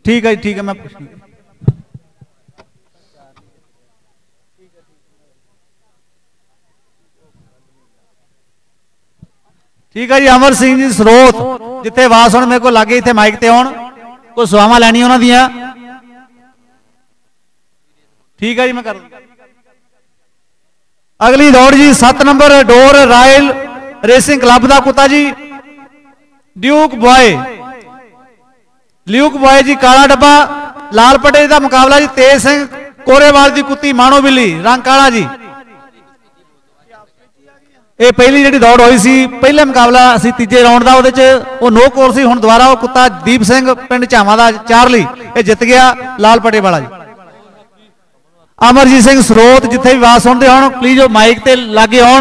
ठीक है ठीक है, मैं ठीक है जी। अमर सिंह जी स्रोत जिथे आवाज सुन मेरे को लागे इतने माइक ते आउण, कोई सवावां लैनी उन्हां दियां। ठीक है जी, मैं कर अगली दौड़ जी 7 नंबर डोर रॉयल रेसिंग क्लब का कुत्ता जी ड्यूक बॉय। ल्यूक बॉय जी काला डब्बा लाल पटे का मुकाबला जी तेज सिंह कोरेवाल की कुत्ती माणो बिल्ली रंग काला जी। ये पहली जी दौड़ हुई सी, पहले मुकाबला असी तीजे राउंड का वो नो कोर सी, हुण दोबारा वो कुत्ता दीप सिंह पिंड झावा का चारली ये जित गया लाल पटे वाला जी। अमरजीत सिंह स्रोत जिथे भी आवाज सुनते हो प्लीज वो माइक ते लागे आउण।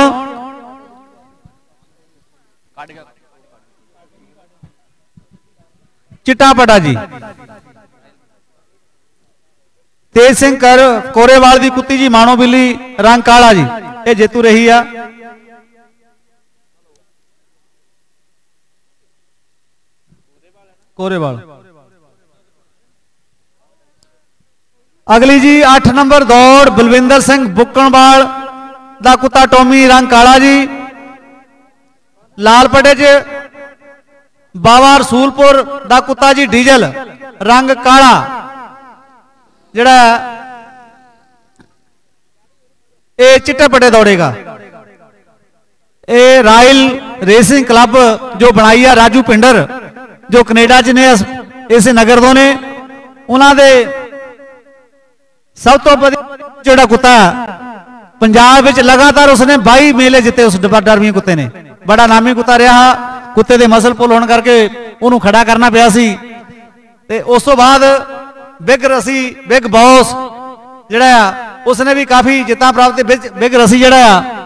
चिट्टा पटा जी तेज सिंह कर कोरेवाल की कुत्ती जी माणो बिल्ली रंग काला जी ये जेतू रही है। कोरेवाल अगली जी 8 नंबर दौड़ बलविंदर सिंह बुक्कणवाल दा कुत्ता टोमी रंग काला जी। लाल पटे च बाबा रसूलपुर दा कुत्ता जी डीजल रंग काला जड़ा ये चिट्टे पटे दौड़ेगा। ये रॉयल रेसिंग क्लब जो बनाई है राजू पिंडर जो कनेडा च ने इस नगर दो ने उन्होंने सब तो जो कुत्ता पंजाब लगातार उसने 22 मेले जिते उस डरमी कुत्ते ने बड़ा नामी कुत्ता रहा। कुत्ते के मसल पुल होने करके उन्होंने खड़ा करना पाया सी ते उस तो बाद बिग रसी बिग बॉस जड़ा उसने भी काफी जिता प्राप्त बिग रसी जड़ा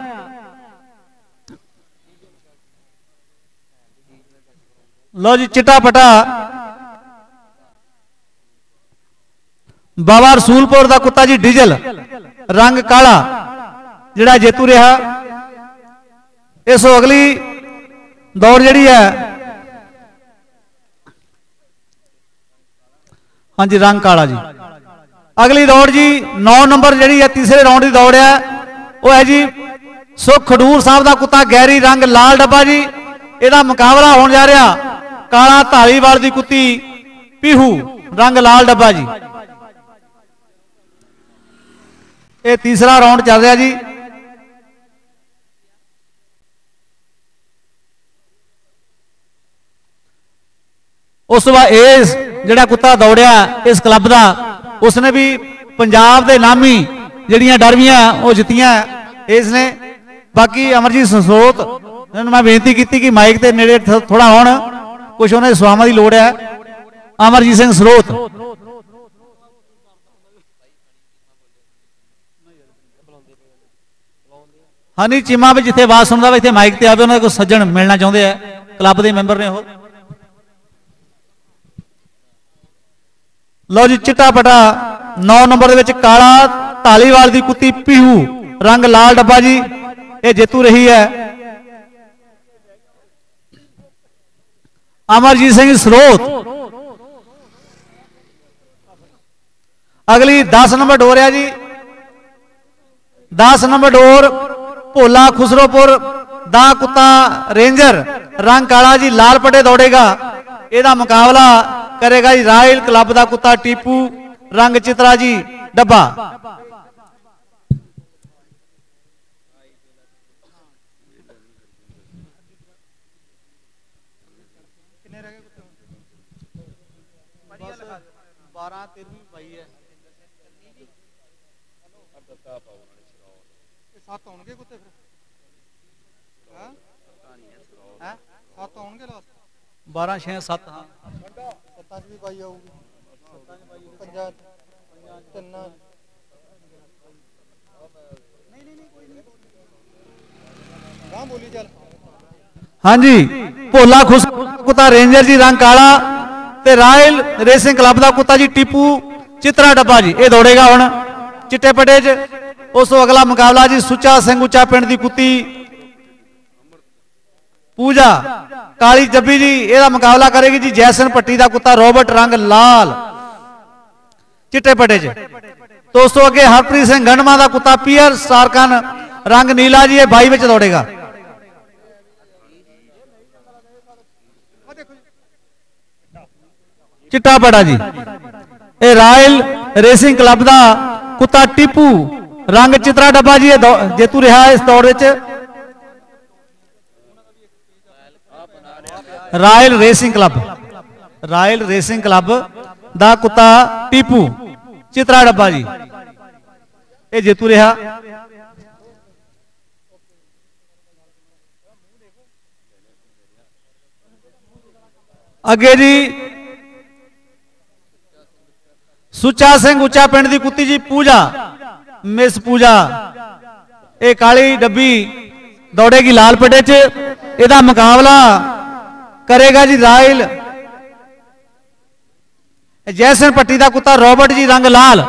लो जी चिट्टा पटा बाबा रसूलपुर का कुत्ता जी डीजल रंग काला जड़ा जेतू रहा। इस अगली दौड़ जी है हाँ जी रंग काला जी। अगली दौड़ जी 9 नंबर जी है तीसरे राउंड की दौड़ है वो है जी सुख खडूर साहब का कुत्ता गैरी रंग लाल डब्बा जी। यदा मुकाबला होने जा रहा काला धालीवाल की कुत्ती पीहू रंग लाल डब्बा जी। ये तीसरा राउंड चल रहा जी। उस बाद जड़ा कुत्ता दौड़िया इस क्लब का उसने भी पंजाब के नामी जड़ियां डरमियां वो जितियां इसने। बाकी अमरजीत स्रोत मैं बेनती की कि माइक के नेड़े थोड़ा होने कुछ उन्हें सवावां की लोड़ है। अमरजीत सिंह स्रोत हाँ नहीं चीमा भी जिथे आवाज सुनता इतने माइक से आवे उन्होंने कुछ सज्जन मिलना चाहते हैं क्लब के मैंबर ने वो। लो जी चिट्टा पटा 9 नंबर के काला धालीवाल की कुत्ती पीहू रंग लाल डब्बा जी ये जेतू रही है। अमरजीत सिंह स्रोत अगली 10 नंबर डोर है जी। 10 नंबर डोर भोला खुसरोपुर दा कुत्ता रेंजर रंग काला जी लाल पटे दौड़ेगा। यदा मुकाबला करेगा जी रॉयल क्लब का कुत्ता टीपू रंग चित्रा जी डब्बा। बारह 6 7 हाँ हाँ जी भोला खुश कुत्ता रेंजर जी रंग काला ते रॉयल रेसिंग क्लब का कुत्ता जी टीपू चित्रा डब्बा जी ये दौड़ेगा हुण चिट्टे पटे च। उस तो अगला मुकाबला जी सुचा सिंह उचा पिंड की कुत्ती पूजा काली जब्बी जी यदा मुकाबला करेगी जी जैसन पट्टी का कुत्ता रॉबर्ट रंग लाल चिट्टे पटे च। तो उस तो अगे हरप्रीत सिंह गंडमा का कुत्ता पीयर स्टारकन रंग नीला जी, 22 में दौड़ेगा। चिट्टा पटा जी, ये रॉयल रेसिंग क्लब का कुत्ता टीपू रंग चित्रा डब्बा जी, जेतू रहा इस दौड़ च। रॉयल रेसिंग क्लब दा कुत्ता टीपू चित्रा डब्बा जी, ये जेतू रहा। अगे जी सुचा सिंह उचा पिंड की कुत्ती जी पूजा, मिस पूजा, ये काली डब्बी दौड़ेगी लाल पट्टे च। ਇਹਦਾ मुकाबला करेगा जी रायल जैसन पट्टी का कुत्ता रॉबर्ट जी रंग लाल।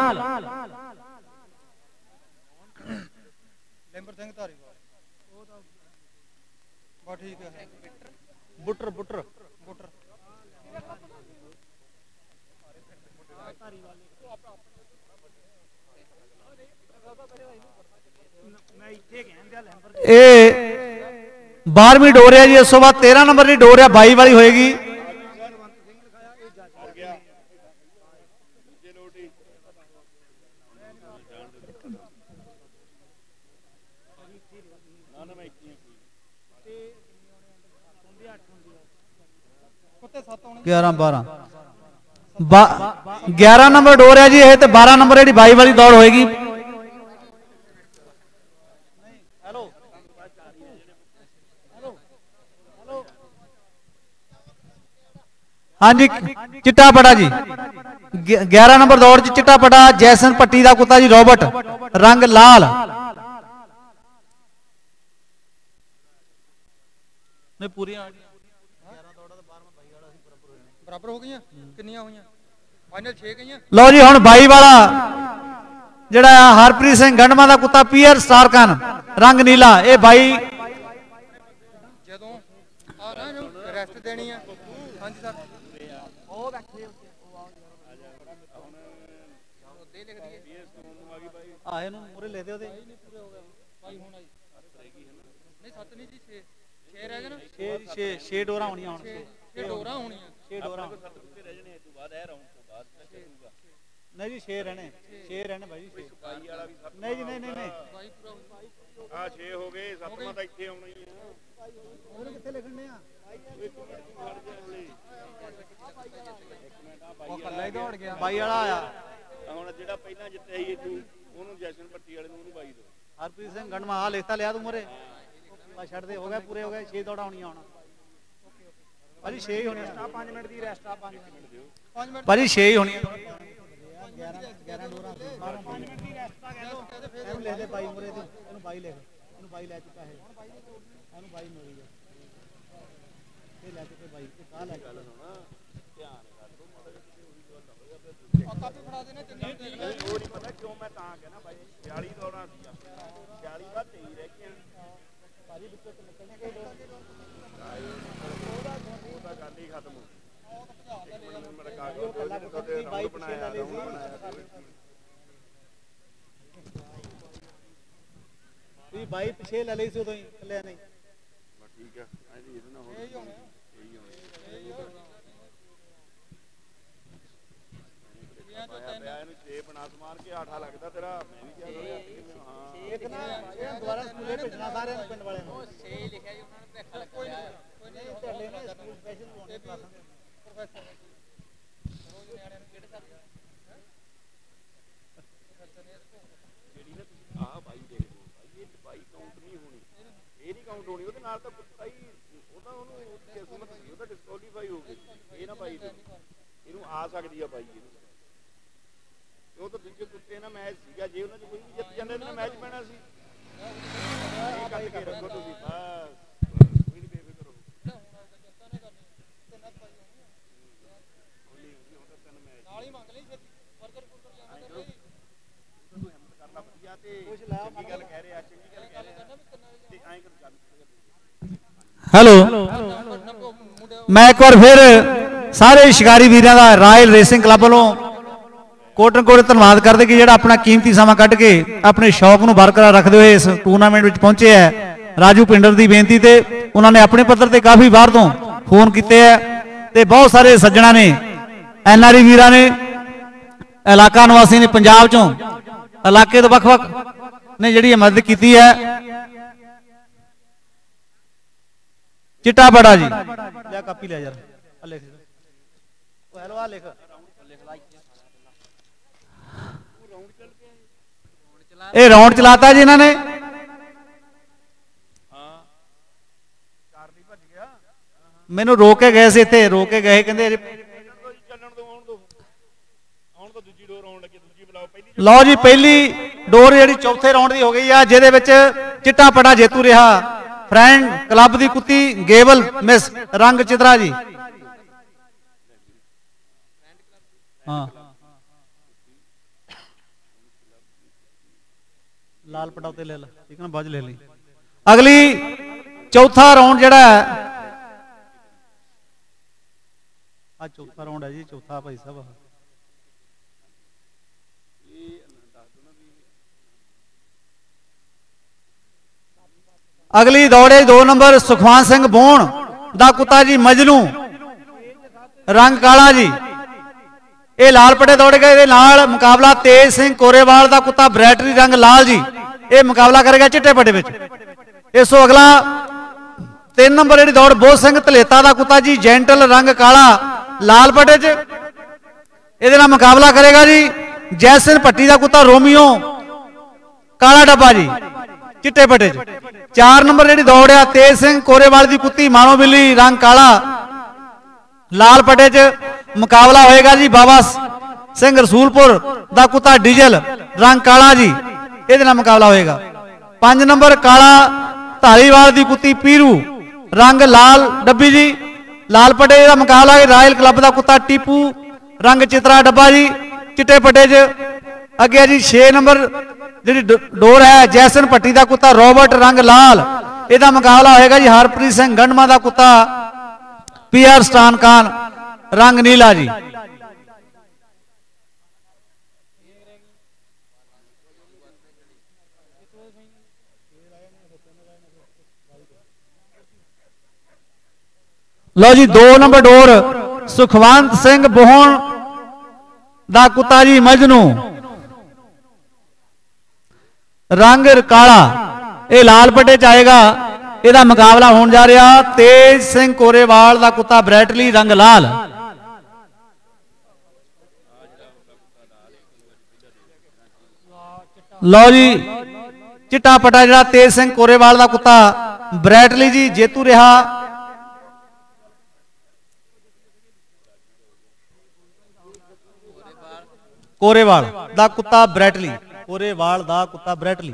बुटर बुटर ए 12वीं डोर है जी। इस तो बाद 13 नंबर की डोर है 22 वाली होएगी। ग्यारह 11 नंबर डोर है जी ये, तो 12 नंबर जी 22 वाली दौड़ होएगी। हाँ जी, चिट्टा पटा जी 11 नंबर दौड़ च चिट्टा पटा जैसन पट्टी का कुत्ता जी रॉबर्ट रंग लाल। बराबर हो गई फाइनल 6 गई। लो जी हुण 22 वाला जिहड़ा हरप्रीत सिंह गंडमा का कुत्ता पीयर स्टारकन रंग नीला, ये 22 जदों रेस्ट देनी है। हाँ जी सर छे डोरा होनियां नहीं जी, 6 रहने भाई जी। नहीं जी नहीं 6 हो गए, 7वां तो इत्थे आउणा ही है। कित्थे लिखणे आ ਉਹ ਕੱਲਾ ਹੀ ਦੌੜ ਗਿਆ। 22 ਵਾਲਾ ਆਇਆ ਹੁਣ, ਜਿਹੜਾ ਪਹਿਲਾਂ ਜਿੱਤੇ ਸੀ ਤੂੰ ਉਹਨੂੰ ਜੈਸਨ ਪੱਟੀ ਵਾਲੇ ਨੂੰ ਉਹਨੂੰ 22 ਦੋ। ਹਰਪ੍ਰੀਤ ਸਿੰਘ ਗੰਡਮਾ ਆ ਲਿਖਤਾ ਲਿਆ ਤੂੰ ਮੋਰੇ ਬਸ ਛੱਡ ਦੇ, ਹੋ ਗਿਆ ਪੂਰੇ ਹੋ ਗਏ। 6 ਦੌੜਾਂ ਹੋਣੀਆਂ ਹੁਣ ਭਾਜੀ, 6 ਹੀ ਹੋਣੀਆਂ। 5 ਮਿੰਟ ਦੀ ਰੈਸਟ ਆ, 5 ਮਿੰਟ ਭਾਜੀ 6 ਹੀ ਹੋਣੀਆਂ। 11 ਡੋਰਾਂ 5 ਮਿੰਟ ਦੀ ਰੈਸਟ ਆ। ਕਹਿ ਲੋ ਇਹਨੂੰ ਲਿਖ ਦੇ 22 ਮੋਰੇ ਦੀ, ਇਹਨੂੰ 22 ਲਿਖ, ਇਹਨੂੰ 22 ਲੈ ਚੁੱਕਾ ਹੈ, ਇਹਨੂੰ 22 ਮੋਰੀ ਹੈ, ਇਹ ਲੈ ਚੁੱਕੇ 22 ਤੇ ਕਾ ਲੈ ਕੇ ਕਾਪੀ ਫੜਾ ਦੇਣਾ। ਉਹ ਨਹੀਂ ਪਤਾ ਕਿਉਂ ਮੈਂ ਤਾਂ ਕਹਿਣਾ ਭਾਈ 46 ਦੌੜਾਂ ਸੀ, 46 ਦਾ 23 ਰਹਿ ਗਈਆਂ ਭਾਜੀ, ਵਿੱਚੋਂ ਤੇ ਨਿਕਲਣੇ ਕੋਈ ਦੌੜ ਉਹਦਾ ਗੱਲ ਹੀ ਖਤਮ ਹੋ ਗਈ। ਮੇਰਾ ਕਾਗਜ਼ ਬਾਈ ਬਣਾਇਆ ਤੁਸੀਂ 22 ਪਿੱਛੇ ਲੈ ਲਈ ਸੀ ਉਦੋਂ ਹੀ, ਥੱਲੇ ਨਹੀਂ ਠੀਕ ਆ। ਇਹਦੇ ਨਾਲ ਇਹੀ ਹੋਣਾ ਬਣਾ ਸਮਾਰ ਕੇ ਆਠਾ ਲੱਗਦਾ ਤੇਰਾ। ਮੈਂ ਵੀ ਕਿਹਾ ਇੱਕ ਨਾ ਦੁਬਾਰਾ ਸਕੂਲੇ ਭੇਜਣਾ ਸਾਰਿਆਂ ਨੂੰ, ਪਿੰਡ ਵਾਲਿਆਂ ਨੂੰ 6 ਲਿਖਿਆ ਜੀ ਉਹਨਾਂ ਨੇ ਭੇਖਾ ਲੱਗਾ। ਕੋਈ ਨਹੀਂ ਢੱਲੇ ਨੇ ਸਕੂਲ ਸਪੈਸ਼ਲ ਪਾਉਣੇ ਕਲਾਸਾਂ ਪ੍ਰੋਫੈਸਰ ਰੋਜ਼ ਨਿਆਣਿਆਂ ਨੂੰ ਕਿਹੜੇ ਸਰ ਜਿਹੜੀ ਨਾ ਤੁਸੀਂ ਆਹ ਬਾਈ ਦੇਖਦੇ ਹੋ ਭਾਈ, ਇਹ ਬਾਈ ਕਾਊਂਟ ਨਹੀਂ ਹੋਣੀ, ਇਹ ਨਹੀਂ ਕਾਊਂਟ ਹੋਣੀ। ਉਹਦੇ ਨਾਲ ਤਾਂ ਕੁੱਤਾ ਹੀ ਉਹਦਾ ਉਹਨੂੰ ਕਿਸਮਤ ਸੀ, ਉਹਦਾ ਡਿਸਕੁਆਲੀਫਾਈ ਹੋ ਗਈ। ਇਹ ਨਾ ਬਾਈ ਇਹਨੂੰ ਆ ਸਕਦੀ ਆ ਬਾਈ, ਇਹਨੂੰ ਉਹ ਤਾਂ ਦੂਜੇ ਕੁੱਤੇ ਨਾਲ ਮੈਚ ਸੀਗਾ, ਜੇ ਉਹਨਾਂ 'ਚ ਕੋਈ ਵੀ ਜਿੱਤ ਜਾਂਦੇ ਤਾਂ ਮੈਚ ਪੈਣਾ ਸੀ। ਇਹ ਕੱਟ ਕੇ ਰੱਖੋ ਤੁਸੀਂ ਬਸ, ਕੋਈ ਨਹੀਂ ਬੇਫਿਕਰ ਰਹੋ। ਨਾਲ ਹੀ ਮੰਗ ਲਈ ਫਿਰ ਵਰਕਰ ਕੁਰਕਰ ਲਿਆਉਣਾ ਤੇ ਤੂੰ ਹਿੰਮਤ ਕਰ ਲਾ ਵਧੀਆ, ਤੇ ਚੰਗੀ ਗੱਲ ਕਹਿ ਰਿਹਾ, ਚੰਗੀ ਗੱਲ ਕਹਿ ਰਿਹਾ ਤੇ ਐਂ ਕਰ ਚੱਲ। ਹੈਲੋ, ਮੈਂ ਇੱਕ ਵਾਰ ਫਿਰ ਸਾਰੇ ਸ਼ਿਕਾਰੀ ਵੀਰਾਂ ਦਾ ਰਾਇਲ ਰੇਸਿੰਗ ਕਲੱਬ ਵੱਲੋਂ कोटन कोट धन्यवाद करते कि जोड़ा अपना कीमती समा कढ़ के अपने शौक को बरकरार रखते हुए इस टूरनामेंट में पहुंचे है। राजू पिंडर की बेनती से उन्होंने अपने पद्धर से काफ़ी बाहर तो फोन किए है ते बहुत सारे सज्जणा ने NRI वीर ने इलाका निवासी ने पंजाब चों इलाके तो वख-वख ने जिहड़ी मदद की है। चिट्टा बड़ा जी ले कापी ले यार लिख हेलो लिख ये राउंड चलाता जी इन्होंने मैनू रोक के गए से इत्थे रोक के गए कहते लो जी पहली डोर जी चौथे राउंड की हो गई है जिहदे विच चिट्टा पड़ा जेतू रहा फ्रेंड क्लब की कुत्ती गेबल मिस रंग चित्रा जी। हाँ लाल पटाते ले ला ठीक है ना बज ले ली। अगली चौथा राउंड जड़ा आज चौथा राउंड है जी चौथा भाई साहब। अगली दौड़े 2 नंबर सुखवान सिंह बोण दा कुत्ता जी मजनू रंग काला जी ये लाल पटे दौड़ गए। नाल मुकाबला तेज सिंह कोरेवाल दा कुत्ता ब्रैटरी रंग लाल जी ये मुकाबला करेगा चिट्टे पटे विच। इस तो अगला 3 नंबर जी दौड़ बोध सिंह धलेता दा कुत्ता जी जेंटल रंग काला लाल पटे च ये मुकाबला करेगा जी जैसन भट्टी का कुत्ता रोमियो काला डब्बा जी चिट्टे पटे च। 4 नंबर जी दौड़ आ तेज सिंह कोरेवाल की कुत्ती मानो बिल्ली रंग काला लाल पटे च मुकाबला होएगा जी बाबा सिंह रसूलपुर दा कुत्ता डीजल रंग काला जी ये मुकाबला होएगा। 5 नंबर काला धालीवाल की कुत्ती पीरू रंग लाल डब्बी जी लाल पटे का मुकाबला है। रायल क्लब का कुत्ता टीपू रंग चित्रा डब्बा जी चिट्टे पटे च। अगे जी 6 नंबर जी डोर है जैसन भट्टी का कुत्ता रॉबर्ट रंग लाल यदा मुकाबला होएगा जी हरप्रीत सिंह गंडमा का कुत्ता PR स्टान खान रंग नीला जी। लो जी 2 नंबर डोर सुखवंत सिंह बोहन दा कुत्ता जी मजनू रंग काला ये लाल पट्टे च आएगा। यदा मुकाबला होने जा रहा तेज सिंह कोरेवाल का कुत्ता ब्रैटली रंग लाल। लो जी चिट्टा पटा जरा तेज सिंह कोरेवाल का कुत्ता ब्रैटली जी जेतू रहा। कोरेवाल दा कुत्ता ब्रैटली कोरेवाल दा कुत्ता ब्रैटली।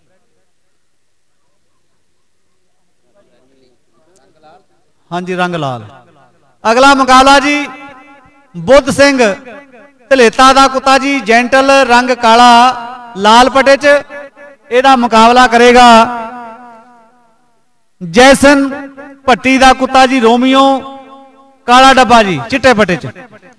हाँ जी रंग लाल। अगला मुकाबला जी बुद्ध सिंह धलेता दा कुत्ता जी जेंटल रंग काला लाल पटे च एदा मुकाबला करेगा जैसन भट्टी दा कुत्ता जी रोमियो काला डब्बा जी चिट्टे पटे च।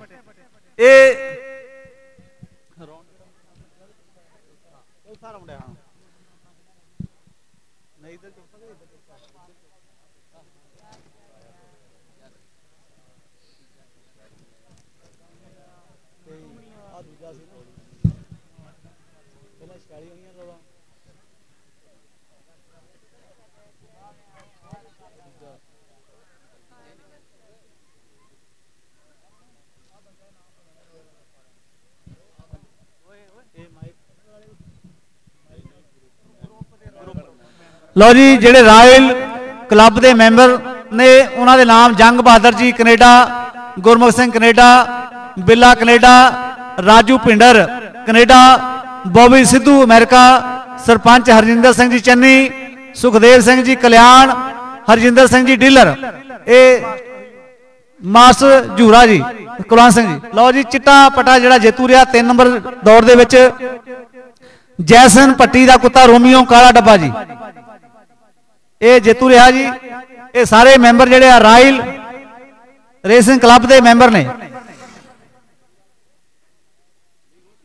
लो जी जेडे रायल क्लब के मैंबर ने उन्होंने नाम Jang Bahadur ji Canada Gurmukh Singh Canada Billa Canada Raju Pinder Canada Bobby Sidhu America sarpanch Harjinder Singh ji Channi Sukhdev Singh ji Kalyan Harjinder Singh ji dealer ए मास्टर झूरा जी कुलवंत सिंह जी। लो जी चिट्टा पटा जड़ा जेतू रहा 3 नंबर दौड़ दे विच जैसन भट्टी का कुत्ता रोमियो काला डब्बा जी ये जेतू रहा जी। ये सारे मैंबर जेडे रायल रेसिंग क्लब के मैंबर ने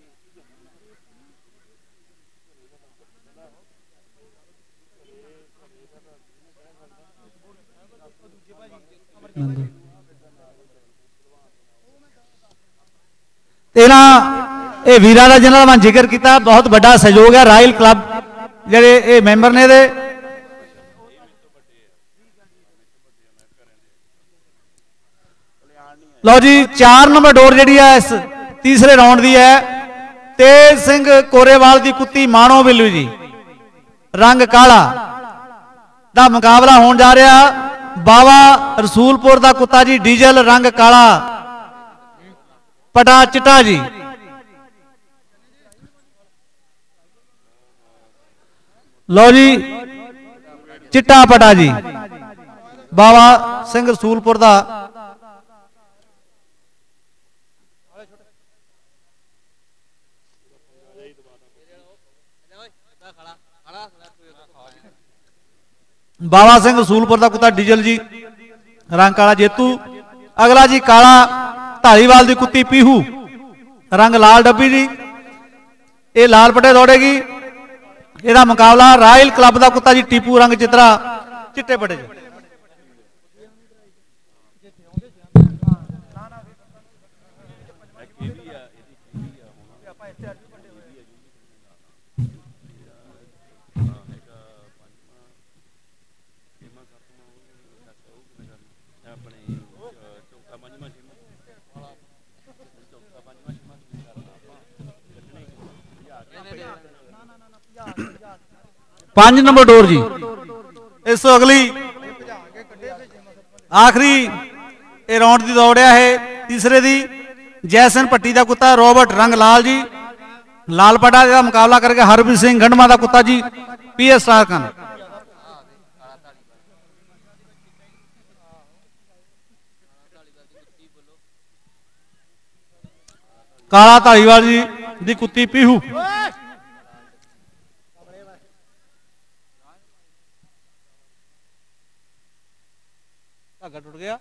इन्हां वीरां दा जिन्हां दा मैं जिक्र किया बहुत बड़ा सहयोग है रॉयल क्लब जिहड़े ये मैंबर ने दे। लो जी 4 नंबर डोर जी है इस तीसरे राउंड की है तेज सिंह कोरेवाल की कुत्ती माणो बिल्लू जी रंग काला का मुकाबला होने जा रहा। बाबा रसूलपुर का कुत्ता जी डीजल रंग काला पटा चिट्टा जी। लो जी चिट्टा पटा जी बाबा सिंह रसूलपुर का। बाबा सिंह रसूलपुर का कुत्ता डीजल जी रंग काला जेतू। अगला जी काला धालीवाल की कुत्ती पीहू रंग लाल डब्बी जी ये लाल पट्टे दौड़ेगी। यदा मुकाबला रॉयल क्लब का कुत्ता जी टीपू रंग चित्रा चिट्टे पट्टे जी। पांच नंबर डोर जी इस तो अगली आखिरी राउंड की दौड़िया है तीसरे दी जैसन पट्टी का कुत्ता रॉबर्ट रंग लाल जी लाल पटा का मुकाबला करके हरप्रीत सिंह गंडमा का कुत्ता जी PS स्टारकन। काला धालीवाल जी दी कुत्ती पीहू। धागा टूट गया।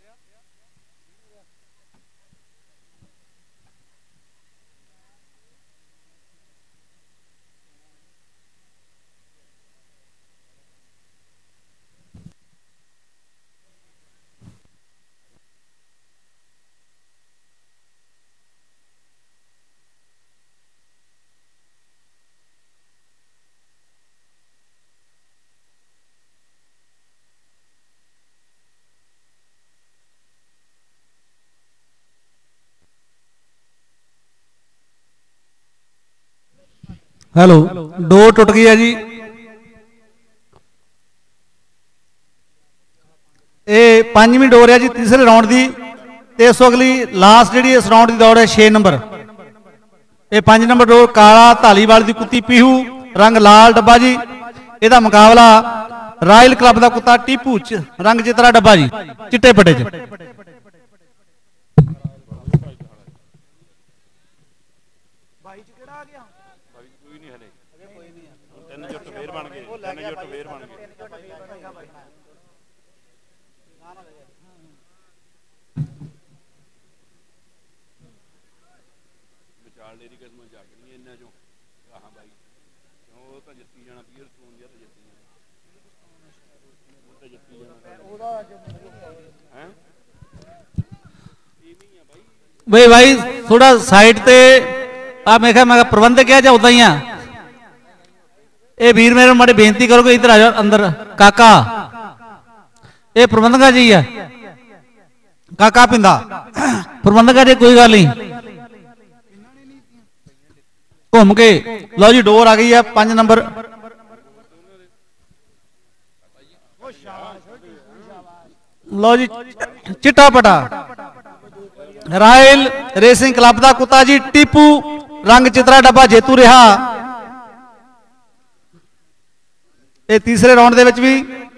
हेलो डोर टुट गई है जी। ये 5वीं डोर है जी तीसरे राउंड की। इस अगली लास्ट जी इस राउंड की दौड़ है 6 नंबर। ये 5 नंबर डोर काला धालीवाल की कुत्ती पीहू रंग लाल डब्बा जी। यदा मुकाबला रॉयल क्लब का कुत्ता टीपू रंग चित्रा डब्बा जी चिट्टे पट्टे च। भाई भाई थोड़ा साइड ते आप मैं प्रबंधक क्या उदा ही हाँ ये वीर मेरे माड़ी बेनती करोगे इधर आ जाओ अंदर। काका ये प्रबंधक जी है काका पिंदा प्रबंधक जी कोई गल नहीं घूम के लो जी डोर आ गई है 5 नंबर। लो जी चिट्टा पटा रॉयल रेसिंग क्लब का कुत्ता जी टीपू रंग चित्रा डब्बा जेतू रहा। ये तीसरे राउंड भी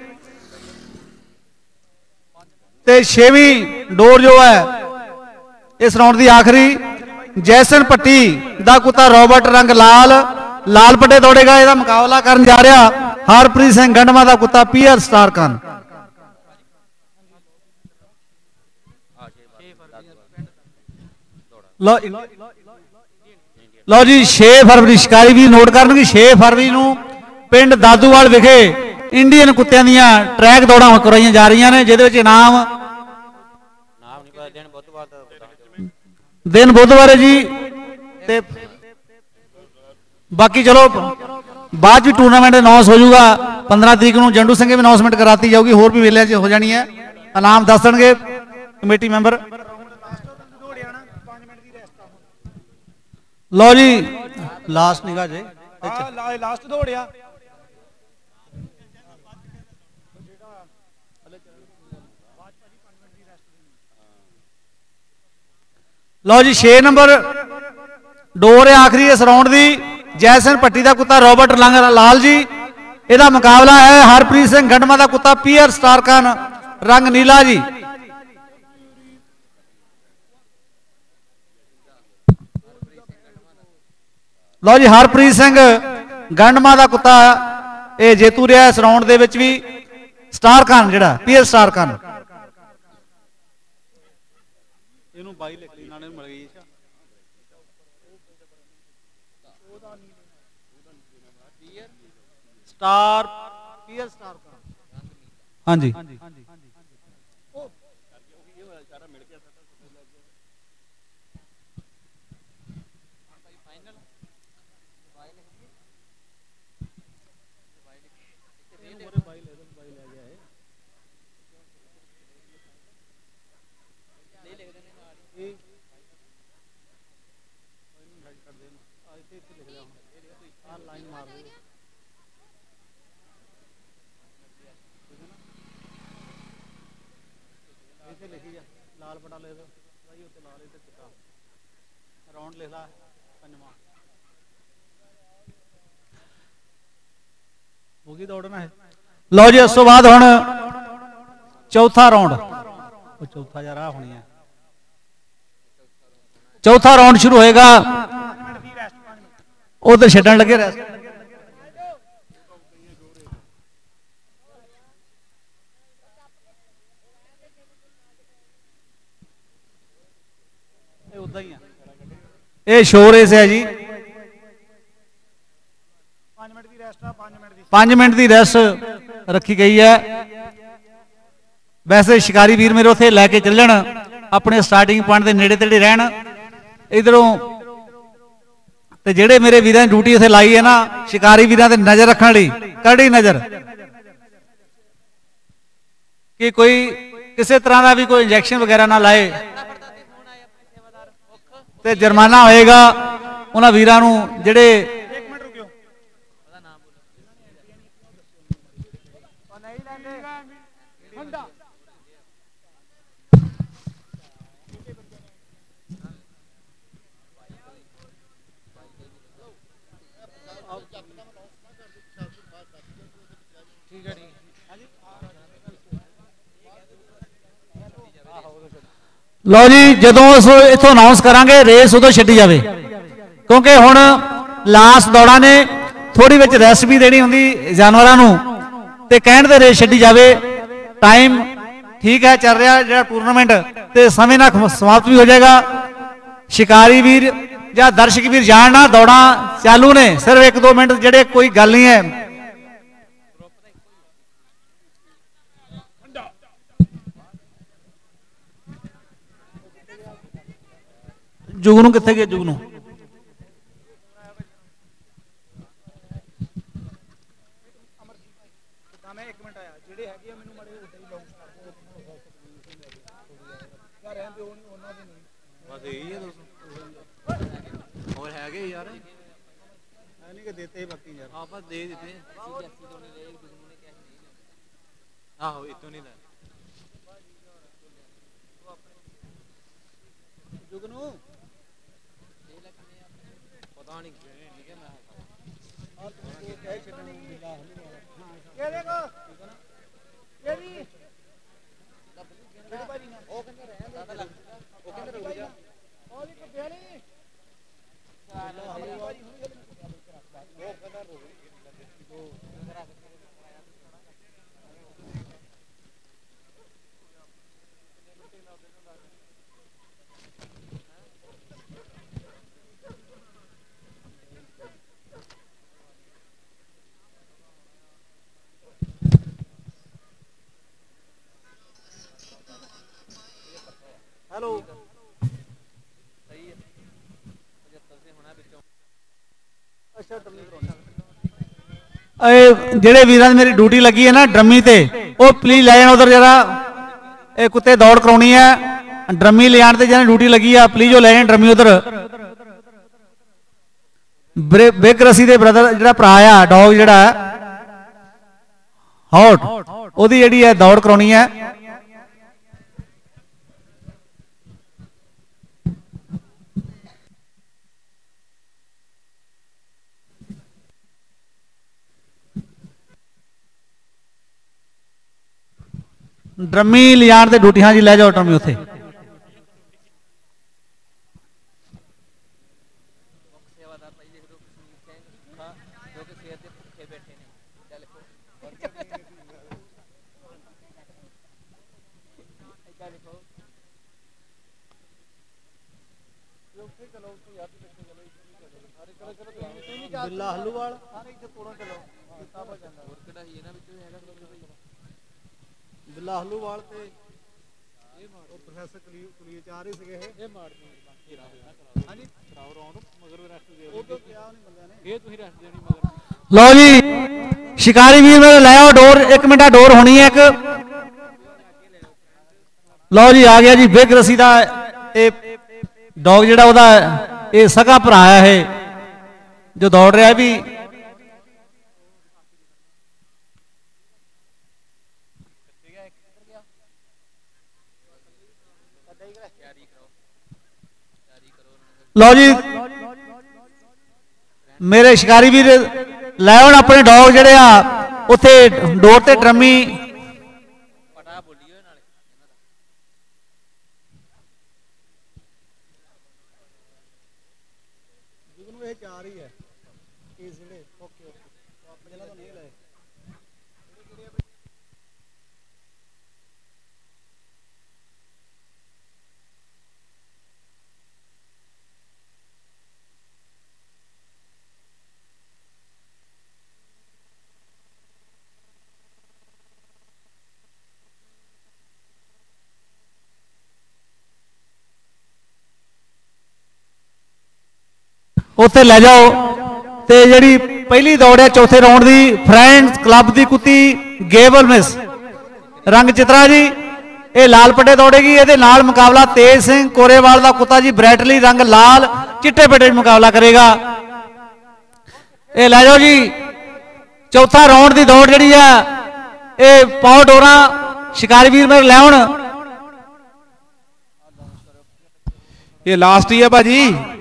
ते 6वीं डोर जो है इस राउंड की आखिरी जैसन पट्टी का कुत्ता रॉबर्ट रंग लाल लाल पट्टे दौड़ेगा। इसका मुकाबला करने जा रहा हरप्रीत सिंह गंडमा का कुत्ता PS स्टारकन। लो जी 6 फरवरी शिकारी भी नोट कर 6 फरवरी को पिंड दादूवाल विखे इंडियन कुत्तियां दियां ट्रैक दौड़ा करवाई जा रही ने जिहदे विच इनाम दिन बुधवार जी। ते बाकी चलो बाद भी टूरनामेंट अनाउंस हो जाऊगा 15 तरीक को जंडू सिंह भी अनाउंसमेंट कराती जाऊगी, होर भी वेले हो जानी है, इनाम दस देंगे कमेटी मैंबर। लो जी लास्ट निगाह जे लास्ट दौड़िया लो जी 6 नंबर डोर है आखिरी इस राउंड की। जयसन भट्टी का कुत्ता रॉबर्ट लाल जी, यदा मुकाबला है हरप्रीत सिंह गंडमा का कुत्ता पीयर स्टार खान रंग नीला जी। लो जी हरप्रीत सिंह गंडमा का कुत्ता ये जेतू रहा इस राउंड के भी। स्टार खान जिहड़ा पीयर स्टार खान स्टार पीयर स्टार हाँ जी। लाल बड़ा ले राउंड लिख ला पंजवा होगी दौड़ना है। लो जी इस तो बाद हुण चौथा राउंड चौथा यार होनी है। चौथा राउंड शुरू होएगा उधर छड्डण लगे रेस्ट ये शो रेस है जी। 5 मिनट की रेस्ट रखी गई है। वैसे शिकारी वीर मेरे उत्थे लैके चलन अपने स्टार्टिंग पॉइंट के नेड़े तेड़े रहन इधरों ते जेड़े मेरे वीर ने ड्यूटी उत्थे लाई है ना शिकारी वीर ते नजर रखने लई कड़ी नजर कि कोई किसी तरह का भी कोई इंजैक्शन वगैरह ना लाए ते जुर्माना होएगा उन्होंने वीरां नूं जेड़े लो जी जदों इथों अनाउंस करांगे रेस उदों छड्डी जावे क्योंकि हुण लास्ट दौड़ा ने थोड़ी विच रेस्ट भी देनी हुंदी जानवरां नूं ते कहण ते रेस छड्डी जावे। टाइम ठीक है चल रहा जो टूरनामेंट ते समय नाल समाप्त भी हो जाएगा। शिकारी वीर या दर्शक वीर जानना दौड़ा चालू ने सिर्फ 1-2 मिनट जेडे कोई गल नहीं है। जुगनू कित्थे गए जुगनू देते बाकी यार आप दे देते आहो इतो नहीं जुगनू पता नहीं हेलो ਜਿਹੜੇ ਵੀਰਾਂ ਦੀ ਮੇਰੀ ਡਿਊਟੀ ਲੱਗੀ है ना ड्रमी ते वो प्लीज ले जान उधर जरा कुत्ते दौड़ करानी है ड्रमी ले जाने जिन्हें ड्यूटी लगी है प्लीज वो ले जान ड्रमी उधर बिग रसी दे ब्रदर जो भरा आ डॉग जड़ा हॉट ओदी जिहड़ी है दौड़ करानी है ड्रमी ले जान ते ड्यूटी हाँ जी लै जाओ ड्रमी उत्थे बिल्ला हल्लूवाल बिल्ला हल्लूवाल ते प्रोफेसर कुलीए चार ही सीगे ये मार हां जी खराब राउंड मगर रेस्ट दे वो तो क्या नहीं बंदे ने ये तुसी रेस्ट देनी मगर लो जी शिकारी वीर मेरे ले आओ डोर 1 मिनट डोर होनी है एक लो जी आ गया जी बिग रसी दा ये डॉग जेड़ा ओदा ये सगा भरा है जो दौड़ रहा है भी लो जी मेरे शिकारी वीर लै आउण अपने डॉग जेड़े आ उत्थे डोर ते ड्रमी चार ही है उत्थे ले जाओ ते जिहड़ी पहली दौड़ है चौथे राउंड की फ्रेंड्स क्लब की कुत्ती गेबल मिस रंग चित्रा जी ये लाल पट्टे दौड़ेगी ये मुकाबला तेज सिंह कोरेवाल का कुत्ता जी ब्रैटली रंग लाल चिट्टे पट्टे मुकाबला करेगा ये ले जाओ जी चौथा राउंड की दौड़ जी है ये पाओ डोरा शिकारी वीर मेरे ले आउण ये लास्ट ही है भाजी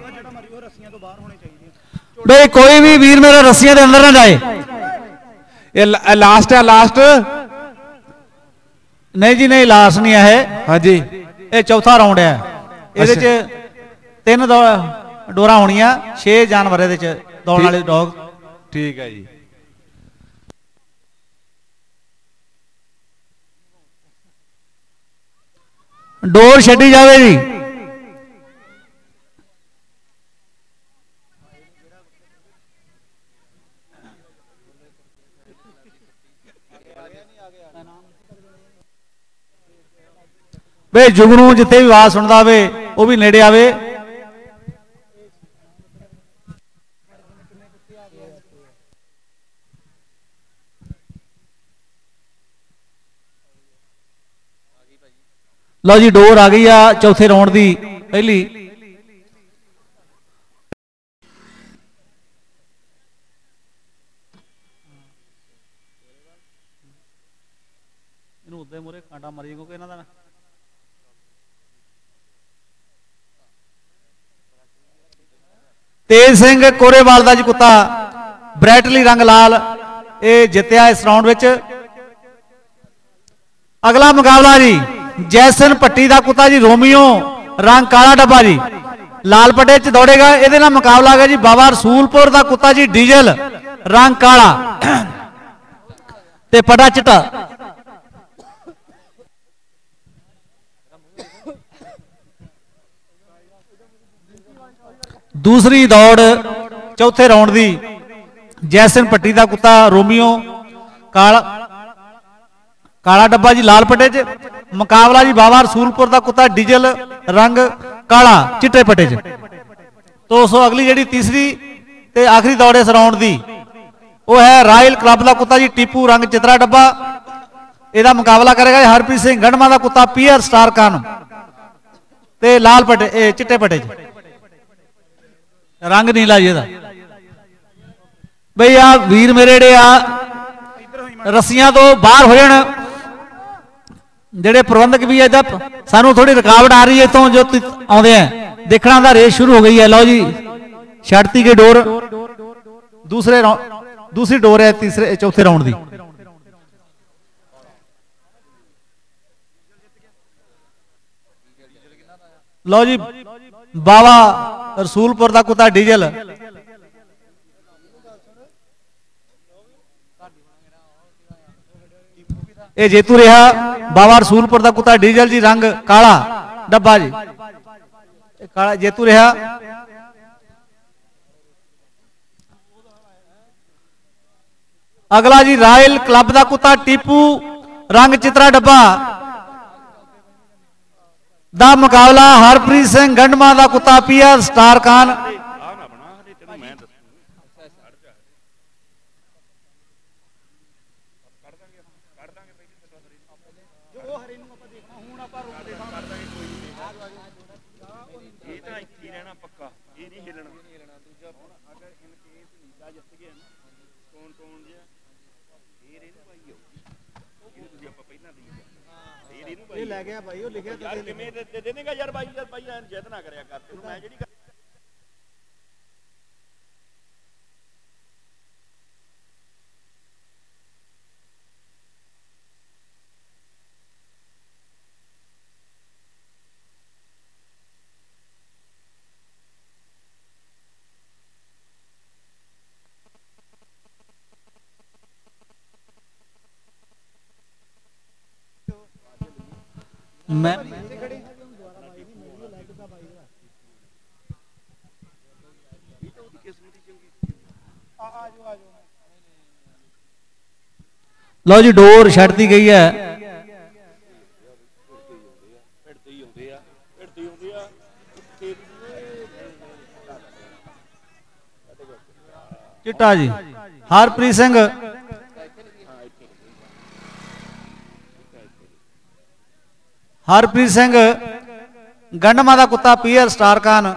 भाई कोई भी वीर मेरा रस्सियां के अंदर ना जाए ये लास्ट है लास्ट नहीं जी नहीं लास्ट नहीं है हाँ जी ये चौथा राउंड है ये 3 डोरा होनिया 6 जानवर दौड़ वाले डॉग ठीक है जी डोर छड़ी जाए जी वे जुगनू जिथे भी आवाज सुनता आवे वो भी नेड़े आवे लो जी डोर आ गई आ चौथे राउंड की पहली उदे मुरे कांटा मरी क्योंकि इन्हों का तेज सिंह कोरेवाल का जी कुत्ता ब्रैटली रंग लाल ये जितया इस राउंड विच अगला मुकाबला जी जैसन पट्टी का कुत्ता जी रोमियो रंग काला डब्बा जी लाल पट्टे च दौड़ेगा ये मुकाबला है जी बाबा रसूलपुर का कुत्ता जी डीजल रंग काला ते पटा चिट्टा दूसरी दौड़ चौथे राउंड की जैसन पट्टी का कुत्ता रोमियो काला काला डब्बा जी लाल पट्टे च मुकाबला जी बाबा रसूलपुर का कुत्ता डीजल रंग काला चिट्टे पट्टे च तो सो अगली जी तीसरी ते आखिरी दौड़ इस राउंड की वो है रायल क्लब का कुत्ता जी टीपू रंग चित्रा डब्बा। ਇਹਦਾ मुकाबला करेगा हरप्रीत सिंह गंडमा का कुत्ता पीयर स्टार कान ते लाल पटे चिट्टे पटे रंग नीला जी बई आ वीर मेरे जेडे आ रस्सियां तो बाहर हो जाने जेडे प्रबंधक भी है सानू थोड़ी रुकावट आ रही है इतों जो आते हैं देखना का रेस शुरू हो गई है। लो जी छड़ती की डोर दूसरी डोर है तीसरे चौथे राउंड की। लो जी बाबा रसूलपुर का कुत्ता डीजल ये जेतू रहा। बाबा रसूलपुर का कुत्ता डीजल जी रंग काला डब्बा जी काला जेतू रहा। अगला जी रायल क्लब का कुत्ता टीपू रंग चित्रा डब्बा दा मुकाबला हरप्रीत सिंह गंडमा का कुत्ता पीयर स्टार कान। ਲੈ ਗਿਆ ਭਾਈ ਉਹ ਲਿਖਿਆ ਯਾਰ ਕਿਵੇਂ ਦੇ ਦੇਣੇਗਾ ਯਾਰ ਭਾਈ ਜਿੱਦ ਨਾ ਕਰਿਆ ਕਰ ਤੈਨੂੰ ਮੈਂ ਜਿਹੜੀ मैं लो जी डोर छड़ती गई है। चिट्टा जी हरप्रीत सिंह हरप्रीत सिंह गंडमा का कुत्ता पीयर स्टार कान।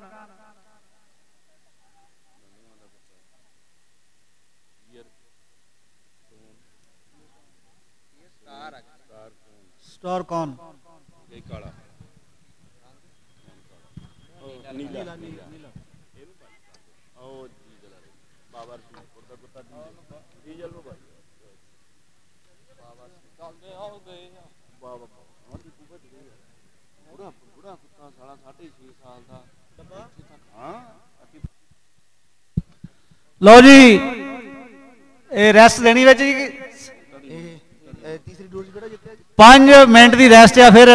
स्टार कौन लो जी रेस्ट देनी बच्चे 5 मिनट की रेस्ट है फिर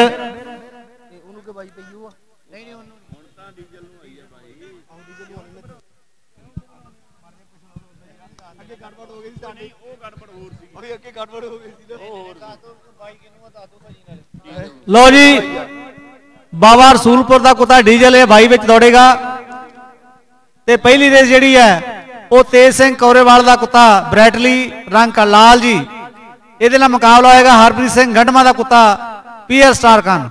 लो जी बाबा रसूलपुर का कुत्ता डीजल है भाई विच दौड़ेगा ते पहली रेस जी है वो तेज सिंह कौरेवाल का कुत्ता ब्रैटली रंग का लाल जी ये मुकाबला होगा हरप्रीत सिंह गंडमा का कुत्ता पीयर स्टार कान।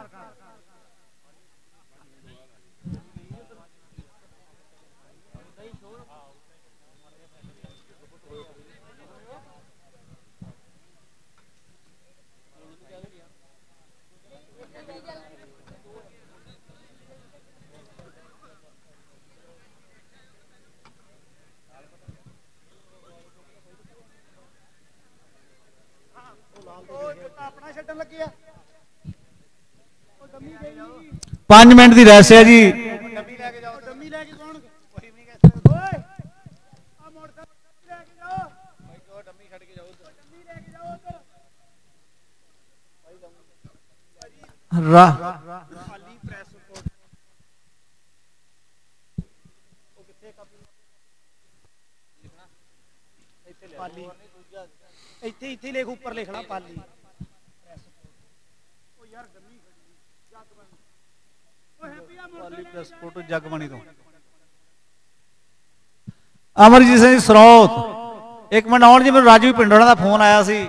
पांच मिनट की रेस्ट है जी। इत्थे लिख ऊपर लिखना पाली फोटो जगबानी तो अमरजीत सिंह स्रोत एक मिनट आउण जी, मैं राजू पिंडोड़ा का फोन आया सी।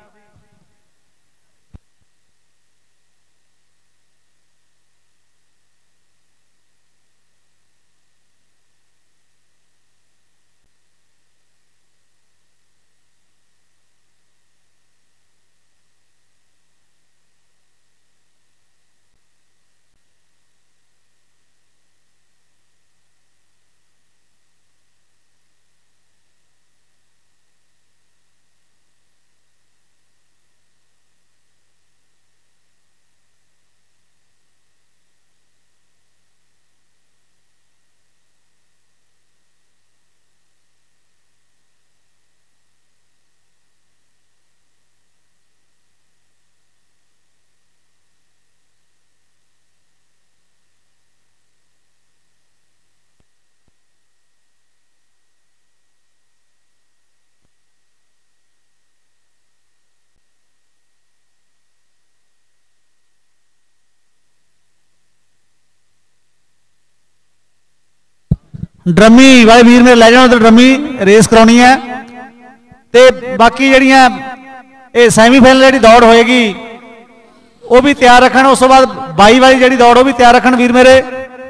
ड्रमी वाले वीर मेरे लै जाओ, ड्रमी रेस करानी है। तो बाकी जड़ियाँ सैमीफाइनल जी दौड़ होएगी वो भी तैयार रखन। उस तो बाद 22 वाली जी दौड़ वो भी तैयार रखन वीर मेरे।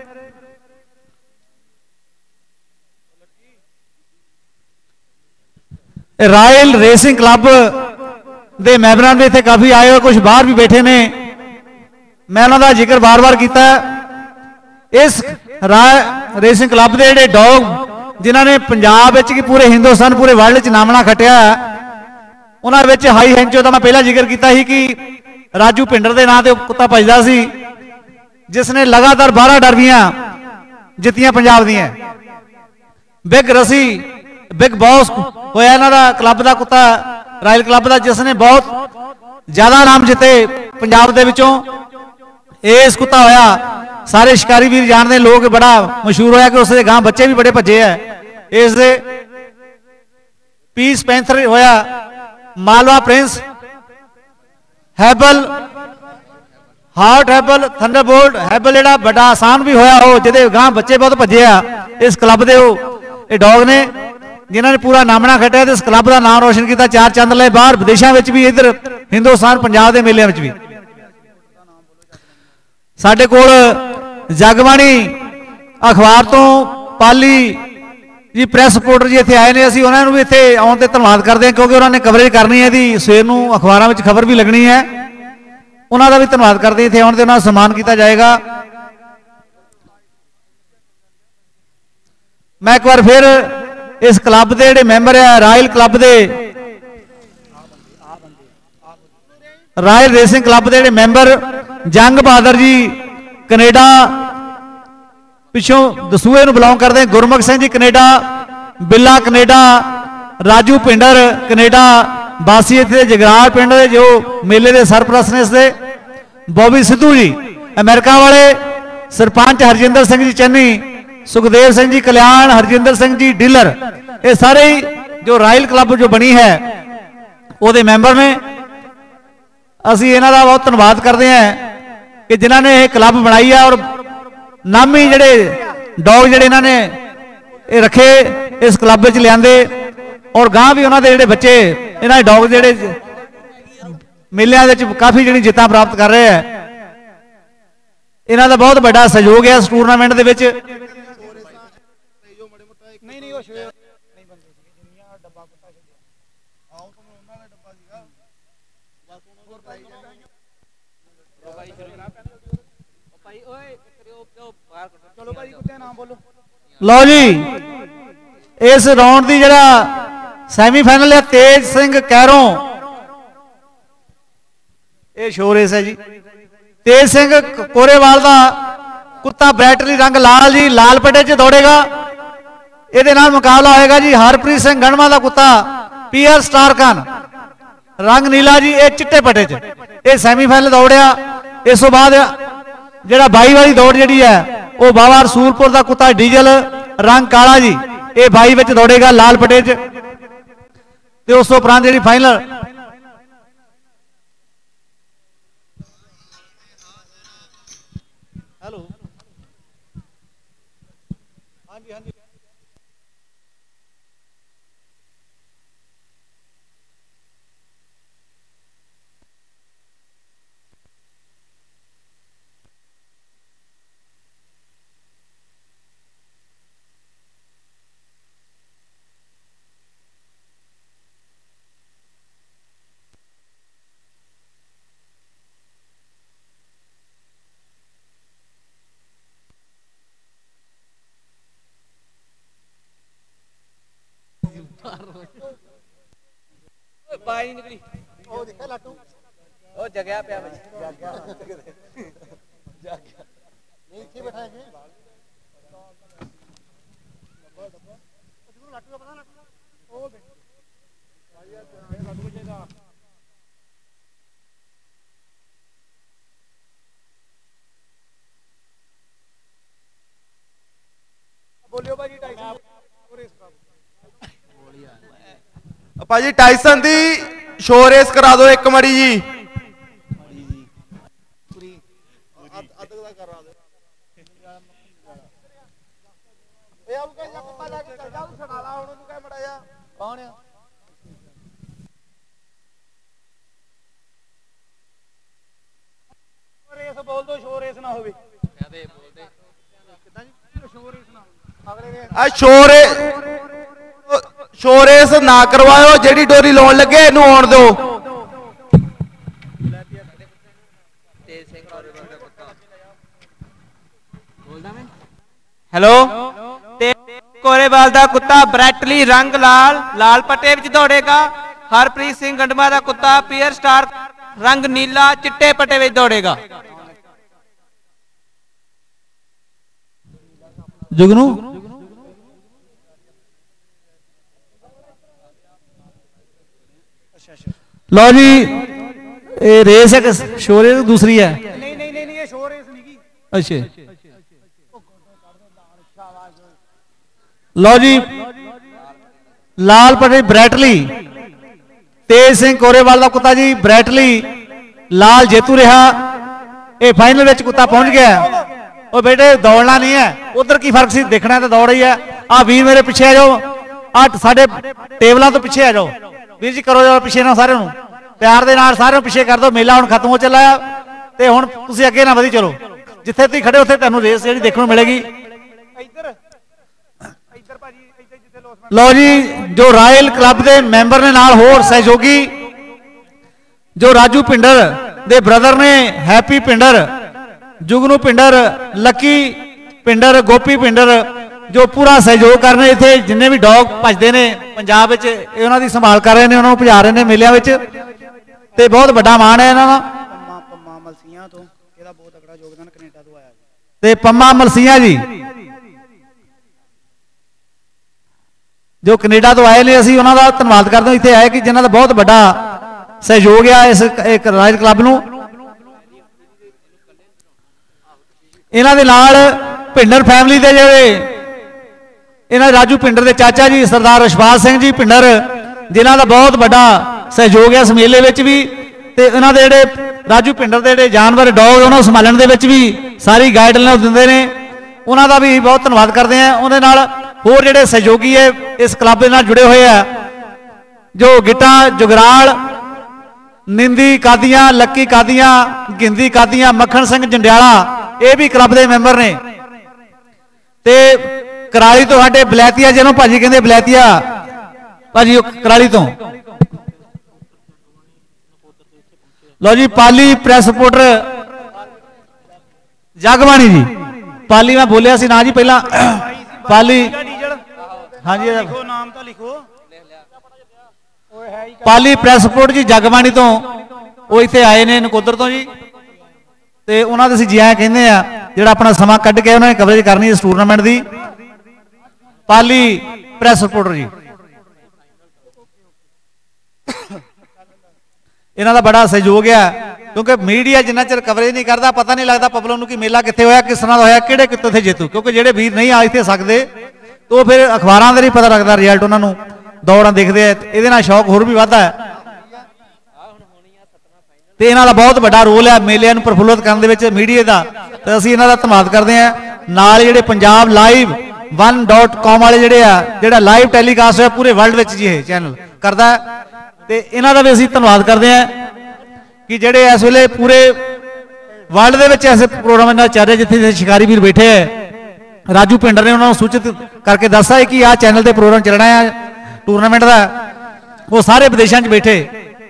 रॉयल रेसिंग क्लब के मैंबरां भी इतने काफ़ी आए और कुछ बाहर भी बैठे ने। मैं उन्होंने जिक्र बार बार किया। इस रेसिंग क्लब के जोड़े डॉग जिन्होंने पंजाब की पूरे हिंदुस्तान पूरे वर्ल्ड नामना खटिया, उन्होंने हाई हैंचो का मैं पहला जिक्र किया कि राजू पिंडर के नाम से कुत्ता भजदा सी, जिसने लगातार 12 डरबियां जितियां पंजाब दियां। बिग रसी बिग बॉस होया इन्हां दा क्लब का कुत्ता रॉयल क्लब का, जिसने बहुत ज्यादा नाम जिते पंजाब दे विचों। इस कुत्ता होया सारे शिकारी वीर जानते, लोग बड़ा मशहूर होया कि उसके गांव बच्चे भी बड़े भजे है। इस पीस पैंथर होया, मालवा प्रिंस, हैबल हार्ट हैबल, थंडरबोल्ट हैबल जेड़ा बड़ा आसान भी होया हो, जिहदे गांव बच्चे बहुत भजे आ। इस क्लब के डॉग ने जिन्होंने पूरा नामना खटिया तो इस क्लब का नाम रोशन किया। 4 चंद ले बाहर विदेशों में भी, इधर हिंदुस्तान पंजाब के मेलिया में भी। साडे कोल जगबाणी अखबार तो पाली जी प्रैस रिपोर्टर जी इतने आए ने। असीं उन्होंने भी इतने आने पर धन्यवाद करते हैं, क्योंकि उन्होंने कवरेज करनी है, सवेर को अखबारों में खबर भी लगनी है। उन्होंने भी धन्यवाद करते इतने आने पर उन्होंने सम्मान किया जाएगा। मैं एक बार फिर इस क्लब के जोड़े मैंबर है रॉयल क्लब के रॉयल रेसिंग क्लब के जोड़े मैंबर जंग बहादुर जी कनेडा पिछों दसूए बिलोंग करते हैं, Gurmukh Singh ji Canada, Billa Canada, Raju Pinder Canada, बासी इतने जगरार पिंड जो मेले के सरप्रस्त ने इसके, बॉबी सिद्धू जी अमेरिका वाले, सरपंच हरजिंदर सिंह जी चन्नी, सुखदेव सिंह जी कल्याण, हरजिंदर सिंह जी डीलर, ये सारे जो रॉयल क्लब जो बनी है वो मैंबर ने। असी इन्हों का बहुत धन्यवाद करते हैं कि जिन्होंने ये क्लब बनाई है और नामी जड़े डॉग जड़े इन्होंने रखे इस क्लब लिया, और गांह भी उन्होंने जोड़े बच्चे इन्होंने डॉग जोड़े मेलिया काफ़ी जी जित्तां प्राप्त कर रहे हैं। इन्हों का बहुत बड़ा सहयोग है इस टूरनामेंट के। लो जी इस राउंड की जरा सैमीफाइनल है तेज सिंह कैरों, ये शो रेस है जी। तेज सिंह कोरेवाल का कुत्ता बैटरी रंग लाल जी, लाल पट्टे च दौड़ेगा। ये मुकाबला होएगा जी हरप्रीत सिंह गणमा का कुत्ता पीआर स्टार खान रंग नीला जी, ये चिट्टे पट्टे च ये सैमीफाइनल दौड़िया। इस तो बाद जरा 22 वाली दौड़ जी है वो बाबा रसूलपुर का कुत्ता डीजल रंग काला जी, ये 22 में दौड़ेगा लाल पट्टे च। उस तो उपरांत जी फाइनल हेलो हाँ जी हाँ जी ਆਵਾਜ਼ ਨਹੀਂ ਨਿਕਲੀ ਉਹ ਦੇਖਿਆ ਲਾਟੂ ਉਹ ਜਗਿਆ ਪਿਆ ਬਈ ਨਹੀਂ ਇੱਥੇ ਬੈਠਾ ਹੈ ਲਾਟੂ ਦਾ ਪਤਾ ਲਾਟੂ ਉਹ ਬੋਲਿਓ ਭਾਜੀ ਟਾਈਸਨ ਭਾਜੀ ਟਾਈਸਨ ਦੀ ਸ਼ੋ ਰੇਸ ਕਰਾ ਦਿਓ ਇੱਕ ਮੜੀ ਜੀ ਕੌਣ ਆ ਰੇਸ ਬੋਲ ਦੋ ਸ਼ੋ ਰੇਸ ਨਾ ਹੋਵੇ ਕਹਦੇ ਬੋਲਦੇ ਕਿਦਾਂ ਜੀ ਸ਼ੋ ਰੇਸ ਨਾ ਅਗਲੇ ਆ ਸ਼ੋ ਰੇਸ ਨਾ ਕਰਵਾਇਓ ਜਿਹੜੀ ਡੋਰੀ ਲਾਉਣ ਲੱਗੇ ਇਹਨੂੰ ਆਉਣ ਦਿਓ ਹੈਲੋ ਤੇ ਕੋਰੇਵਾਲ ਦਾ ਕੁੱਤਾ ਬ੍ਰੈਟਲੀ ਰੰਗ ਲਾਲ ਲਾਲ ਪੱਟੇ ਵਿੱਚ ਦੌੜੇਗਾ ਹਰਪ੍ਰੀਤ ਸਿੰਘ ਗੰਡਮਾ ਦਾ ਕੁੱਤਾ ਪੀਅਰ ਸਟਾਰ ਰੰਗ ਨੀਲਾ ਚਿੱਟੇ ਪੱਟੇ ਵਿੱਚ ਦੌੜੇਗਾ जुगनू लो जी ये रेस है शो रेस दूसरी है नहीं ये शो रेस नहीं की अच्छा लो जी लाल पट्टी ब्रैटली तेज सिंह कोरेवाल का कुत्ता जी ब्रैटली लाल जेतू रहा ये फाइनल में कुत्ता पहुंच गया ਉਹ ਬੇਟੇ ਦੌੜਨਾ ਨਹੀਂ ਹੈ ਉਧਰ ਕੀ ਫਰਕ ਸੀ ਦੇਖਣਾ ਤਾਂ ਦੌੜ ਹੀ ਹੈ ਆ ਵੀਰ ਮੇਰੇ ਪਿੱਛੇ ਆ ਜਾਓ ਆ ਸਾਡੇ ਟੇਬਲਾਂ ਤੋਂ ਪਿੱਛੇ ਆ ਜਾਓ ਵੀਰ ਜੀ ਕਰੋ ਜਾਓ ਪਿੱਛੇ ਨਾ ਸਾਰਿਆਂ ਨੂੰ ਪਿਆਰ ਦੇ ਨਾਲ ਸਾਰਿਆਂ ਨੂੰ ਪਿੱਛੇ ਕਰ ਦਿਓ ਮੇਲਾ ਹੁਣ ਖਤਮ ਹੋ ਚੱਲਾ ਆ ਤੇ ਹੁਣ ਤੁਸੀਂ ਅੱਗੇ ਨਾ ਵਧੀ ਚਲੋ ਜਿੱਥੇ ਤੁਸੀਂ ਖੜੇ ਉੱਥੇ ਤੁਹਾਨੂੰ ਰੇਸ ਜਿਹੜੀ ਦੇਖਣ ਨੂੰ ਮਿਲੇਗੀ ਇੱਧਰ ਭਾਜੀ ਇੱਧਰ ਜਿੱਥੇ ਲੋਸਮੈਂਟ ਲਓ ਜੀ ਜੋ ਰਾਇਲ ਕਲੱਬ ਦੇ ਮੈਂਬਰ ਨੇ ਨਾਲ ਹੋਰ ਸਹਿਯੋਗੀ ਜੋ ਰਾਜੂ ਪਿੰਡਰ ਦੇ ਬ੍ਰਦਰ ਨੇ ਹੈਪੀ ਪਿੰਡਰ जुगनू पिंडर लकी पिंडर गोपी पिंडर जो पूरा सहयोग कर रहे इतने जिन्ने भी डॉग भजते ने पंजाब की संभाल कर रहे हैं उन्होंने भजा रहे हैं मेलिया ते बहुत बड़ा मान है इन्हों ते पम्मा मलसिया जी जो कनेडा तो आए ने असीं उन्हां दा धन्नवाद करते इत्थे आए कि जिन्हां दा बहुत बड़ा सहयोग है इस एक राइड क्लब नूं इन्हां दे नाल पिंडर फैमिली दे जिहड़े इन्हां राजू पिंडर दे चाचा जी सरदार रशपाल सिंह जी पिंडर जिन्हां दा बहुत बड़ा सहयोग है इस मेले विच भी ते इन्हां दे जिहड़े राजू पिंडर दे जिहड़े जानवर डॉग उन्हां नूं संभालण दे विच भी सारी गाइडलाइन दिंदे ने उन्हां दा भी बहुत धन्नवाद करते हैं उहदे नाल होर जिहड़े सहयोगी है इस क्लब दे नाल जुड़े हुए हैं जो गिट्टा जुगराल निंदी कादियां लक्की कादियां गिंदी कादियां मक्खन सिंह जंडियाला ये भी क्लब के मैंबर ने ते कराली तो साडे बलैतिया जिन्हों भाजी कहते बलैतिया भाजी कराली तो लो जी पाली प्रेस रिपोर्टर जगबाणी जी पाली मैं बोलिया सी ना जी पहला पाली हाँ जी नाम तो लिखो पाली प्रेस रिपोर्ट जी जगबाणी तो वो इत्थे आए ने नकोदर तो जी ते उन्होंने असीं जी आए कहते हैं जिहड़ा अपना समा कढ़ के उन्होंने कवरेज करनी इस टूरनामेंट की पाली प्रेस रिपोर्टर जी इन्हां दा बड़ा सहयोग है क्योंकि मीडिया जिन्ना चिर कवरेज नहीं करता पता नहीं लगता पब्लिक नूं कि मेला कित्थे होया किस तरह दा होया किहड़े कित्ते थे जेतू क्योंकि जिहड़े वीर नहीं आ इत्थे सकदे तो फिर अखबारां दे नहीं पता लगता रिजल्ट उन्हां नूं दौड़ां देखदे आ इहदे नाल शौक होर भी वधदा है ते इन्हां दा बहुत बड़ा रोल है मेलिਆਂ ਨੂੰ प्रफुल्लित करन दे विच मीडिया दा ते असीं इन्हां दा धन्नवाद करदे हां नाल जिहड़े पंजाब लाइव 1.com वाले जिहड़े आ जिहड़ा लाइव टैलीकास्ट है पूरे वर्ल्ड विच जी ये चैनल करदा ते इन्हां दा भी असीं धन्नवाद करदे हां कि जिहड़े इस वेले पूरे वर्ल्ड दे विच ऐसे प्रोग्राम इन्हां चल रहे जिथे शिकारी वीर बैठे है राजू पिंडर ने उन्होंने सूचित करके दसा है कि आ चैनल ते प्रोग्राम चलना है टूरनामेंट का वो सारे विदेशों च बैठे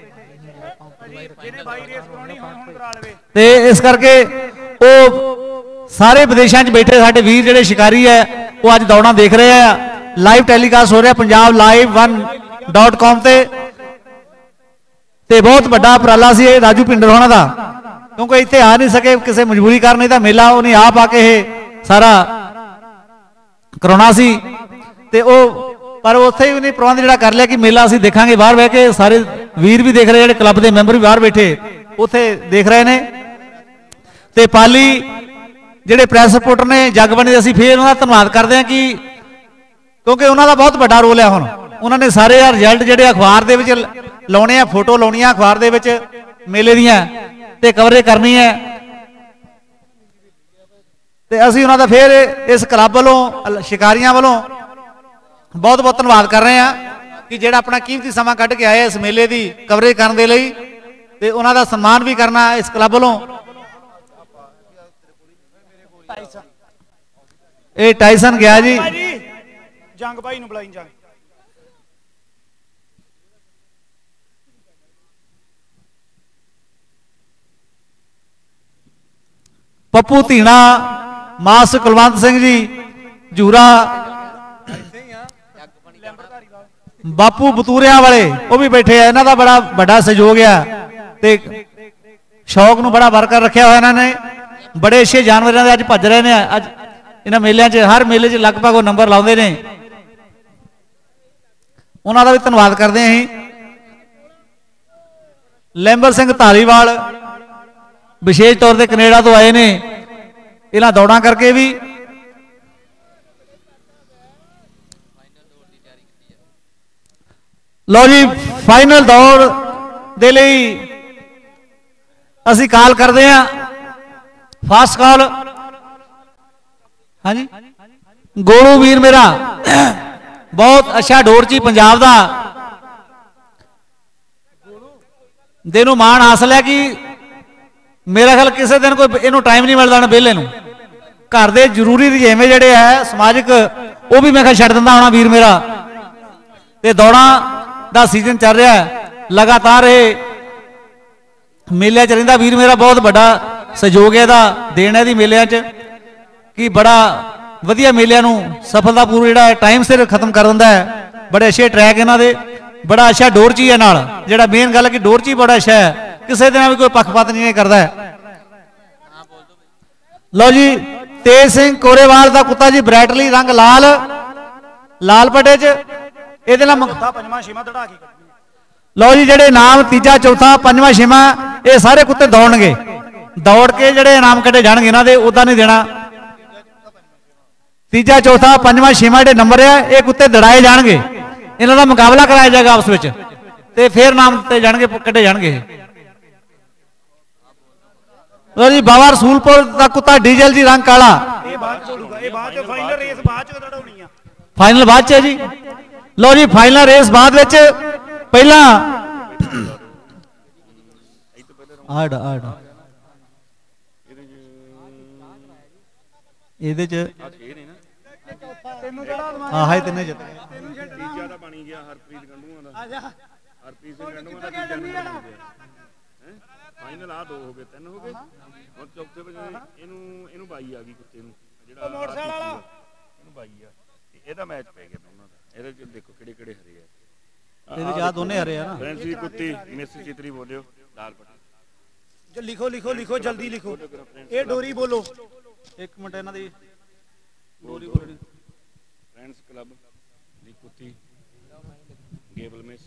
ते इस करके वो सारे विदेशों च बैठे साडे वीर जिहड़े शिकारी है वो अज दौड़ां देख रहे हैं लाइव टैलीकास्ट हो रहा पंजाब लाइव 1.com ते ਤੇ ਬਹੁਤ ਵੱਡਾ ਉਪਰਾਲਾ ਸੀ ਇਹ ਰਾਜੂ ਭਿੰਡਰ ਹੋਣਾ ਦਾ, ਕਿਉਂਕਿ ਇੱਥੇ ਆ ਨਹੀਂ ਸਕੇ ਕਿਸੇ ਮਜਬੂਰੀ ਕਾਰਨ, ਨਹੀਂ ਤਾਂ ਮੇਲਾ ਉਹਨੇ ਆਪ ਆ ਕੇ ਇਹ ਸਾਰਾ ਕਰਾਉਣਾ ਸੀ। ਤੇ ਉਹ ਪਰ ਉੱਥੇ ਹੀ ਉਹਨੇ ਪ੍ਰਬੰਧ ਜਿਹੜਾ ਕਰ ਲਿਆ ਕਿ ਮੇਲਾ ਅਸੀਂ ਦੇਖਾਂਗੇ ਬਾਹਰ ਬਹਿ ਕੇ, ਸਾਰੇ ਵੀਰ ਵੀ ਦੇਖ ਰਹੇ, ਜਿਹੜੇ ਕਲੱਬ ਦੇ ਮੈਂਬਰ ਵੀ ਬਾਹਰ ਬੈਠੇ ਉੱਥੇ ਦੇਖ ਰਹੇ ਨੇ। ਤੇ ਪਾਲੀ ਜਿਹੜੇ ਪ੍ਰੈਸ ਰਿਪੋਰਟਰ ਨੇ ਜਗਬਾਣੀ ਦੇ, ਅਸੀਂ ਫੇਰ ਉਹਨਾਂ ਦਾ ਧੰਨਵਾਦ ਕਰਦੇ ਹਾਂ ਕਿ ਕਿਉਂਕਿ ਉਹਨਾਂ ਦਾ ਬਹੁਤ ਵੱਡਾ ਰੋਲ ਹੈ। ਹੁਣ ਉਹਨਾਂ ਨੇ ਸਾਰੇ ਰਿਜ਼ਲਟ ਜਿਹੜੇ ਅਖਬਾਰ ਦੇ ਵਿੱਚ ਲਾਉਣੇ ਆ, ਫੋਟੋ ਲਾਉਣੀਆਂ ਅਖਬਾਰ ਦੇ ਵਿੱਚ ਮੇਲੇ ਦੀਆਂ ਤੇ ਕਵਰੇਜ ਕਰਨੀ ਹੈ। ਤੇ ਅਸੀਂ ਉਹਨਾਂ ਦਾ ਫੇਰ ਇਸ ਕਲੱਬ ਵੱਲੋਂ, ਸ਼ਿਕਾਰੀਆਂ ਵੱਲੋਂ ਬਹੁਤ ਬਹੁਤ ਧੰਨਵਾਦ ਕਰ ਰਹੇ ਹਾਂ ਕਿ ਜਿਹੜਾ ਆਪਣਾ ਕੀਮਤੀ ਸਮਾਂ ਕੱਢ ਕੇ ਆਏ ਇਸ ਮੇਲੇ ਦੀ ਕਵਰੇਜ ਕਰਨ ਦੇ ਲਈ, ਤੇ ਉਹਨਾਂ ਦਾ ਸਨਮਾਨ ਵੀ ਕਰਨਾ ਇਸ ਕਲੱਬ ਵੱਲੋਂ। ਇਹ ਟਾਈਸਨ ਗਿਆ ਜੀ, ਜੰਗ ਭਾਈ ਨੂੰ ਬੁਲਾਈ ਜੰਗ। ਪੱਪੂ ਧੀਣਾ, ਮਾਸਟਰ ਕੁਲਵੰਤ ਸਿੰਘ ਜੀ ਜੂਰਾ, ਬਾਪੂ ਬਤੂਰਿਆਂ ਵਾਲੇ ਉਹ ਵੀ ਬੈਠੇ ਆ। ਇਹਨਾਂ ਦਾ ਬੜਾ ਵੱਡਾ ਸਹਿਯੋਗ ਆ ਤੇ ਸ਼ੌਕ ਨੂੰ ਬੜਾ ਬਰਕਰਾਰ ਰੱਖਿਆ ਹੋਇਆ ਇਹਨਾਂ ਨੇ। ਬੜੇ ਅੱਛੇ ਜਾਨਵਰਾਂ ਦੇ ਅੱਜ ਭੱਜ ਰਹੇ ਨੇ। ਅੱਜ ਇਹਨਾਂ ਮੇਲਿਆਂ 'ਚ, ਹਰ ਮੇਲੇ 'ਚ ਲਗਭਗ ਉਹ ਨੰਬਰ ਲਾਉਂਦੇ ਨੇ। ਉਹਨਾਂ ਦਾ ਵੀ ਧੰਨਵਾਦ ਕਰਦੇ ਹਾਂ ਅਸੀਂ। ਲੈਂਬਰ ਸਿੰਘ ਧਾਲੀਵਾਲ ਵਿਸ਼ੇਸ਼ ਤੌਰ ਤੇ ਕੈਨੇਡਾ ਤੋਂ ਆਏ ਨੇ, ਇਹਨਾਂ ਦੌੜਾਂ ਕਰਕੇ ਵੀ। ਲਓ ਜੀ, ਫਾਈਨਲ ਦੌੜ ਦੇ ਲਈ ਅਸੀਂ ਕਾਲ ਕਰਦੇ ਹਾਂ, ਫਾਸਟ ਕਾਲ। ਹਾਂਜੀ, ਗੋਲੂ ਵੀਰ ਮੇਰਾ ਬਹੁਤ ਅੱਛਾ ਢੋਰਚੀ ਪੰਜਾਬ ਦਾ, ਦੇ ਨੂੰ ਮਾਣ ਹਾਸਲ ਹੈ ਕਿ ਮੇਰਾ ਖਿਆਲ ਕਿਸੇ ਦਿਨ ਕੋਈ ਇਹਨੂੰ ਟਾਈਮ ਨਹੀਂ ਮਿਲਦਾ ਨਾ ਵਿਹਲੇ ਨੂੰ। ਘਰ ਦੇ ਜ਼ਰੂਰੀ ਰੁਝੇਵੇਂ ਜਿਹੜੇ ਹੈ ਸਮਾਜਿਕ, ਉਹ ਵੀ ਮੈਂ ਕਿਹਾ ਛੱਡ ਦਿੰਦਾ ਹੋਣਾ ਵੀਰ ਮੇਰਾ। ਤੇ ਦੌੜਾਂ ਦਾ ਸੀਜ਼ਨ ਚੱਲ ਰਿਹਾ ਲਗਾਤਾਰ, ਇਹ ਮੇਲਿਆਂ 'ਚ ਰਹਿੰਦਾ ਵੀਰ ਮੇਰਾ। ਬਹੁਤ ਵੱਡਾ ਸਹਿਯੋਗ ਹੈ ਇਹਦਾ, ਦੇਣ ਹੈ ਇਹਦੀ ਮੇਲਿਆਂ 'ਚ ਕਿ ਬੜਾ ਵਧੀਆ ਮੇਲਿਆਂ ਨੂੰ ਸਫਲਤਾਪੂਰਵਕ ਜਿਹੜਾ ਟਾਈਮ ਸਿਰ ਖਤਮ ਕਰ ਦਿੰਦਾ ਹੈ। ਬੜੇ ਅੱਛੇ ਟਰੈਕ ਇਹਨਾਂ ਦੇ, ਬੜਾ ਅੱਛਾ ਡੋਰਚੀ ਹੈ ਨਾਲ। ਜਿਹੜਾ ਮੇਨ ਗੱਲ ਹੈ ਕਿ ਡੋਰਚੀ ਬੜਾ ਅੱਛਾ ਹੈ, ਕਿਸੇ ਦੇ ਨਾਲ ਵੀ ਕੋਈ ਪੱਖਪਾਤ ਨਹੀਂ ਕਰਦਾ। ਲਓ ਜੀ, ਤੇਜ ਸਿੰਘ ਕੋਰੇਵਾਲ ਦਾ ਕੁੱਤਾ ਜੀ, ਬ੍ਰੈਟਲੀ ਰੰਗ ਲਾਲ, ਲਾਲ ਪੱਟੇ 'ਚ। ਇਹਦੇ ਨਾਲ ਪੰਜਵਾਂ ਛੇਵਾਂ ਦੜਾ ਕੇ। ਲਓ ਜੀ, ਜਿਹੜੇ ਇਨਾਮ ਤੀਜਾ ਚੌਥਾ ਪੰਜਵਾਂ ਛੇਵਾਂ ਇਹ ਸਾਰੇ ਕੁੱਤੇ ਦੌੜਨਗੇ। ਦੌੜ ਕੇ ਜਿਹੜੇ ਇਨਾਮ ਕੱਢੇ ਜਾਣਗੇ ਇਹਨਾਂ ਦੇ, ਉਦਾਂ ਨਹੀਂ ਦੇਣਾ। ਤੀਜਾ ਚੌਥਾ ਪੰਜਵਾਂ ਛੇਵਾਂ ਜਿਹੜੇ ਨੰਬਰ ਆ ਇਹ ਕੁੱਤੇ ਦੜਾਏ ਜਾਣਗੇ, ਇਹਨਾਂ ਦਾ ਮੁਕਾਬਲਾ ਕਰਾਇਆ ਜਾਏਗਾ ਆਪਸ ਵਿੱਚ, ਤੇ ਫਿਰ ਨਾਮ ਦਿੱਤੇ ਜਾਣਗੇ, ਕੱਢੇ ਜਾਣਗੇ। ਲਓ ਜੀ, ਬਾਬਾ ਰਸੂਲਪੁਰ ਦਾ ਕੁੱਤਾ ਡੀਜ਼ਲ ਜੀ, ਰੰਗ ਕਾਲਾ। ਇਹ ਬਾਅਦ ਚ ਹੋਊਗਾ, ਇਹ ਬਾਅਦ ਚ ਫਾਈਨਲ ਰੇਸ ਬਾਅਦ ਚ ਦੜਾਉਣੀ ਆ। ਫਾਈਨਲ ਬਾਅਦ ਚ ਹੈ ਜੀ। ਲਓ ਜੀ, ਫਾਈਨਲ ਰੇਸ ਬਾਅਦ ਵਿੱਚ। ਪਹਿਲਾਂ ਇਹਦੇ ਚ ਹਾਂ ਤਿੰਨੇ ਜਿੱਤ ਗਏ। ਤੀਜਾ ਤਾਂ ਬਣੀ ਗਿਆ ਹਰਪ੍ਰੀਤ ਗੰਡੂਆਂ ਦਾ, ਹਰਪ੍ਰੀਤ ਸਿੰਘ ਗੰਡੂਆਂ ਦਾ ਤੀਜਾ ਨੰਬਰ ਹੈ। ਫਾਈਨਲ ਆ 2 ਹੋ ਗਏ, 3 ਹੋ ਗਏ। ਹੁਣ ਚੌਥੇ ਵਜੇ ਇਹਨੂੰ ਬਾਈ ਆ ਗਈ ਕੁੱਤੇ ਨੂੰ, ਜਿਹੜਾ ਮੋਟਰਸਾਈਕਲ ਵਾਲਾ ਇਹਨੂੰ ਬਾਈ ਆ। ਇਹਦਾ ਮੈਚ ਪੈ ਗਿਆ ਦੋਨਾਂ ਦਾ। ਇਹਦੇ ਚ ਦੇਖੋ ਕਿਹੜੇ ਕਿਹੜੇ ਹਰੇ ਆ। ਇਹਦੇ ਚ ਆ ਦੋਨੇ ਹਰੇ ਆ ਨਾ। ਫਰੈਂਸੀ ਕੁੱਤੀ ਮਿਸ ਚਿਤਰੀ ਬੋਲਿਓ, ਲਾਲ ਪੱਟੀ। ਲਿਖੋ ਲਿਖੋ ਲਿਖੋ, ਜਲਦੀ ਲਿਖੋ। ਇਹ ਡੋਰੀ ਬੋਲੋ। ਇੱਕ ਮਿੰਟ, ਇਹਨਾਂ ਦੀ ਡੋਰੀ ਬੋਲੋ। ਫਰੈਂਡਸ ਕਲੱਬ ਦੀ ਕੁੱਤੀ ਗੇਬਲ ਮਿਸ,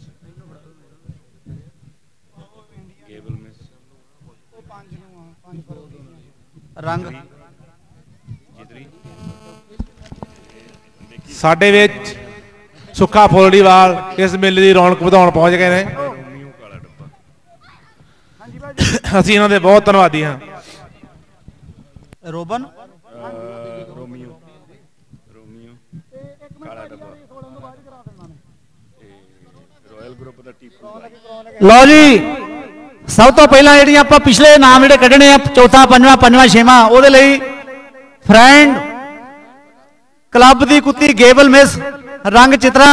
ਗੇਬਲ ਮਿਸ। ਉਹ 5 ਨੂੰ ਆ, 5 ਫਰਵਰੀ ਰੰਗ ਜਿਤਰੀ। ਸਾਡੇ ਵਿੱਚ ਸੁੱਖਾ ਫੁੱਲੜੀਵਾਲ ਇਸ ਮੇਲੇ ਦੀ ਰੌਣਕ ਵਧਾਉਣ ਪਹੁੰਚ ਗਏ ਨੇ। ਕਾਲਾ ਡੱਬਾ। ਅਸੀਂ ਇਹਨਾਂ ਦੇ ਬਹੁਤ ਧੰਨਵਾਦੀ ਹਾਂ। ਰੋਬਨ, ਰੋਮੀਓ ਕਾਲਾ ਡੱਬਾ, ਰਾਇਲ ਗਰੁੱਪ ਦਾ ਟੀਪੂ। ਲਓ ਜੀ, ਸਭ ਤੋਂ ਪਹਿਲਾਂ ਜਿਹੜੀਆਂ ਆਪਾਂ ਪਿਛਲੇ ਨਾਮ ਜਿਹੜੇ ਕੱਢਣੇ ਆ, ਚੌਥਾ ਪੰਜਵਾਂ ਛੇਵਾਂ, ਉਹਦੇ ਲਈ ਫਰੈਂਡ ਕਲੱਬ ਦੀ ਕੁੱਤੀ ਗੇਬਲ ਮਿਸ, ਰੰਗ ਚਿਤਰਾ,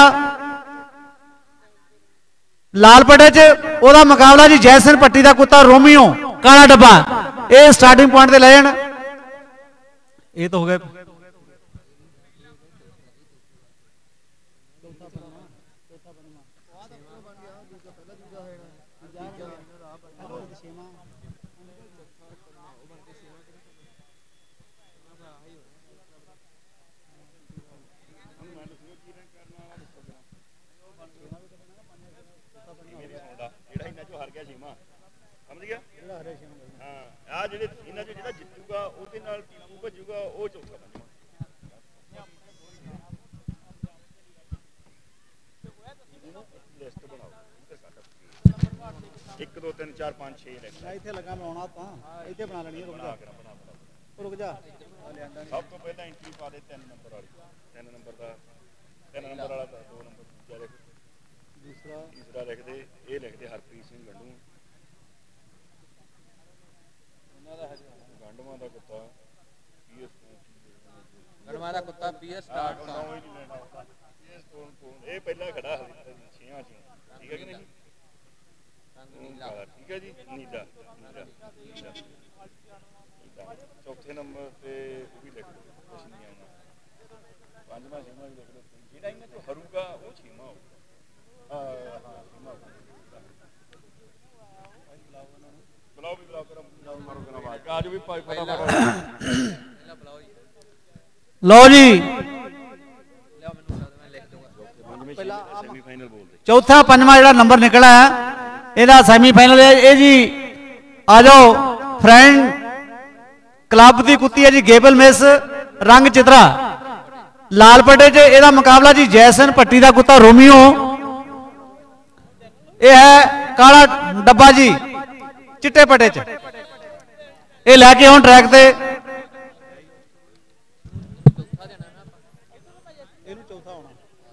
ਲਾਲ ਪੱਟੇ 'ਚ। ਉਹਦਾ ਮੁਕਾਬਲਾ ਜੀ ਜੈਸਨ ਪੱਟੀ ਦਾ ਕੁੱਤਾ ਰੋਮੀਓ, ਕਾਲਾ ਡੱਬਾ। ਇਹ ਸਟਾਰਟਿੰਗ ਪੁਆਇੰਟ ਤੇ ਲੈ ਜਾਣ। ਇਹ ਤਾਂ ਹੋ ਗਏ। ਹਾਰ ਗਿਆ ਛੇਵਾਂ ਸਮਝ ਗਿਆ ਹਾਂ ਆ ਜਿਹੜੇ ਇਹਨਾਂ ਚੋਂ ਜਿਹੜਾ ਜਿੱਤੂਗਾ ਉਹਦੇ ਨਾਲ ਟੀਪੂ ਭੱਜੂਗਾ ਉਹ ਚੌਥਾ ਪੰਜਵਾਂ ਲਿਸਟ ਬਣਾਓ 1 2 3 4 5 6 ਮੈਂ ਇੱਥੇ ਲੱਗਾ ਲਾਉਣਾ ਤਾਂ ਇੱਥੇ ਬਣਾ ਲੈਣੀ ਰੁਕ ਜਾ ਸਭ ਤੋਂ ਪਹਿਲਾਂ ਐਂਟਰੀ ਪਾ ਦੇ 3 ਨੰਬਰ ਵਾਲੀ 3 ਨੰਬਰ ਦਾ 3 ਨੰਬਰ ਵਾਲਾ 2 ਨੰਬਰ ਦੂਜਾ ਲਿਖ ਤੀਸਰਾ ਲਿਖਦੇ ਇਹ ਲਿਖਦੇ ਹਰਪ੍ਰੀਤ ਸਿੰਘ ਗੰਡੂ ਗੰਡੂਆਂ ਦਾ ਕੁੱਤਾ ਗੰਡੂਆਂ ਦਾ ਕੁੱਤਾ ਪੀਐਸ ਸਟਾਰਟ ਇਹ ਪਹਿਲਾਂ ਖੜਾ ਹਲੇ 6ਵਾਂ ਚ ਠੀਕ ਹੈ ਕਿ ਨਹੀਂ ਠੀਕ ਹੈ ਜੀ ਨੀਲਾ ਚੌਥੇ ਨੰਬਰ ਤੇ ਉਹ ਵੀ ਲਿਖ ਲਓ ਕੁਛ ਨਹੀਂ ਆਉਣਾ ਪੰਜਵਾਂ ਛੇਵਾਂ ਵੀ ਲਿਖ ਲਓ ਜਿਹੜਾ ਇਹਨਾਂ ਤੋਂ ਹਰੂਗਾ ਉਹ ਛੇਵਾਂ ਹੋਊਗਾ ਬੁਲਾਓ ਵੀ ਬੁਲਾਓ ਕਰ ਮਾਰੋ ਕਰ ਆਵਾਜ਼ ਆ ਜੋ ਵੀ ਪਤਾ ਲਓ ਜੀ ਸੈਮੀਫਾਈਨਲ ਬੋਲਦੇ ਚੌਥਾ ਪੰਜਵਾਂ ਜਿਹੜਾ ਨੰਬਰ ਨਿਕਲਿਆ ਇਹਦਾ ਸੈਮੀਫਾਈਨਲ ਹੈ ਇਹ ਜੀ ਆ ਜਾਓ ਫਰੈਂਡ ਕਲੱਬ ਦੀ ਕੁੱਤੀ ਹੈ ਜੀ ਗੇਬਲ ਮਿਸ ਰੰਗ ਚਿਤਰਾ ਲਾਲ ਪੱਟੇ 'ਚ ਇਹਦਾ ਮੁਕਾਬਲਾ ਜੀ ਜੈਸਨ ਭੱਟੀ ਦਾ ਕੁੱਤਾ ਰੋਮੀਓ ਇਹ ਹੈ ਕਾਲਾ ਡੱਬਾ ਜੀ ਚਿੱਟੇ ਪੱਟੇ 'ਚ ਇਹ ਲੈ ਕੇ ਆਉਣ ਟਰੈਕ ਤੇ ਇਹਨੂੰ ਚੌਥਾ ਹੋਣਾ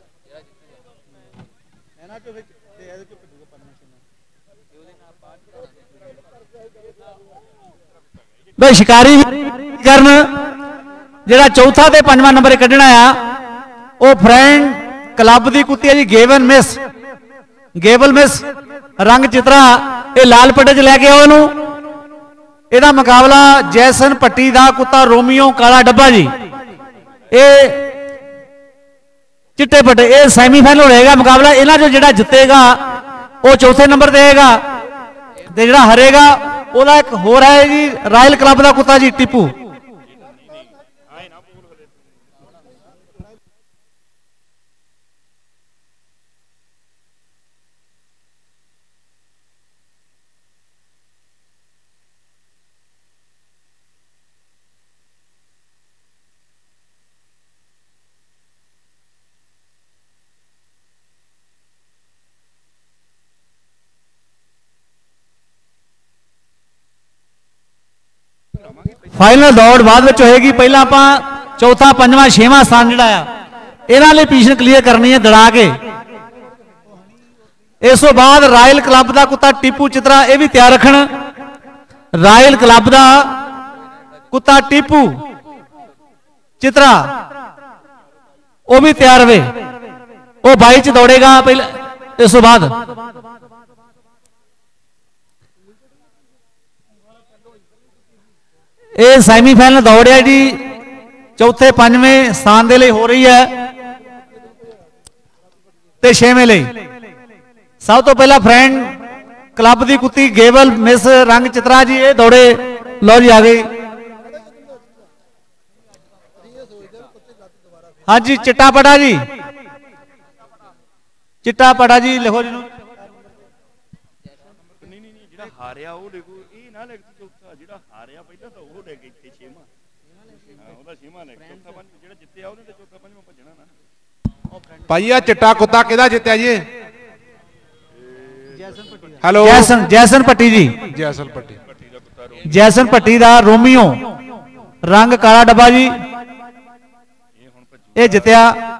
ਇਹਨਾਂ ਚੋਂ ਵਿੱਚ ਤੇ ਇਹਦੇ ਚੋਂ ਭੱਜੂਗਾ ਪੰਜਵਾਂ ਬਈ ਸ਼ਿਕਾਰੀ ਕਰਨ ਜਿਹੜਾ ਚੌਥਾ ਤੇ ਪੰਜਵਾਂ ਨੰਬਰ ਕੱਢਣਾ ਆ ਉਹ ਫਰੈਂਡ ਕਲੱਬ ਦੀ ਕੁੱਤੀ ਹੈ ਜੀ ਗੇਬਲ ਮਿਸ ਰੰਗ ਚਿਤਰਾ ਇਹ ਲਾਲ ਪੱਟੇ 'ਚ ਲੈ ਕੇ ਆਓ ਇਹਨੂੰ ਇਹਦਾ ਮੁਕਾਬਲਾ ਜੈਸਨ ਭੱਟੀ ਦਾ ਕੁੱਤਾ ਰੋਮੀਓ ਕਾਲਾ ਡੱਬਾ ਜੀ ਇਹ ਚਿੱਟੇ ਪੱਟੇ ਇਹ ਸੈਮੀਫਾਈਨਲ ਹੋਏਗਾ ਮੁਕਾਬਲਾ ਇਹਨਾਂ ਚੋਂ ਜਿਹੜਾ ਜਿੱਤੇਗਾ ਉਹ ਚੌਥੇ ਨੰਬਰ ਤੇ ਆਏਗਾ ਤੇ ਜਿਹੜਾ ਹਾਰੇਗਾ ਉਹਦਾ ਇੱਕ ਹੋਰ ਹੈ ਜੀ ਰਾਇਲ ਕਲੱਬ ਦਾ ਕੁੱਤਾ ਜੀ ਟਿੱਪੂ ਫਾਈਨਲ ਦੌੜ ਬਾਅਦ ਵਿੱਚ ਹੋਏਗੀ ਪਹਿਲਾਂ ਆਪਾਂ ਚੌਥਾ ਪੰਜਵਾਂ ਛੇਵਾਂ ਸਥਾਨ ਜਿਹੜਾ ਆ ਇਹਨਾਂ ਲਈ ਪੋਜੀਸ਼ਨ ਕਲੀਅਰ ਕਰਨੀ ਹੈ ਦੜਾ ਕੇ ਇਸ ਤੋਂ ਬਾਅਦ ਰਾਇਲ ਕਲੱਬ ਦਾ ਕੁੱਤਾ ਟੀਪੂ ਚਿਤਰਾ ਇਹ ਵੀ ਤਿਆਰ ਰੱਖਣ ਰਾਇਲ ਕਲੱਬ ਦਾ ਕੁੱਤਾ ਟੀਪੂ ਚਿਤਰਾ ਉਹ ਵੀ ਤਿਆਰ ਹੋਵੇ ਉਹ 22 ਚ ਦੌੜੇਗਾ ਪਹਿਲਾਂ ਇਸ ਤੋਂ ਬਾਅਦ ਇਹ ਸੈਮੀਫਾਈਨਲ ਦੌੜ ਹੈ ਜੀ ਚੌਥੇ ਪੰਜਵੇਂ ਸਥਾਨ ਦੇ ਲਈ ਹੋ ਰਹੀ ਹੈ ਤੇ ਛੇਵੇਂ ਲਈ ਸਭ ਤੋਂ ਪਹਿਲਾਂ ਫਰੈਂਡ ਕਲੱਬ ਦੀ ਕੁੱਤੀ ਗੇਬਲ ਮਿਸ ਰੰਗ ਚਿਤਰਾ ਜੀ ਇਹ ਦੌੜੇ ਲਓ ਜੀ ਆ ਗਈ ਹਾਂਜੀ ਚਿੱਟਾ ਪਟਾ ਜੀ ਚਿੱਟਾ ਪਟਾ ਜੀ ਲਿਖੋ ਜੀ ਨਹੀਂ ਜਿਹੜਾ ਹਾਰਿਆ ਉਹ ਲਿਖੋ ਇਹ ਨਾ ਲਿਖ ਚੌਥਾ ਜਿਹੜਾ ਹਾਰਿਆ ਪਹਿਲਾਂ ਤਾਂ ਉਹ ਲੈ ਕੇ ਇੱਥੇ ਛੇਵਾਂ ਉਹਦਾ ਛੇਵਾਂ ਲਿਖ ਚੌਥਾ ਪੰਜ ਜਿਹੜਾ ਜਿੱਤਿਆ ਉਹਨੇ ਤੇ ਚੌਥਾ ਪੰਜਵਾਂ ਭੱਜਣਾ ਨਾ ਭਾਈ ਆ ਚਿੱਟਾ ਕੁੱਤਾ ਕਿਹਦਾ ਜਿੱਤਿਆ ਜੀ hello Jason Bhatti ji Jason Bhatti Jason Bhatti ਦਾ ਰੋਮੀਓ ਰੰਗ ਕਾਲਾ ਡੱਬਾ ਜੀ ਇਹ ਜਿੱਤਿਆ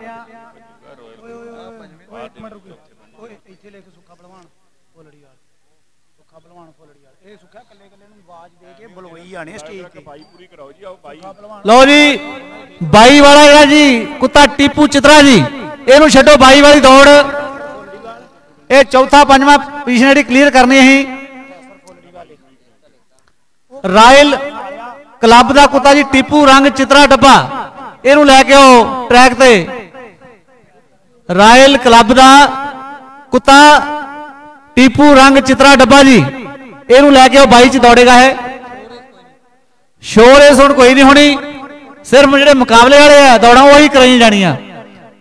ਇੱਥੇ ਲੈ ਕੇ ਸੁੱਖਾ ਭਲਵਾਨ ਫੁੱਲੜੀ ਵਾਲ ਸੁੱਖਾ ਭਲਵਾਨ ਫੁੱਲੜੀ ਵਾਲ ਇਹ ਸੁੱਖਾ ਕੱਲੇ ਕੱਲੇ ਨੂੰ ਆਵਾਜ਼ ਦੇ ਕੇ ਬੁਲਵਾਈ ਆਣੇ ਸਟੇਜ ਤੇ ਬਾਈ ਪੂਰੀ ਕਰਾਓ ਜੀ ਆਓ ਬਾਈ ਲਓ ਜੀ 22 ਵਾਲਾ ਜਿਹੜਾ ਜੀ ਕੁੱਤਾ ਟੀਪੂ ਚਿਤਰਾ ਜੀ ਇਹਨੂੰ ਛੱਡੋ 22 ਵਾਲੀ ਦੌੜ ਇਹ ਚੌਥਾ ਪੰਜਵਾਂ ਪੋਜੀਸ਼ਨ ਜਿਹੜੀ ਕਲੀਅਰ ਕਰਨੀ ਹੈ ਰਾਇਲ ਕਲੱਬ ਦਾ ਕੁੱਤਾ ਜੀ ਟੀਪੂ ਰੰਗ ਚਿਤਰਾ ਡੱਬਾ ਇਹਨੂੰ ਲੈ ਕੇ ਆਓ ਟਰੈਕ ਤੇ ਰਾਇਲ ਕਲੱਬ ਦਾ ਕੁੱਤਾ ਟੀਪੂ ਰੰਗ ਚਿਤਰਾ ਡੱਬਾ ਜੀ ਇਹਨੂੰ ਲੈ ਕੇ ਆਓ 22 ਚ ਦੌੜੇਗਾ ਹੈ ਸ਼ੋਰ ਇਸ ਹੁਣ ਕੋਈ ਨਹੀਂ ਹੋਣੀ ਸਿਰਫ ਜਿਹੜੇ ਮੁਕਾਬਲੇ ਵਾਲੇ ਆ ਦੌੜਾਂ ਉਹੀ ਕਰਾਈ ਜਾਣੀਆਂ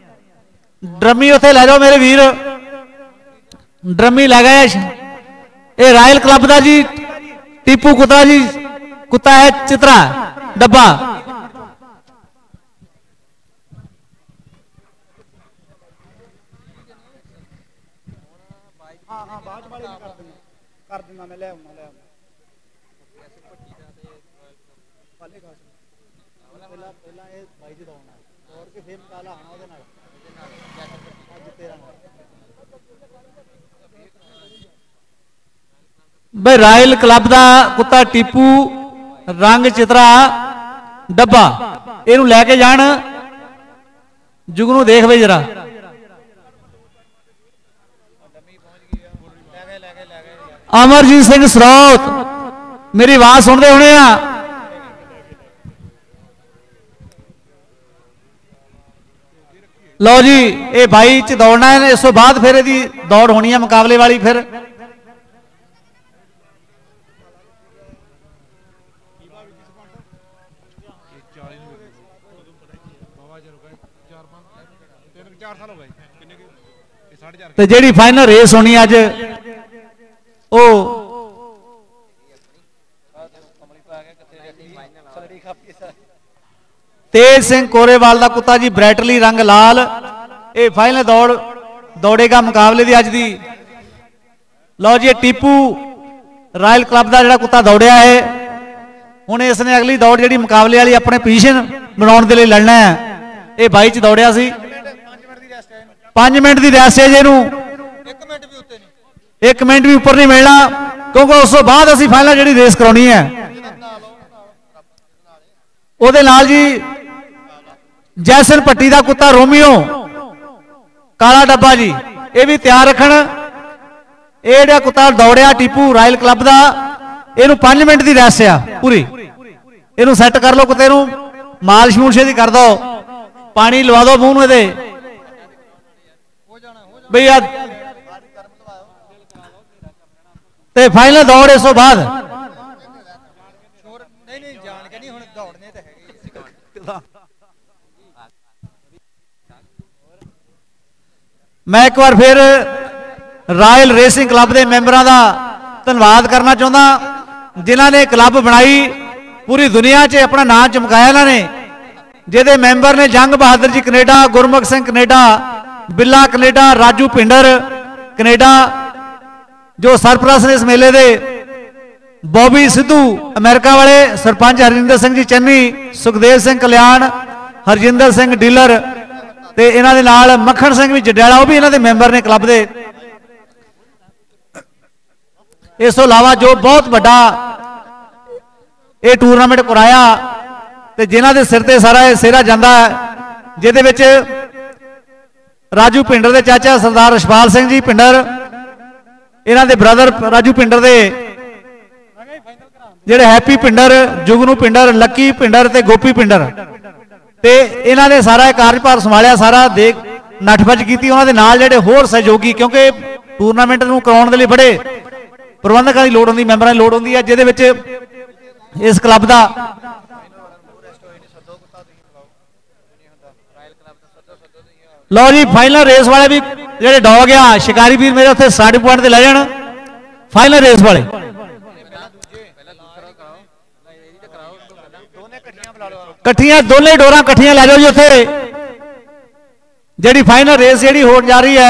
ਡਰਮੀ ਉੱਥੇ ਲੈ ਜਾਓ ਮੇਰੇ ਵੀਰ ਡਰਮੀ ਲੈ ਗਏ ये रायल क्लब का जी टीपू कुत्ता जी, कुत्ता है चित्रा डब्बा। कर दूंगा मैं, ले आऊंगा पहला ये भाई जी दौड़ना और के फिर काला आना ਉਹਦੇ ਨਾਲ ਅੱਜ ਤੇਰਾ ਨਾਲ भाई रायल क्लब का कुत्ता टीपू रंग चित्रा डब्बा इनू लैके जान जुगनू देख बे जरा। अमरजीत सिंह सरोत मेरी आवाज सुनते होने आ। लो जी ये भाई च दौड़ना है, इस तो बाद फिर यदि दौड़ होनी है मुकाबले वाली। फिर तो जी फाइनल रेस होनी अज ओ तेज सिंह कोरेवाल का कुत्ता जी ब्रैटली रंग लाल, ये फाइनल दौड़ दौड़ेगा मुकाबले की अज दी। लो जी टीपू रायल क्लब का जो कुत्ता दौड़िया है, हुण इसने अगली दौड़ जी मुकाबले वाली अपने पोजीशन बनाने के लिए लड़ना है। ये 22 च दौड़िया सी, 5 मिनट की रेस्ट है जी। 1 मिनट भी उपर नहीं मिलना क्योंकि उस तो बाद असी फाइनल जी रेस करानी है। ਉਹਦੇ ਨਾਲ जी जैसन पट्टी का कुत्ता रोमियो काला डब्बा जी, ये भी तैयार रखन। ये कुत्ता दौड़िया टीपू रायल क्लब का, इनू 5 मिनट की रेस्ट आ पूरी। इनू सैट कर लो, कुत्ते मालिश मूलिश कर दो, पानी लवा दो मूंह में भैया। ते फाइनल दौड़ इस बाद मैं एक बार फिर रायल रेसिंग क्लब के मैंबरों का धन्यवाद करना चाहता, जिन्होंने क्लब बनाई पूरी दुनिया च अपना नाम चमकाया। इन्होंने जिहदे मैंबर ने Jang Bahadur ji Canada, Gurmukh Singh Canada, Billa Canada, Raju Pinder Canada जो सरप्रस्त ने इस मेले दे, बॉबी सिद्धू अमेरिका वाले, सरपंच हरजिंदर सिंह जी चन्नी, सुखदेव सिंह कल्याण, हरजिंदर सिंह डीलर, ते इन्हां दे नाल मक्खण सिंह भी जडैला, वो भी इन्हां दे मैंबर ने क्लब दे। इस तो इलावा जो बहुत बड़ा ये टूरनामेंट कराया ते जिन्हां दे सिर ते सारा सेहरा जांदा है, जिहदे विच राजू पिंडर दे चाचा सरदार रशपाल सिंह जी पिंडर, इन्हां दे ब्रदर राजू पिंडर दे जिहड़े हैप्पी पिंडर, जुगनू पिंडर, लक्की पिंडर ते गोपी पिंडर, ते इन्हां ने सारा कार्यभार संभालिया, सारा देख नठभज की। उन्हां दे नाल जिहड़े होर सहयोगी, क्योंकि टूरनामेंट नूं कराउण दे लई बड़े प्रबंधकां दी लोड़ हुंदी, मैंबरां दी लोड़ हुंदी है, जिहदे विच इस क्लब दा लो जी फाइनल रेस वाले भी जिहड़े डॉग आ शिकारी वीर मेरे उत्थे स्टार्टिंग पॉइंट ते लै जाण। फाइनल रेस वाले कट्ठियां दोने डोरा कट्ठियां लै जाओ जी उत्थे। जिहड़ी फाइनल रेस जिहड़ी होण जा रही है,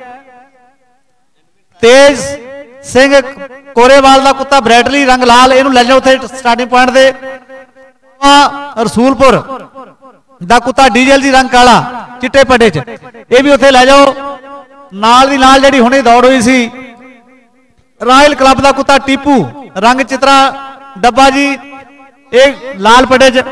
तेज सिंह कोरेवाल का कुत्ता ब्रैटली रंग लाल, इनू लै जाओ उत्थे स्टार्टिंग पॉइंट दे। रसूलपुर दा कुत्ता डीजल जी रंग काला चिट्टे पट्टे च, ये भी उत्थे लै जाओ। नाल दी नाल जिहड़ी हुणे दौड़ हुई सी, रायल क्लब का कुत्ता टीपू रंग चित्रा डब्बा जी, एक लाल पट्टे च।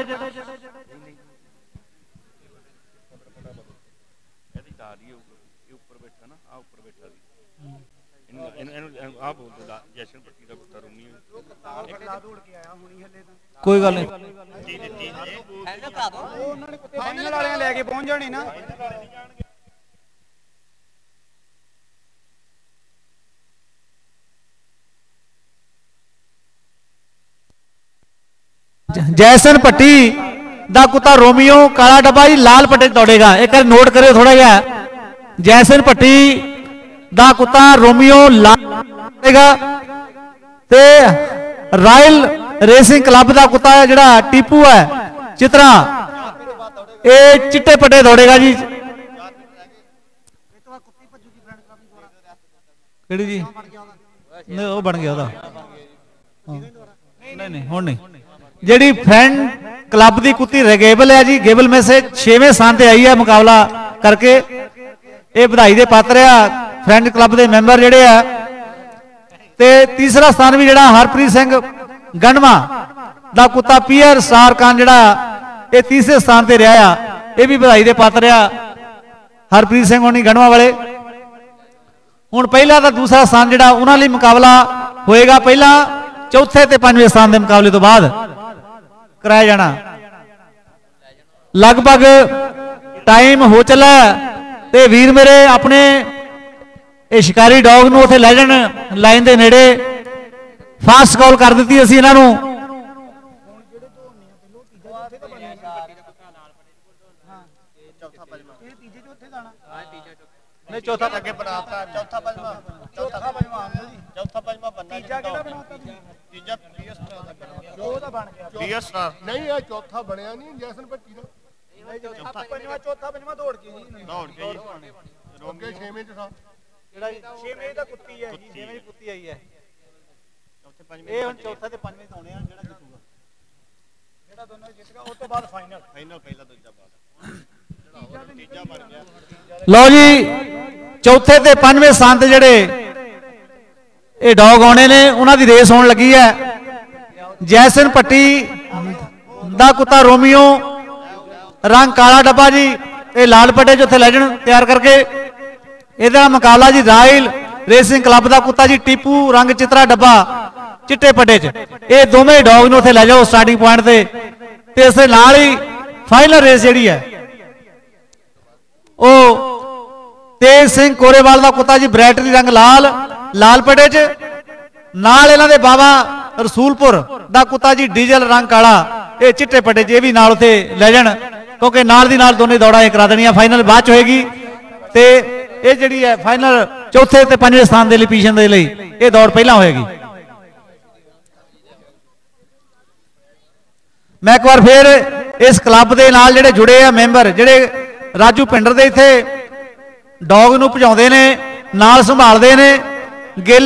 कोई गल नहीं, फाइनल वाले लेके पहुंच जानी ना। जैसन पट्टी दा कुत्ता रोमियो काला डब्बा जी लाल पट्टे दौड़ेगा, एक नोट करियो थोड़ा जा। जैसन पट्टी दा कुत्ता रोमियो लाल दौड़ेगा, ते रायल रेसिंग क्लब का कुत्ता है जिहड़ा टीपू है चित्रा, ये चिट्टे पट्टे दौड़ेगा जी। किहड़ी जी नहीं वो बन गया नहीं हुण नहीं। जिहड़ी फ्रेंड क्लब की कुत्ती रेगेबल है जी, गेबल में से 6वें स्थान पर आई है मुकाबला करके, ये बधाई के पात्र है फ्रेंड क्लब के मैंबर जिहड़े आ। ते तीसरा स्थान भी जिहड़ा हरप्रीत सिंह गंडवा दा कुत्ता पीयर स्टार कान जिहड़ा ये तीसरे स्थान पर रहा, ये भी बधाई के पात्र आ हरप्रीत सिंह होनी गंडवा वाले। हुण पहला तो दूसरा स्थान जिहड़ा उन्हां लई मुकाबला होएगा, पहला चौथे ते पंजवें स्थान के मुकाबले तो बाद कराया जाना। लगभग टाइम हो चला ते वीर मेरे अपने ये शिकारी डॉग नूं उत्थे लै जाण लाइन के नेड़े फास्ट कॉल कर दी असीं इन्हां नूं। नहीं चौथा अगे बनाता, चौथा पंजवा चौथा पंजवा बनना, तीजा किहड़ा बनाता जी? तीजा पीएस स्टार नहीं है, चौथा बनया नहीं जैसन भट्टी दा, चौथा पंजवा दौड़ के जी, दौड़ के जी रोके 6वें च था जेड़ा 6वें दा कुत्ती है जी, 6वें दी कुत्ती आई है, चौथे पंजवें ये हुण चौथा ते पंजवें च होने आ जेड़ा जितूगा, जेड़ा दोनों जित गया उस तो बाद फाइनल पहला दूजा बाद तीजा बन गया। लो जी चौथे ते पंजवें स्थान ते जेड़े ये डॉग आने ने उन्हां दी रेस होने लगी है। जैसन पट्टी दा कुत्ता रोमियो रंग काला डब्बा जी, ये लाल पट्टे च उत्थे लैजन तैयार करके इहदा मुकाबला जी रायल रेसिंग क्लब का कुत्ता जी टीपू रंग चित्रा डब्बा चिट्टे पट्टे च, ये दोवें डॉग नूं उत्थे लै जाओ स्टार्टिंग पॉइंट ते इस दे नाल ही फाइनल रेस जिहड़ी है ओ तेज सिंह कोरेवाल का कुत्ता जी ब्रैटली रंग लाल लाल पट्टे च, नाल इन्हां दे बाबा रसूलपुर दा कुत्ता जी डीजल रंग काला ये चिट्टे पट्टे च, ये भी नाल उत्थे लै जाण क्योंकि नाल दी नाल दोनों दौड़ा करा देनियां, फाइनल बाद च होएगी ते ये जिहड़ी है फाइनल चौथे ते पंजवें स्थान दे लई पोजीशन दे लई ये दौड़ पहला होएगी। मैं एक बार फिर इस क्लब के नाल जिहड़े जुड़े आ मैंबर जिहड़े राजू पिंडर दे इत्थे डॉग नूं भजाउंदे ने नाल संभालदे ने, गिल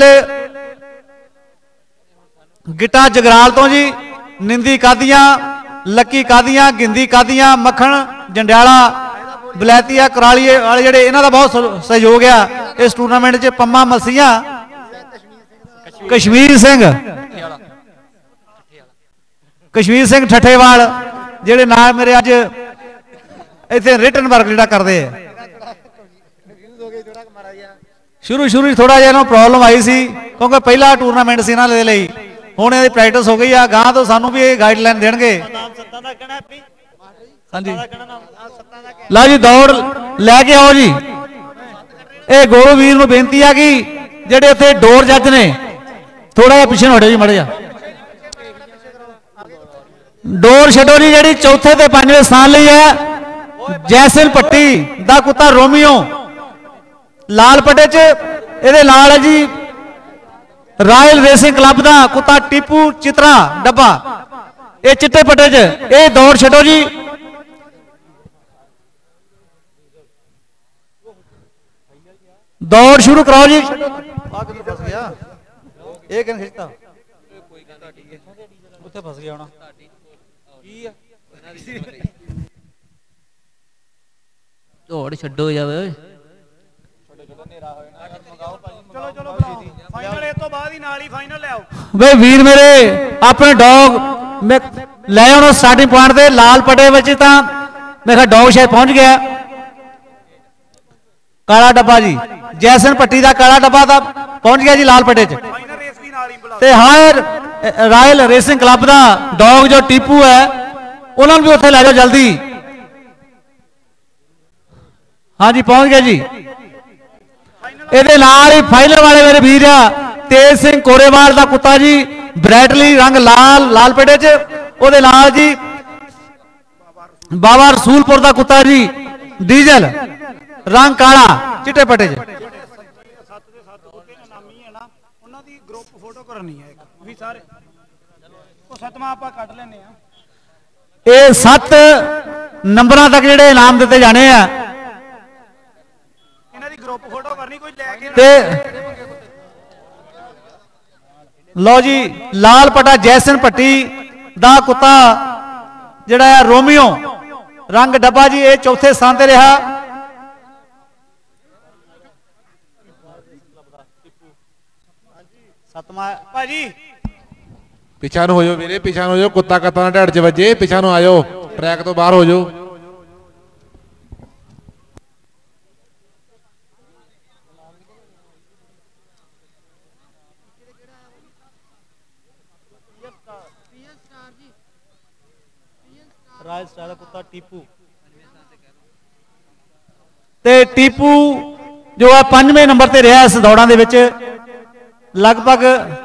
गिटा जगराल तो जी, निंदी कादियां लक्की कादियां गिंदी कादियां मक्खण जंडियाला बलैतिया कराली वाले जिहड़े इन्हां दा बहुत सहयोग है इस टूरनामेंट च। पम्मा मलसिया कश्मीर सिंह ठठेवाल जिहड़े नाल मेरे अज इत्थे रिटन वर्क जिहड़ा करदे है। शुरू थोड़ा जिहा प्रॉब्लम आई सी क्योंकि पहला टूरनामेंट से इन्हां दे लई, हुण इहदी प्रैक्टिस हो गई आ, गांह तो सानू भी गाइडलाइन देणगे। हाँ जी ला जी दौड़ लैके आओ जी। ये गोरू वीर नूं बेनती है कि जिहड़े उत्थे डोर जज ने थोड़ा जिहा पिछे हटो जी, मड़ जा डोर छड्डो जी। जिहड़ी चौथे ते पंजवें स्थान लई है जैसन पट्टी दा कुत्ता रोमियो लाल पट्टे च, इहदे नाल है जी रायल रेसिंग क्लब का कुत्ता टीपू चित्रा डब्बा ये चिट्टे पट्टे च, ये दौड़ छड्डो जी। दौड़ शुरू कराओ जी। फस गया ये किन खिंचता उत्थे फस गया होना दौड़ छड्डो जावे। वे वीर मेरे अपने डॉग लै आओ स्टार्टिंग पॉइंट से लाल पट्टे में तो मेरा डॉग शायद पहुंच गया। काला डब्बा जी जैसन पट्टी का काला डब्बा था पहुंच गया जी लाल पट्टे ते हायर रायल रेसिंग क्लब का डॉग जो टीपू है उन्होंने भी उत्थे लै जाओ जल्दी। हाँ जी पहुंच गया जी। ਇਹਦੇ ਨਾਲ ही फाइनल वाले मेरे वीर आ तेज सिंह कोरेवाल का कुत्ता जी ब्रैटली रंग लाल लाल पेटे च, ਉਹਦੇ ਨਾਲ जी बाबा रसूलपुर का कुत्ता जी डीजल रंग काला चिट्टे पट्टे च। ਗਰੁੱਪ ਫੋਟੋ ਕਰਨੀ ਹੈ ਇੱਕ ਵੀ ਸਾਰੇ ਉਹ ਸਤਵਾਂ ਆਪਾਂ ਕੱਢ ਲੈਨੇ ਆ ਇਹ 7 ਨੰਬਰਾਂ ਤੱਕ ਜਿਹੜੇ ਇਨਾਮ ਦਿੱਤੇ ਜਾਣੇ ਆ ਇਹਨਾਂ ਦੀ ਗਰੁੱਪ ਫੋਟੋ ਕਰਨੀ ਕੋਈ ਲੈ ਕੇ ਤੇ ਲਓ ਜੀ ਲਾਲ ਪਟਾ ਜੈਸਨ ਭੱਟੀ ਦਾ ਕੁੱਤਾ ਜਿਹੜਾ ਹੈ ਰੋਮੀਓ ਰੰਗ ਡੱਬਾ ਜੀ ਇਹ ਚੌਥੇ ਸਥਾਨ ਤੇ ਰਿਹਾ ਸਤਵਾਂ ਭਾਜੀ ਪਿੱਛਾ ਨੂੰ ਹੋ ਜਾਓ ਵੀਰੇ ਪਿੱਛਾ ਨੂੰ ਹੋ ਜਾਓ ਕੁੱਤਾ ਕੱਤਾ ਨਾਲ ਢੱਡ 'ਚ ਵੱਜੇ ਪਿੱਛਾ ਨੂੰ ਆ ਜਾਓ ਟਰੈਕ ਤੋਂ ਬਾਹਰ ਹੋ ਜਾਓ ਰਾਜ ਸਟਾਰ ਦਾ ਕੁੱਤਾ ਟੀਪੂ ਤੇ ਟੀਪੂ ਜੋ ਹੈ 5ਵੇਂ ਨੰਬਰ ਤੇ ਰਿਹਾ ਇਸ ਦੌੜਾਂ ਦੇ ਵਿੱਚ ਲਗਭਗ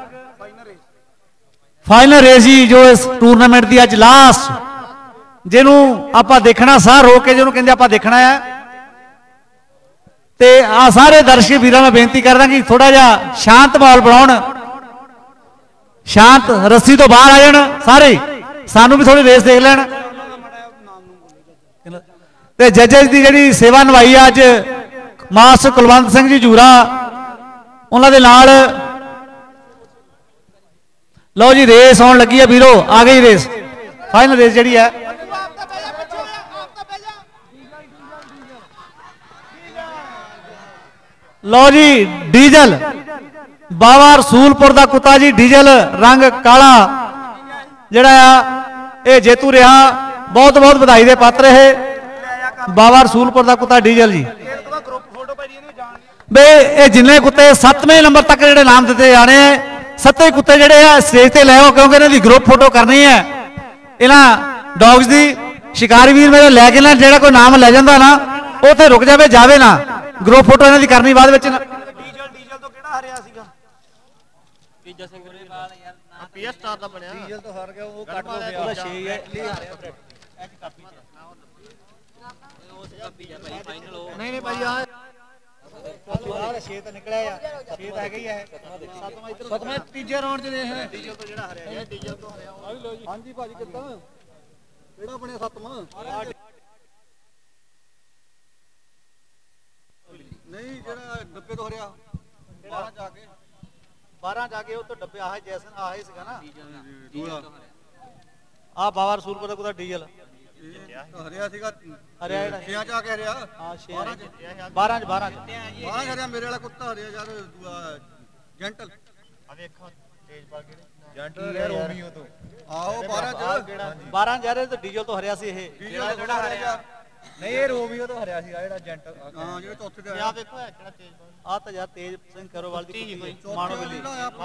ਫਾਈਨਲ ਰੇਸ ਹੀ ਜੋ ਇਸ ਟੂਰਨਾਮੈਂਟ ਦੀ ਅੱਜ ਲਾਸਟ ਜਿਹਨੂੰ ਆਪਾਂ ਦੇਖਣਾ ਸਾਹ ਰੋਕ ਕੇ ਜਿਹਨੂੰ ਕਹਿੰਦੇ ਆਪਾਂ ਦੇਖਣਾ ਹੈ ਤੇ ਆ ਸਾਰੇ ਦਰਸ਼ਕ ਵੀਰਾਂ ਨੂੰ ਬੇਨਤੀ ਕਰਦਾ ਕਿ ਥੋੜਾ ਜਿਹਾ ਸ਼ਾਂਤ ਮਾਹੌਲ ਬਣਾਉਣ ਸ਼ਾਂਤ ਰੱਸੀ ਤੋਂ ਬਾਹਰ ਆ ਜਾਣ ਸਾਰੇ ਸਾਨੂੰ ਵੀ ਥੋੜੀ ਰੇਸ ਦੇਖ ਲੈਣ ਤੇ ਜੱਜਸ ਦੀ ਜਿਹੜੀ ਸੇਵਾ ਨਿਭਾਈ ਅੱਜ ਮਾਸਟਰ ਕੁਲਵੰਤ ਸਿੰਘ ਜੀ ਜੂਰਾ ਉਹਨਾਂ ਦੇ ਨਾਲ ਲਓ ਜੀ ਰੇਸ ਆਉਣ ਲੱਗੀ ਹੈ ਵੀਰੋ ਆ ਗਈ ਰੇਸ ਫਾਈਨਲ ਰੇਸ ਜਿਹੜੀ ਹੈ ਲਓ ਜੀ ਡੀਜ਼ਲ ਬਾਵਾ ਰਸੂਲਪੁਰ ਦਾ ਕੁੱਤਾ ਜੀ ਡੀਜ਼ਲ ਰੰਗ ਕਾਲਾ ਜਿਹੜਾ ਆ ਇਹ ਜੇਤੂ ਰਿਹਾ ਬਹੁਤ ਬਹੁਤ ਵਧਾਈ ਦੇ ਪਾਤਰ ਇਹ ਬਾਵਾ ਰਸੂਲਪੁਰ ਦਾ ਕੁੱਤਾ ਡੀਜ਼ਲ ਜੀ ਬਈ ਇਹ ਜਿੰਨੇ ਕੁੱਤੇ 7ਵੇਂ ਨੰਬਰ ਤੱਕ ਜਿਹੜੇ ਨਾਮ ਦਿੱਤੇ ਜਾਣੇ ਆ 7 ਕੁੱਤੇ ਜਿਹੜੇ ਆ ਸਟੇਜ ਤੇ ਲੈ ਆਓ ਕਿਉਂਕਿ ਇਹਨਾਂ ਦੀ ਗਰੁੱਪ ਫੋਟੋ ਕਰਨੀ ਹੈ ਇਹਨਾਂ ਡੌਗਸ ਦੀ ਸ਼ਿਕਾਰੀ ਵੀਰ ਮੇਰੇ ਲੈ ਕੇ ਨਾ ਜਿਹੜਾ ਕੋਈ ਨਾਮ ਲੈ ਜਾਂਦਾ ਨਾ ਉੱਥੇ ਰੁਕ ਜਾਵੇ ਨਾ ਗਰੁੱਪ ਫੋਟੋ ਇਹਨਾਂ ਦੀ ਕਰਨੀ ਬਾਅਦ ਵਿੱਚ ਡੀਜ਼ਲ ਤੋਂ ਕਿਹੜਾ ਹਰਿਆ ਸੀਗਾ ਤੀਜਾ ਸਿੰਘ ਗਰੇਵਾਲ ਯਾਰ ਨਾ ਪੀਐਸ ਸਟਾਰ ਦਾ ਬਣਿਆ ਡੀਜ਼ਲ ਤੋਂ ਹਾਰ ਗਿਆ ਉਹ ਕੱਟ ਹੋ ਗਿਆ 6 ਹੈ ਨਹੀਂ ਭਾਈ ਆ 6 ਤਾਂ ਨਿਕਲਿਆ ਆ 6 ਤਾਂ ਹੈਗਾ ਹੀ ਹੈ ਸਤਵਾਂ ਤੀਜੇ ਰਾਉਂਡ 'ਚ ਦੇਖ ਡੀਜ਼ਲ ਤੋਂ ਜਿਹੜਾ ਹਰਿਆ ਡੀਜ਼ਲ ਤੋਂ ਹਰਿਆ ਹਾਂਜੀ ਭਾਜੀ ਕਿੱਦਾਂ ਕਿਹੜਾ ਬਣਿਆ ਸਤਵਾਂ ਨਹੀਂ ਜਿਹੜਾ ਡੱਬੇ ਤੋਂ ਹਰਿਆ 12 ਜਾ ਕੇ ਉਹ ਤੋਂ ਡੱਬੇ ਆਹ ਜੈਸਨ ਆਹ ਹੀ ਸੀਗਾ ਨਾ ਆ ਬਾਵਾ ਰਸੂਲਪੁਰ ਦਾ ਕੁੱਤਾ ਡੀਜ਼ਲ ਹਰਿਆ ਸੀਗਾ ਹਰਿਆ ਜਿਹੜਾ 6 ਚ ਆ ਕੇ ਹਰਿਆ ਹਾਂ 6 12 ਚ 12 ਹਰਿਆ ਮੇਰੇ ਵਾਲਾ ਕੁੱਤਾ ਹਰਿਆ ਯਾਰ ਜੈਂਟਲ ਆ ਵੇਖੋ ਤੇਜ ਪਾ ਕੇ ਜੈਂਟਲ ਰੋਮੀਓ ਤੋਂ ਆਹੋ 12 ਜਾ ਰਹੇ ਤੇ ਡੀਜ਼ਲ ਤੋਂ ਹਰਿਆ ਸੀ ਇਹ ਡੀਜ਼ਲ ਜਿਹੜਾ ਹਰਿਆ ਨਹੀਂ ਇਹ ਰੋਮੀਓ ਤੋਂ ਹਰਿਆ ਸੀਗਾ ਜਿਹੜਾ ਜੈਂਟਲ ਹਾਂ ਜਿਹੜਾ ਚੌਥੇ ਤੇ ਆਇਆ ਆ ਵੇਖੋ ਕਿਹੜਾ ਤੇਜ ਆ ਤਾਂ ਯਾਰ ਤੇਜ ਸਿੰਘ ਕਰੋਵਾਲ ਦੀ ਮਾਣੋ ਬਿੱਲੀ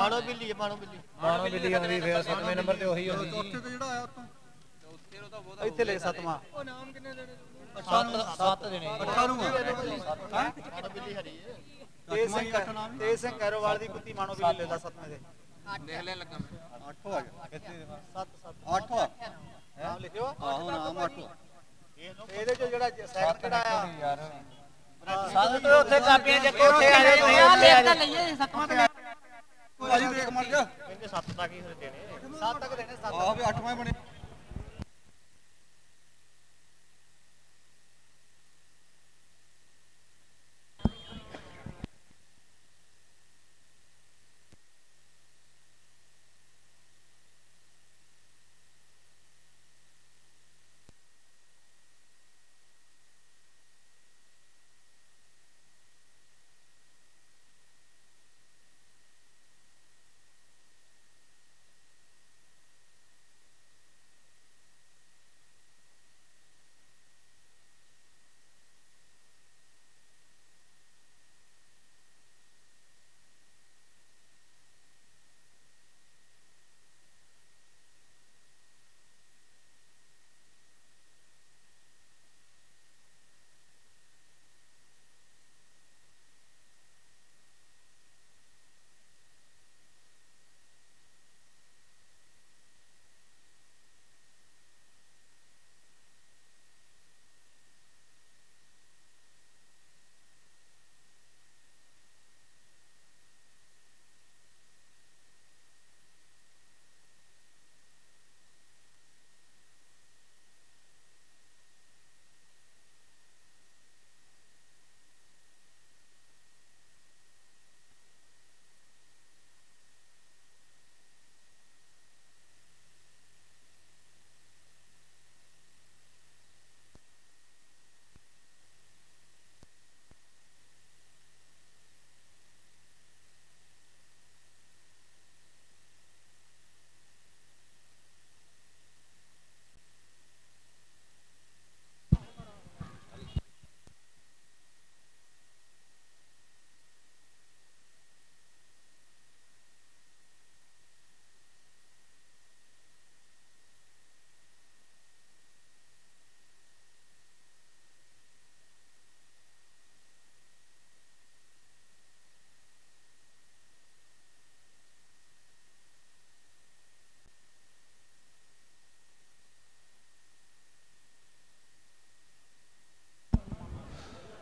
ਆਉਂਦੀ ਫੇਰ 7ਵੇਂ ਨੰਬਰ ਤੇ ਉਹੀ ਹੁੰਦੀ ਚੌਥੇ ਤੇ ਜਿਹੜਾ ਆਇਆ ਉੱਤੋਂ ਇੱਥੇ ਲੈ 7ਵਾਂ ਉਹ ਨਾਮ ਕਿੰਨੇ ਦੇਣੇ 7 ਦੇਣੇ 8 ਨੂੰ ਹਾਂ ਬਿੱਲੀ ਹਰੀ ਤੇਜ ਸਿੰਘ ਕਰੋਵਾਲ ਦੀ ਕੁੱਤੀ ਮਾਣੋ ਬਿੱਲੀ ਲੈਦਾ 7ਵੇਂ ਦੇ ਦੇਖ ਲੈ ਲੱਗਾ ਮੈਂ 8 ਆ ਗਿਆ 7 8 ਨਾਮ ਲਿਖਿਓ ਆਹੋ ਨਾਮ 8 ਇਹਦੇ ਚ ਜਿਹੜਾ ਸੈਕੰਡ ਕਿਹੜਾ ਆ ਯਾਰ ਸਾਨੂੰ ਤਾਂ ਉੱਥੇ ਕਾਪੀਆਂ ਚੱਕ ਕੇ ਉੱਥੇ ਆ ਜਾਏ ਤਾਂ ਲਈਏ 7ਵਾਂ ਤੇ ਭਾਜੀ ਦੇਖ ਮਰ ਜਾ ਕਹਿੰਦੇ 7 ਤੱਕ ਹੀ ਦੇਣੇ 7 ਤੱਕ ਦੇਣੇ 7 ਆਹ ਵੀ 8ਵਾਂ ਬਣੇ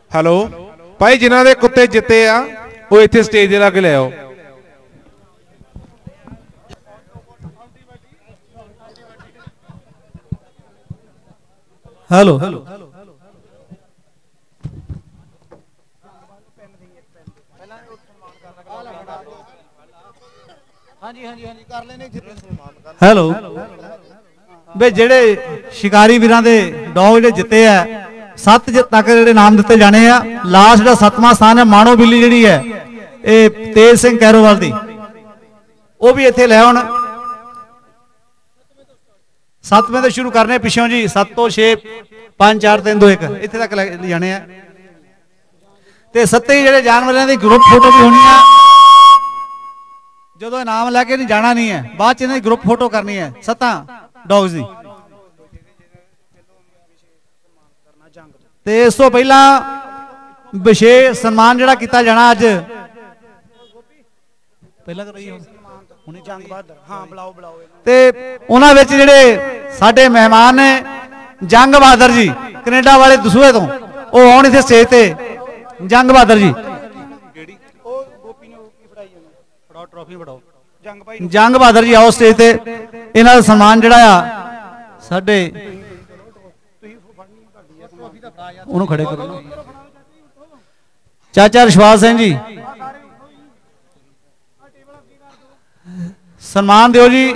ਹੈਲੋ ਭਾਈ, ਜਿਨ੍ਹਾਂ ਦੇ ਕੁੱਤੇ ਜਿੱਤੇ ਆ ਉਹ ਇੱਥੇ ਸਟੇਜ ਦੇ ਲਾਗੇ ਲੈ ਆਓ। ਹੈਲੋ ਹੈਲੋ ਵੇ ਜਿਹੜੇ ਸ਼ਿਕਾਰੀ ਵੀਰਾਂ ਦੇ ਡੌਗ ਜਿਹੜੇ ਜਿੱਤੇ ਆ 7 ਤੱਕ ਜਿਹੜੇ ਨਾਮ ਦਿੱਤੇ ਜਾਣੇ ਆ। ਲਾਸਟ ਦਾ 7ਵਾਂ ਸਥਾਨ ਹੈ ਮਾਣੋ ਬਿੱਲੀ ਜਿਹੜੀ ਹੈ ਇਹ ਤੇਜ ਸਿੰਘ ਕੈਰੋਵਾਲ ਦੀ, ਉਹ ਵੀ ਇੱਥੇ ਲੈ ਆਉਣ। 7ਵੇਂ ਤੋਂ ਸ਼ੁਰੂ ਕਰਨੇ ਪਿੱਛੋਂ ਜੀ, 7 ਤੋਂ 6 5 4 3 2 1 ਇੱਥੇ ਤੱਕ ਲੈ ਜਾਣੇ ਆ। ਤੇ 7 ਜਿਹੜੇ ਜਾਨਵਰਾਂ ਦੀ ਗਰੁੱਪ ਫੋਟੋ ਵੀ ਹੋਣੀ ਆ। ਜਦੋਂ ਇਨਾਮ ਲੈ ਕੇ ਨਹੀਂ ਜਾਣਾ ਨਹੀਂ ਹੈ, ਬਾਅਦ ਚ ਇਹਨਾਂ ਦੀ ਗਰੁੱਪ ਫੋਟੋ ਕਰਨੀ ਹੈ 7 ਡੌਗਸ ਦੀ। ਤੇ ਇਸ ਤੋਂ ਪਹਿਲਾਂ ਵਿਸ਼ੇਸ਼ ਸਨਮਾਨ ਜਿਹੜਾ ਕੀਤਾ ਜਾਣਾ ਅੱਜ ਪਹਿਲਾਂ ਕਰੋ ਜੀ ਹੁਣੇ ਜੰਗ ਬਹਾਦਰ, ਹਾਂ ਬੁਲਾਓ ਤੇ ਉਹਨਾਂ ਵਿੱਚ ਜਿਹੜੇ ਸਾਡੇ ਮਹਿਮਾਨ ਨੇ ਜੰਗ ਬਹਾਦਰ ਜੀ ਕੈਨੇਡਾ ਵਾਲੇ ਦਸੂਹੇ ਤੋਂ, ਉਹ ਆਉਣ ਇੱਥੇ ਸਟੇਜ ਤੇ। ਜੰਗ ਬਹਾਦਰ ਜੀ ਟਰੋਫੀ ਫੜਾਓ। ਜੰਗ ਬਹਾਦਰ ਜੀ ਆਓ ਸਟੇਜ ਤੇ। ਇਹਨਾਂ ਦਾ ਸਨਮਾਨ ਜਿਹੜਾ ਆ ਸਾਡੇ ਉਹਨੂੰ ਖੜੇ ਕਰੋ। ਚਾਚਾ ਰਸ਼ਵਾਲ ਸਿੰਘ ਜੀ ਸਨਮਾਨ ਦਿਓ ਜੀ।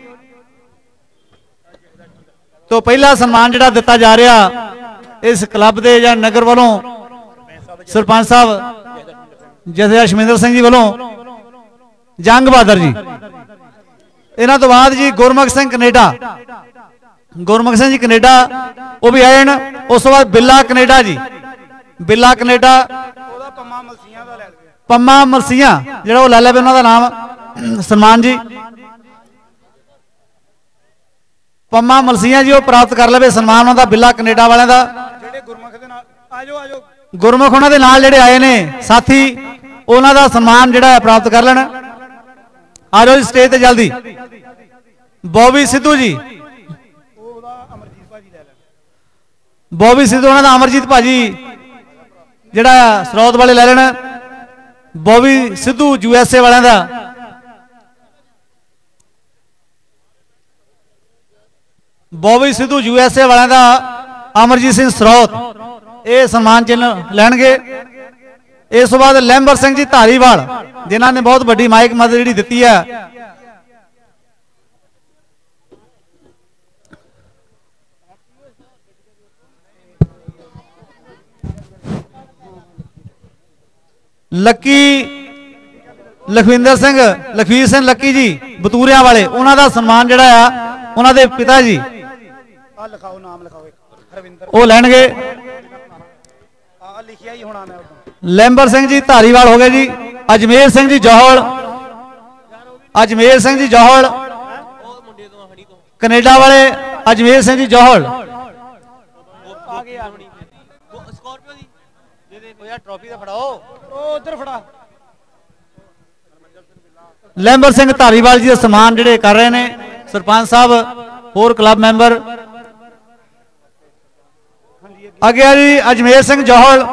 ਤੋਂ ਪਹਿਲਾ ਸਨਮਾਨ ਜਿਹੜਾ ਦਿੱਤਾ ਜਾ ਰਿਹਾ ਇਸ ਕਲੱਬ ਦੇ ਜਾਂ ਨਗਰ ਵੱਲੋਂ ਸਰਪੰਚ ਸਾਹਿਬ ਜਥੇਦਾਰ ਸ਼ਮਿੰਦਰ ਸਿੰਘ ਜੀ ਵੱਲੋਂ ਜੰਗ ਬਹਾਦਰ ਜੀ। ਇਹਨਾਂ ਤੋਂ ਬਾਅਦ ਜੀ ਗੁਰਮੁਖ ਸਿੰਘ ਕੈਨੇਡਾ, ਗੁਰਮੁਖ ਸਿੰਘ ਜੀ ਕੈਨੇਡਾ ਉਹ ਵੀ ਆਏ ਨੇ। ਉਸ ਤੋਂ ਬਾਅਦ ਬਿੱਲਾ ਕੈਨੇਡਾ ਜੀ, ਬਿੱਲਾ ਕੈਨੇਡਾ ਉਹਦਾ ਪੰਮਾ ਮਲਸੀਆਂ ਦਾ ਲੈ ਲਿਆ, ਪੰਮਾ ਮਲਸੀਆਂ ਜਿਹੜਾ ਉਹ ਲੈ ਲਿਆ ਉਹਨਾਂ ਦਾ ਨਾਮ ਸਨਮਾਨ ਜੀ। ਪੰਮਾ ਮਲਸੀਆਂ ਜੀ ਉਹ ਪ੍ਰਾਪਤ ਕਰ ਲਵੇ ਸਨਮਾਨ ਉਹਨਾਂ ਦਾ ਬਿੱਲਾ ਕੈਨੇਡਾ ਵਾਲਿਆਂ ਦਾ। ਜਿਹੜੇ ਗੁਰਮੁਖ ਦੇ ਨਾਲ ਆਜੋ ਗੁਰਮੁਖ ਉਹਨਾਂ ਦੇ ਨਾਲ ਜਿਹੜੇ ਆਏ ਨੇ ਸਾਥੀ, ਉਹਨਾਂ ਦਾ ਸਨਮਾਨ ਜਿਹੜਾ ਪ੍ਰਾਪਤ ਕਰ ਲੈਣ। ਆ ਜਾਓ ਜੀ ਸਟੇਜ ਤੇ ਜਲਦੀ। ਬੋਬੀ ਸਿੱਧੂ ਜੀ, ਬੋਬੀ ਸਿੱਧੂ ਉਹਨਾਂ ਦਾ ਅਮਰਜੀਤ ਭਾਜੀ ਜਿਹੜਾ ਸਰੋਤ ਵਾਲੇ ਲੈ ਲੈਣ। ਬੋਬੀ ਸਿੱਧੂ USA ਵਾਲਿਆਂ ਦਾ। ਬੋਬੀ ਸਿੱਧੂ USA ਵਾਲਿਆਂ ਦਾ ਅਮਰਜੀਤ ਸਿੰਘ ਸਰੋਤ ਇਹ ਸਨਮਾਨ ਚਿੰਨ੍ਹ ਲੈਣਗੇ। ਇਸ ਤੋਂ ਬਾਅਦ ਲੈਂਬਰ ਸਿੰਘ ਜੀ ਧਾਰੀਵਾਲ ਜਿਨ੍ਹਾਂ ਨੇ ਬਹੁਤ ਵੱਡੀ ਮਾਈਕ ਮਦਦ ਜਿਹੜੀ ਦਿੱਤੀ ਹੈ। ਲੱਕੀ ਲਖਵਿੰਦਰ ਸਿੰਘ ਲਖਵੀਰ ਸਿੰਘ ਲੱਕੀ ਜੀ ਬਤੂਰਿਆਂ ਵਾਲੇ, ਉਹਨਾਂ ਦਾ ਸਨਮਾਨ ਜਿਹੜਾ ਆ ਉਹਨਾਂ ਦੇ ਪਿਤਾ ਜੀ ਆ ਲਿਖਾਓ, ਨਾਮ ਲਿਖਾਓ ਹਰਵਿੰਦਰ, ਉਹ ਲੈਣਗੇ। ਆ ਲਿਖਿਆ ਹੀ ਹੋਣਾ ਮੈਂ ਉਦੋਂ। ਲੈਂਬਰ ਸਿੰਘ ਜੀ ਧਾਰੀਵਾਲ ਹੋ ਗਏ ਜੀ। ਅਜਮੇਰ ਸਿੰਘ ਜੀ ਜੌਹਲ, ਅਜਮੇਰ ਸਿੰਘ ਜੀ ਜੌਹਲ ਕੈਨੇਡਾ ਵਾਲੇ, ਅਜਮੇਰ ਸਿੰਘ ਜੀ ਜੌਹਲ। ਟਰਾਫੀ ਦਾ ਫੜਾਓ, ਉਹ ਉਧਰ ਫੜਾ। ਲੈਂਬਰ ਸਿੰਘ ਧਾਰੀਵਾਲ ਜੀ ਦਾ ਸਨਮਾਨ ਜਿਹੜੇ ਕਰ ਰਹੇ ਨੇ ਸਰਪੰਚ ਸਾਹਿਬ, ਹੋਰ ਕਲੱਬ ਮੈਂਬਰ। ਅੱਗੇ ਜੀ ਅਜਮੇਰ ਸਿੰਘ ਜੌਹਲ,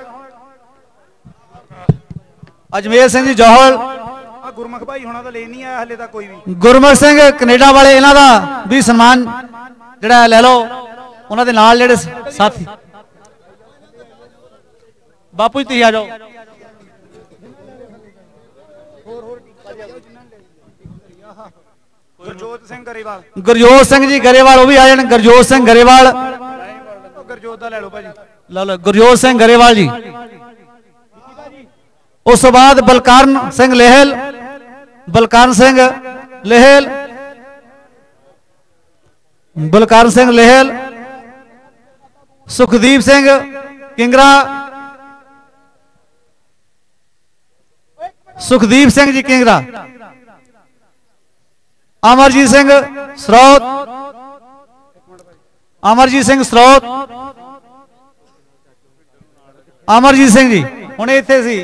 ਅਜਮੇਰ ਸਿੰਘ ਜੀ ਜੌਹਲ। ਆ ਗੁਰਮੁਖ ਭਾਈ ਹੋਣਾ ਤਾਂ ਲੈ ਨਹੀਂ ਆਇਆ ਹਲੇ ਤੱਕ ਕੋਈ ਵੀ। ਗੁਰਮੁਖ ਸਿੰਘ ਕੈਨੇਡਾ ਵਾਲੇ, ਇਹਨਾਂ ਦਾ ਵੀ ਸਨਮਾਨ ਜਿਹੜਾ ਲੈ ਲਓ। ਉਹਨਾਂ ਦੇ ਨਾਲ ਜਿਹੜੇ ਸਾਥੀ ਬਾਪੂ ਜੀ ਤੁਸੀਂ ਆ ਜਾਓ। ਗੁਰਜੋਤ ਸਿੰਘ ਗਰੇਵਾਲ, ਗੁਰਜੋਤ ਸਿੰਘ ਜੀ ਗਰੇਵਾਲ ਉਹ ਵੀ ਆ ਜਾਣ। ਗੁਰਜੋਤ ਸਿੰਘ ਗਰੇਵਾਲ, ਗੁਰਜੋਤ ਦਾ ਲੈ ਲਓ ਭਾਜੀ। ਲਓ ਗੁਰਜੋਤ ਸਿੰਘ ਗਰੇਵਾਲ ਜੀ। ਉਸ ਤੋਂ ਬਾਅਦ ਬਲਕਾਰਨ ਸਿੰਘ ਲਹਿਲ, ਬਲਕਾਰਨ ਸਿੰਘ ਲਹਿਲ, ਬਲਕਾਰਨ ਸਿੰਘ ਲਹਿਲ। ਸੁਖਦੀਪ ਸਿੰਘ ਕਿੰਗਰਾ, ਸੁਖਦੀਪ ਸਿੰਘ ਜੀ ਕਿੰਗਰਾ। ਅਮਰਜੀਤ ਸਿੰਘ ਸਰੋਤ, ਅਮਰਜੀਤ ਸਿੰਘ ਸਰੋਤ, ਅਮਰਜੀਤ ਸਿੰਘ ਜੀ ਹੁਣ ਇੱਥੇ ਸੀ।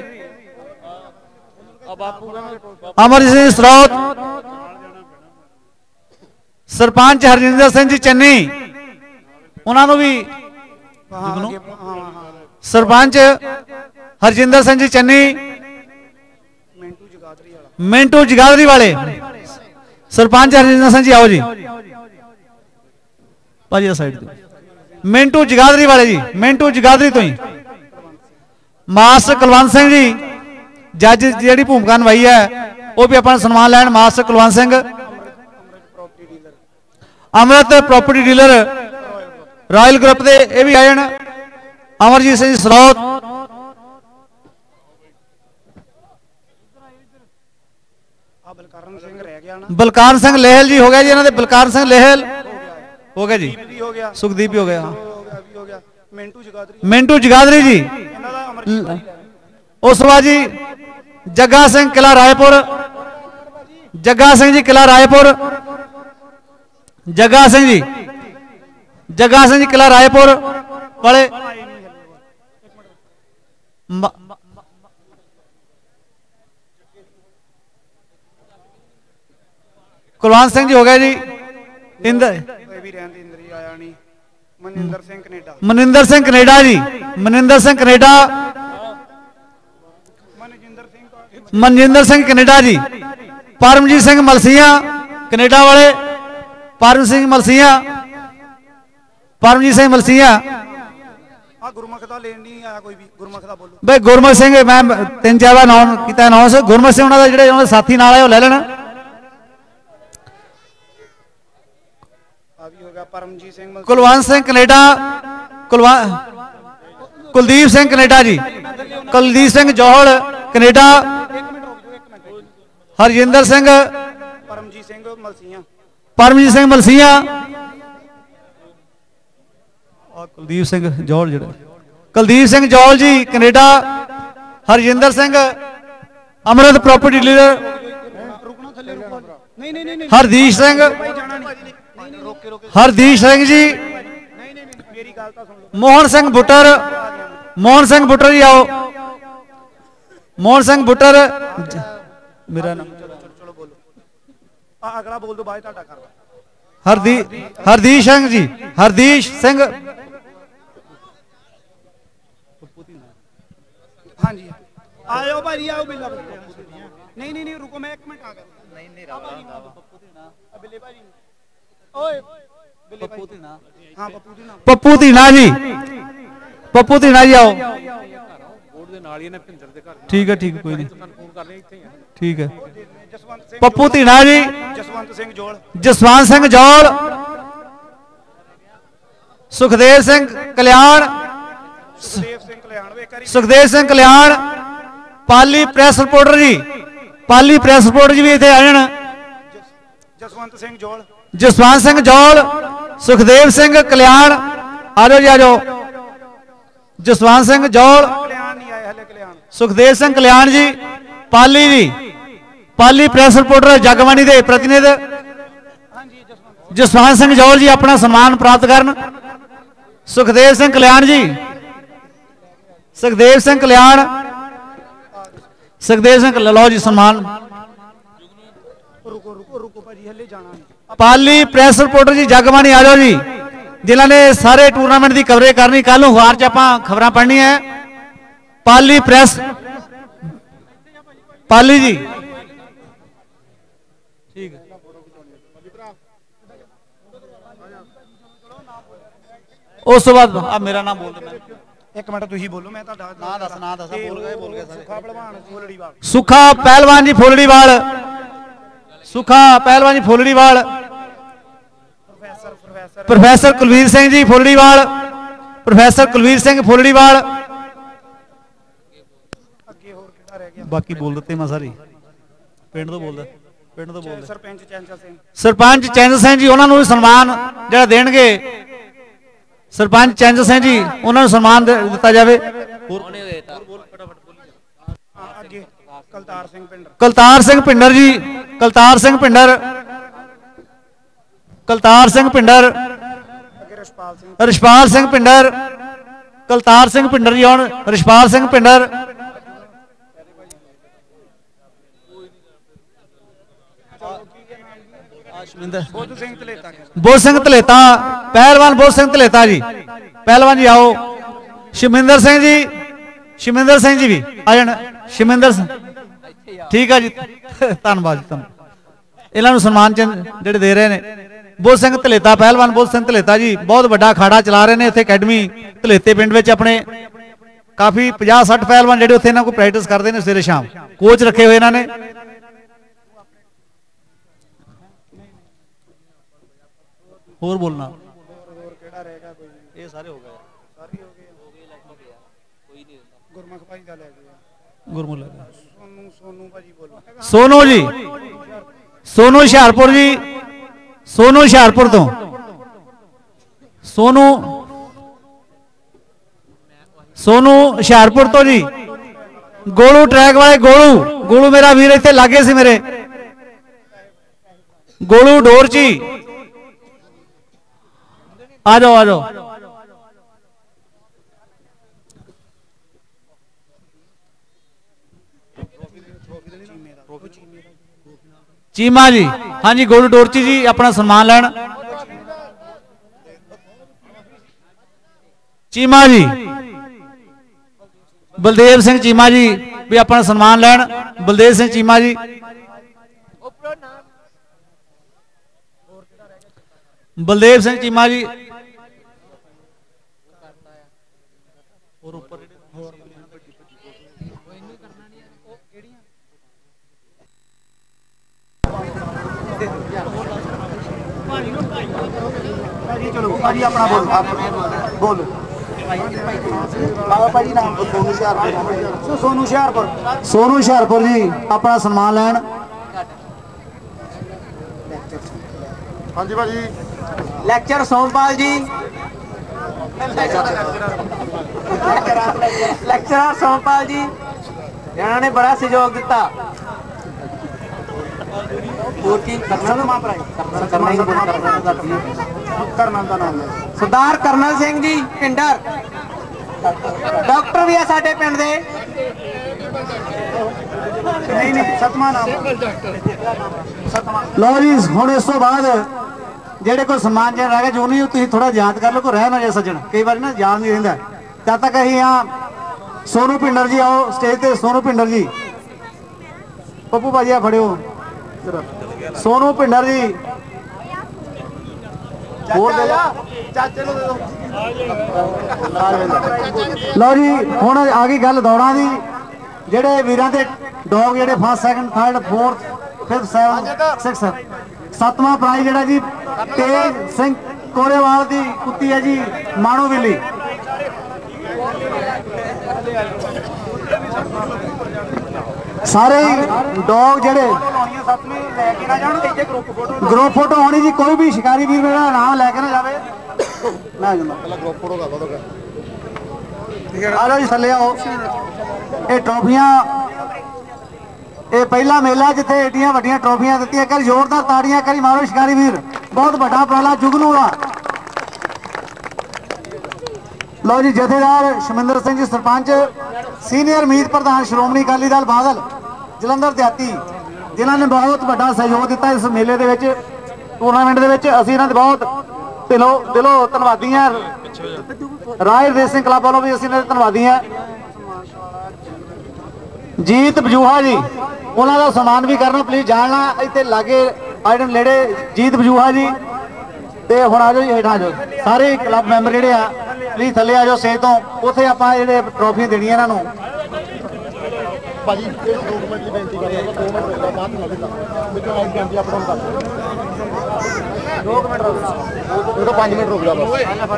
ਅਮਰਜੀਤ ਸਿੰਘ ਸਰੋਤ। ਸਰਪੰਚ ਹਰਜਿੰਦਰ ਸਿੰਘ ਜੀ ਚੰਨੀ, ਉਹਨਾਂ ਨੂੰ ਵੀ सरपंच हरजिंदर सिंह जी चन्नी, मिंटू जगाधरी वाले। सरपंच हरजिंदर सिंह जी आओ जी भाजी साइड। मिंटू जगाधरी वाले जी, मिंटू जगाधरी तो ही। मास्टर कुलवंत सिंह जी जज जी भूमिका निभाई है वो भी अपना सन्मान लैन। Master Kulwant Singh Amrit property dealer royal group के ये भी आए। अमरजीत सिंह सलौत, बलकार सिंह लेहल जी हो गया जी, इन्होंने बलकार सिंह लेहल हो गया जी, सुखदीप भी हो गया, मिंटू जगाधरी जी। उस बाद जी जग्गा सिंह किला रायपुर, जग्गा सिंह जी किला रायपुर, जग्गा सिंह जी, जग्गा सिंह जी किला रायपुर वाले। कुलवंत सिंह जी हो गया जी। Maninder Singh Canada ji, Maninder Singh Canada, Manjinder Singh Canada ji. Paramjit Singh Malsian Canada वाले, परम सिंह मलसिया, परमजीत सिंह मलसिया। गुरमुख दा लेन नहीं आया कोई भी, गुरमुख दा बोलो भाई। गुरमुख सिंह मैं 3-4 बार नाम किया अनाउंस। गुरमुख सिंह उन्होंने जिहड़े उन्होंने साथी नाल आए वो ले लेना। Paramjit Singh, Kulwant Singh Canada, Kuldeep Singh Canada ji, Kuldeep Singh Johal Canada, Harjinder Singh, Paramjit Singh Malsian, Paramjit Singh Malsian, Kuldeep Singh Johal जिहड़े, Kuldeep Singh Johal ji Canada, Harjinder Singh Amrit property dealer, Hardish Singh, Hardish Singh ji, Mohan Singh Buttar, Mohan Singh Buttar ji आओ, मोहन सिंह बुटर मेरा नाम। अगला बोल दो भाई ਤੁਹਾਡਾ ਕਰ। हरदीश सिंह जी, हरदीश सिंह। हाँ जी आओ भाई आओ बिल्ला। नहीं नहीं नहीं रुको मैं 1 मिनट आ गया। नहीं नहीं बिल्ले भाई ओए बिल्ले भाई हाँ पप्पू दी ना, पप्पू धीना जी, पप्पू धीना जी आओ। ठीक है ठीक है कोई नहीं ठीक है। पप्पू धीना जी, जसवंत सिंह जोड़, Jaswant Singh जौल, Sukhdev Singh Kalyan, Sukhdev Singh Kalyan, Pali press reporter ji, Pali press reporter ji भी इतने आए। जसवंत सिंह जोड़, जसवंत सिंह जौल, सुखदेव सिंह कल्याण आ जाओ जी आ जाओ। जसवंत सिंह जौल, सुखदेव सिंह कल्याण जी, पाली जी, पाली प्रेस रिपोर्टर जगबानी के प्रतिनिधि जसवंत सिंह जौल जी अपना सम्मान प्राप्त करन। सुखदेव सिंह कल्याण जी, सुखदेव सिंह कल्याण, सुखदेव सिंह लो जी सम्मान। रुको रुको रुको भाजी हले जाना। पाली प्रेस रिपोर्टर जी जगबानी आ जाओ जी, जिन्होंने सारे टूरनामेंट की कवरेज करनी। कल अखबार च आपां खबर पढ़नी है। पाली प्रेस, पाली जी ठीक है। उस तो बाद मेरा नाम बोल दो। 1 मिनट तुम बोलो मैं ना दस ना दस बोल गए सुखा पहलवान फुलड़ीवाल, सुखा पहलवान जी फुलड़ीवाल, सुखा पहलवान जी फुलड़ीवाल, प्रोफेसर कुलवीर सिंह जी फुलड़ीवाल, प्रोफेसर कुलवीर सिंह फुलड़ीवाल। बाकी बोल देते मैं सारी पिंड तो बोल दे, पिंड तो बोल दे। सरपंच चैंज सिंह जी उन्होंने सम्मान जो देंगे, सरपंच चैंज सिंह जी उन्होंने सम्मान दिता जाए। कलतार सिंह पिंडर जी, कलतार सिंह पिंडर, कलतार सिंह पिंडर, रिशपाल सिंह पिंडर, कलतार सिंह पिंडर जी आउण, रिशपाल सिंह पिंडर, बुद्ध सिंह धलेता, पहलवान बुद्ध सिंह धलेता जी, पहलवान जी आओ। ਸ਼ਮਿੰਦਰ ਸਿੰਘ ਜੀ, ਸ਼ਮਿੰਦਰ ਸਿੰਘ ਜੀ ਵੀ ਆ ਜਾਣ। ਸ਼ਮਿੰਦਰ ਸਿੰਘ ਠੀਕ ਆ ਜੀ, ਧੰਨਵਾਦ ਜੀ ਤੁਹਾਨੂੰ। ਇਹਨਾਂ ਨੂੰ ਸਨਮਾਨ ਜਿਹੜੇ ਦੇ ਰਹੇ ਨੇ ਬੁੱਧ ਸਿੰਘ ਧਲੇਤਾ, ਪਹਿਲਵਾਨ ਬੁੱਧ ਸਿੰਘ ਧਲੇਤਾ ਜੀ ਬਹੁਤ ਵੱਡਾ ਅਖਾੜਾ ਚਲਾ ਰਹੇ ਨੇ ਇੱਥੇ ਅਕੈਡਮੀ ਧਲੇਤੇ ਪਿੰਡ ਵਿੱਚ। ਆਪਣੇ ਕਾਫੀ 50-60 ਪਹਿਲਵਾਨ ਜਿਹੜੇ ਉੱਥੇ ਇਹਨਾਂ ਕੋਲ ਪ੍ਰੈਕਟਿਸ ਕਰਦੇ ਨੇ ਸਵੇਰੇ ਸ਼ਾਮ, ਕੋਚ ਰੱਖੇ ਹੋਏ ਇਹਨਾਂ ਨੇ। ਹੋਰ ਬੋਲਣਾ ਇਹ ਸਾਰੇ ਹੋ ਗਏ, ਗੁਰਮੁਖ ਭਾਈ ਦਾ ਲੈ ਗਿਆ, ਗੁਰਮੁਖ ਸੋਨੂ ਭਾਜੀ ਬੋਲੋ। ਸੋਨੂ ਜੀ, ਸੋਨੂ ਹੁਸ਼ਿਆਰਪੁਰ ਜੀ, ਸੋਨੂ ਹੁਸ਼ਿਆਰਪੁਰ ਤੋਂ, ਸੋਨੂ ਹੁਸ਼ਿਆਰਪੁਰ ਤੋਂ ਜੀ। ਗੋਲੂ ਟਰੈਕ ਵਾਲੇ ਗੋਲੂ ਮੇਰਾ ਵੀਰ ਇੱਥੇ ਲਾਗੇ ਸੀ ਮੇਰੇ, ਗੋਲੂ ਡੋਰਚੀ ਆ ਜਾਓ ਆ ਜਾਓ। ਚੀਮਾ ਜੀ, ਹਾਂਜੀ ਗੋਲੂ ਡੋਰਚੀ ਜੀ ਆਪਣਾ ਸਨਮਾਨ ਲੈਣ। ਚੀਮਾ ਜੀ, ਬਲਦੇਵ ਸਿੰਘ ਚੀਮਾ ਜੀ ਵੀ ਆਪਣਾ ਸਨਮਾਨ ਲੈਣ। ਬਲਦੇਵ ਸਿੰਘ ਚੀਮਾ ਜੀ, ਬਲਦੇਵ ਸਿੰਘ ਚੀਮਾ ਜੀ। चलो भाजी अपना बोलो भाजी नाम सोनू हुशियारपुर, सोनू हुशियारपुर जी अपना सन्मान लैन। हाँ जी भाजी। ਲੈਕਚਰ ਸੋਮਪਾਲ ਜੀ, ਲੈਕਚਰਰ ਸੋਮਪਾਲ ਜੀ ਇਹਨਾਂ ਨੇ ਬੜਾ ਸਹਿਯੋਗ ਦਿੱਤਾ। ਸਰਦਾਰ ਕਰਨਲ ਸਿੰਘ ਜੀ ਪਿੰਡਰ, ਡਾਕਟਰ ਵੀ ਆ ਸਾਡੇ ਪਿੰਡ ਦੇ। नहीं सतमा नाम लो जी हुण इस तो बाद जेडे कोई सम्मान जन रह गए जो नहीं तुसीं थोड़ा याद कर लो, कोई रह ना जाए सज्जन, कई बार ना याद नहीं रहिंदा। तद तक असीं यहाँ सोनू पिंडर जी आओ स्टेज ते। सोनू पिंडर जी, पप्पू भाजी आ फड़ियो, सोनू पिंडर जी लो जी हुण आ गई गल दौड़ां दी। ਜਿਹੜੇ ਵੀਰਾਂ ਦੇ ਡੌਗ ਜਿਹੜੇ first second third fourth fifth seventh sixth 7ਵਾਂ ਪ੍ਰਾਈਜ਼ ਜਿਹੜਾ ਜੀ ਤੇਜ ਸਿੰਘ ਕੋਰੇਵਾਲ ਦੀ ਕੁੱਤੀ ਹੈ ਜੀ ਮਾਣੋ ਵਿਲੀ। ਸਾਰੇ ਡੌਗ ਜਿਹੜੇ ਗਰੁੱਪ ਫੋਟੋ ਹੋਣੀ ਜੀ, ਕੋਈ ਵੀ ਸ਼ਿਕਾਰੀ ਵੀਰ ਮੇਰਾ ਨਾਮ ਲੈ ਕੇ ਨਾ ਜਾਵੇ। ਲੈ ਜਾਂਦਾ ਗਰੁੱਪ ਫੋਟੋ ਕਰ ਲਓ। ਆ ਲਓ ਜੀ ਥੱਲੇ ਆਓ। ਇਹ ਟਰੋਫੀਆਂ, ਇਹ ਪਹਿਲਾ ਮੇਲਾ ਜਿੱਥੇ ਏਡੀਆਂ ਵੱਡੀਆਂ ਟਰੋਫੀਆਂ ਦਿੱਤੀਆਂ। ਕਰੀ ਜ਼ੋਰਦਾਰ ਤਾੜੀਆਂ ਕਰੀ ਮਾਰੋ ਸ਼ਿਕਾਰੀ ਵੀਰ, ਬਹੁਤ ਵੱਡਾ ਉਪਰਾਲਾ ਜੁਗਨੂ ਦਾ। ਲਓ ਜੀ ਜਥੇਦਾਰ ਸ਼ਮਿੰਦਰ ਸਿੰਘ ਜੀ ਸਰਪੰਚ, ਸੀਨੀਅਰ ਮੀਤ ਪ੍ਰਧਾਨ ਸ਼੍ਰੋਮਣੀ ਅਕਾਲੀ ਦਲ ਬਾਦਲ ਜਲੰਧਰ ਦਿਹਾਤੀ, ਜਿਨ੍ਹਾਂ ਨੇ ਬਹੁਤ ਵੱਡਾ ਸਹਿਯੋਗ ਦਿੱਤਾ ਇਸ ਮੇਲੇ ਦੇ ਵਿੱਚ, ਟੂਰਨਾਮੈਂਟ ਦੇ ਵਿੱਚ। ਅਸੀਂ ਇਹਨਾਂ ਦੇ ਬਹੁਤ ਦਿਲੋਂ ਧੰਨਵਾਦੀ ਹਾਂ। ਰਾਏ ਰੇਸਿੰਗ ਕਲੱਬ ਵੱਲੋਂ ਵੀ ਅਸੀਂ ਇਹਨਾਂ ਦੇ ਧੰਨਵਾਦੀ ਹਾਂ। ਜੀਤ ਬਜੂਹਾ ਜੀ, ਉਹਨਾਂ ਦਾ ਸਨਮਾਨ ਵੀ ਕਰਨਾ ਪਲੀਜ਼, ਜਾਣਨਾ ਇੱਥੇ ਲਾਗੇ ਆਈਟਮ ਨੇੜੇ ਜੀਤ ਬਜੂਹਾ ਜੀ। ਤੇ ਹੁਣ ਆ ਜਾਓ ਜੀ ਹੇਠਾਂ, ਆ ਜਾਓ ਸਾਰੇ ਕਲੱਬ ਮੈਂਬਰ ਜਿਹੜੇ ਆ ਪਲੀਜ਼ ਥੱਲੇ ਆ ਜਾਓ ਸਟੇਜ ਤੋਂ। ਉੱਥੇ ਆਪਾਂ ਜਿਹੜੇ ਟਰੋਫੀਆਂ ਦੇਣੀਆਂ ਇਹਨਾਂ ਨੂੰ। ਭਾਜੀ 2 ਮਿੰਟ ਦੀ ਬੇਨਤੀ ਕਰਾਂਗਾ, 2 ਮਿੰਟ ਰੁਕੋ, ਬਾਅਦ ਨਾਲ ਵਿੱਚੋਂ ਆਈ ਜਾਂਦੀ ਅਪ ਡਾਊਨ ਕਰ 2 ਮਿੰਟ ਰੁਕੋ, 5 ਮਿੰਟ ਰੁਕ ਜਾ ਬਸ।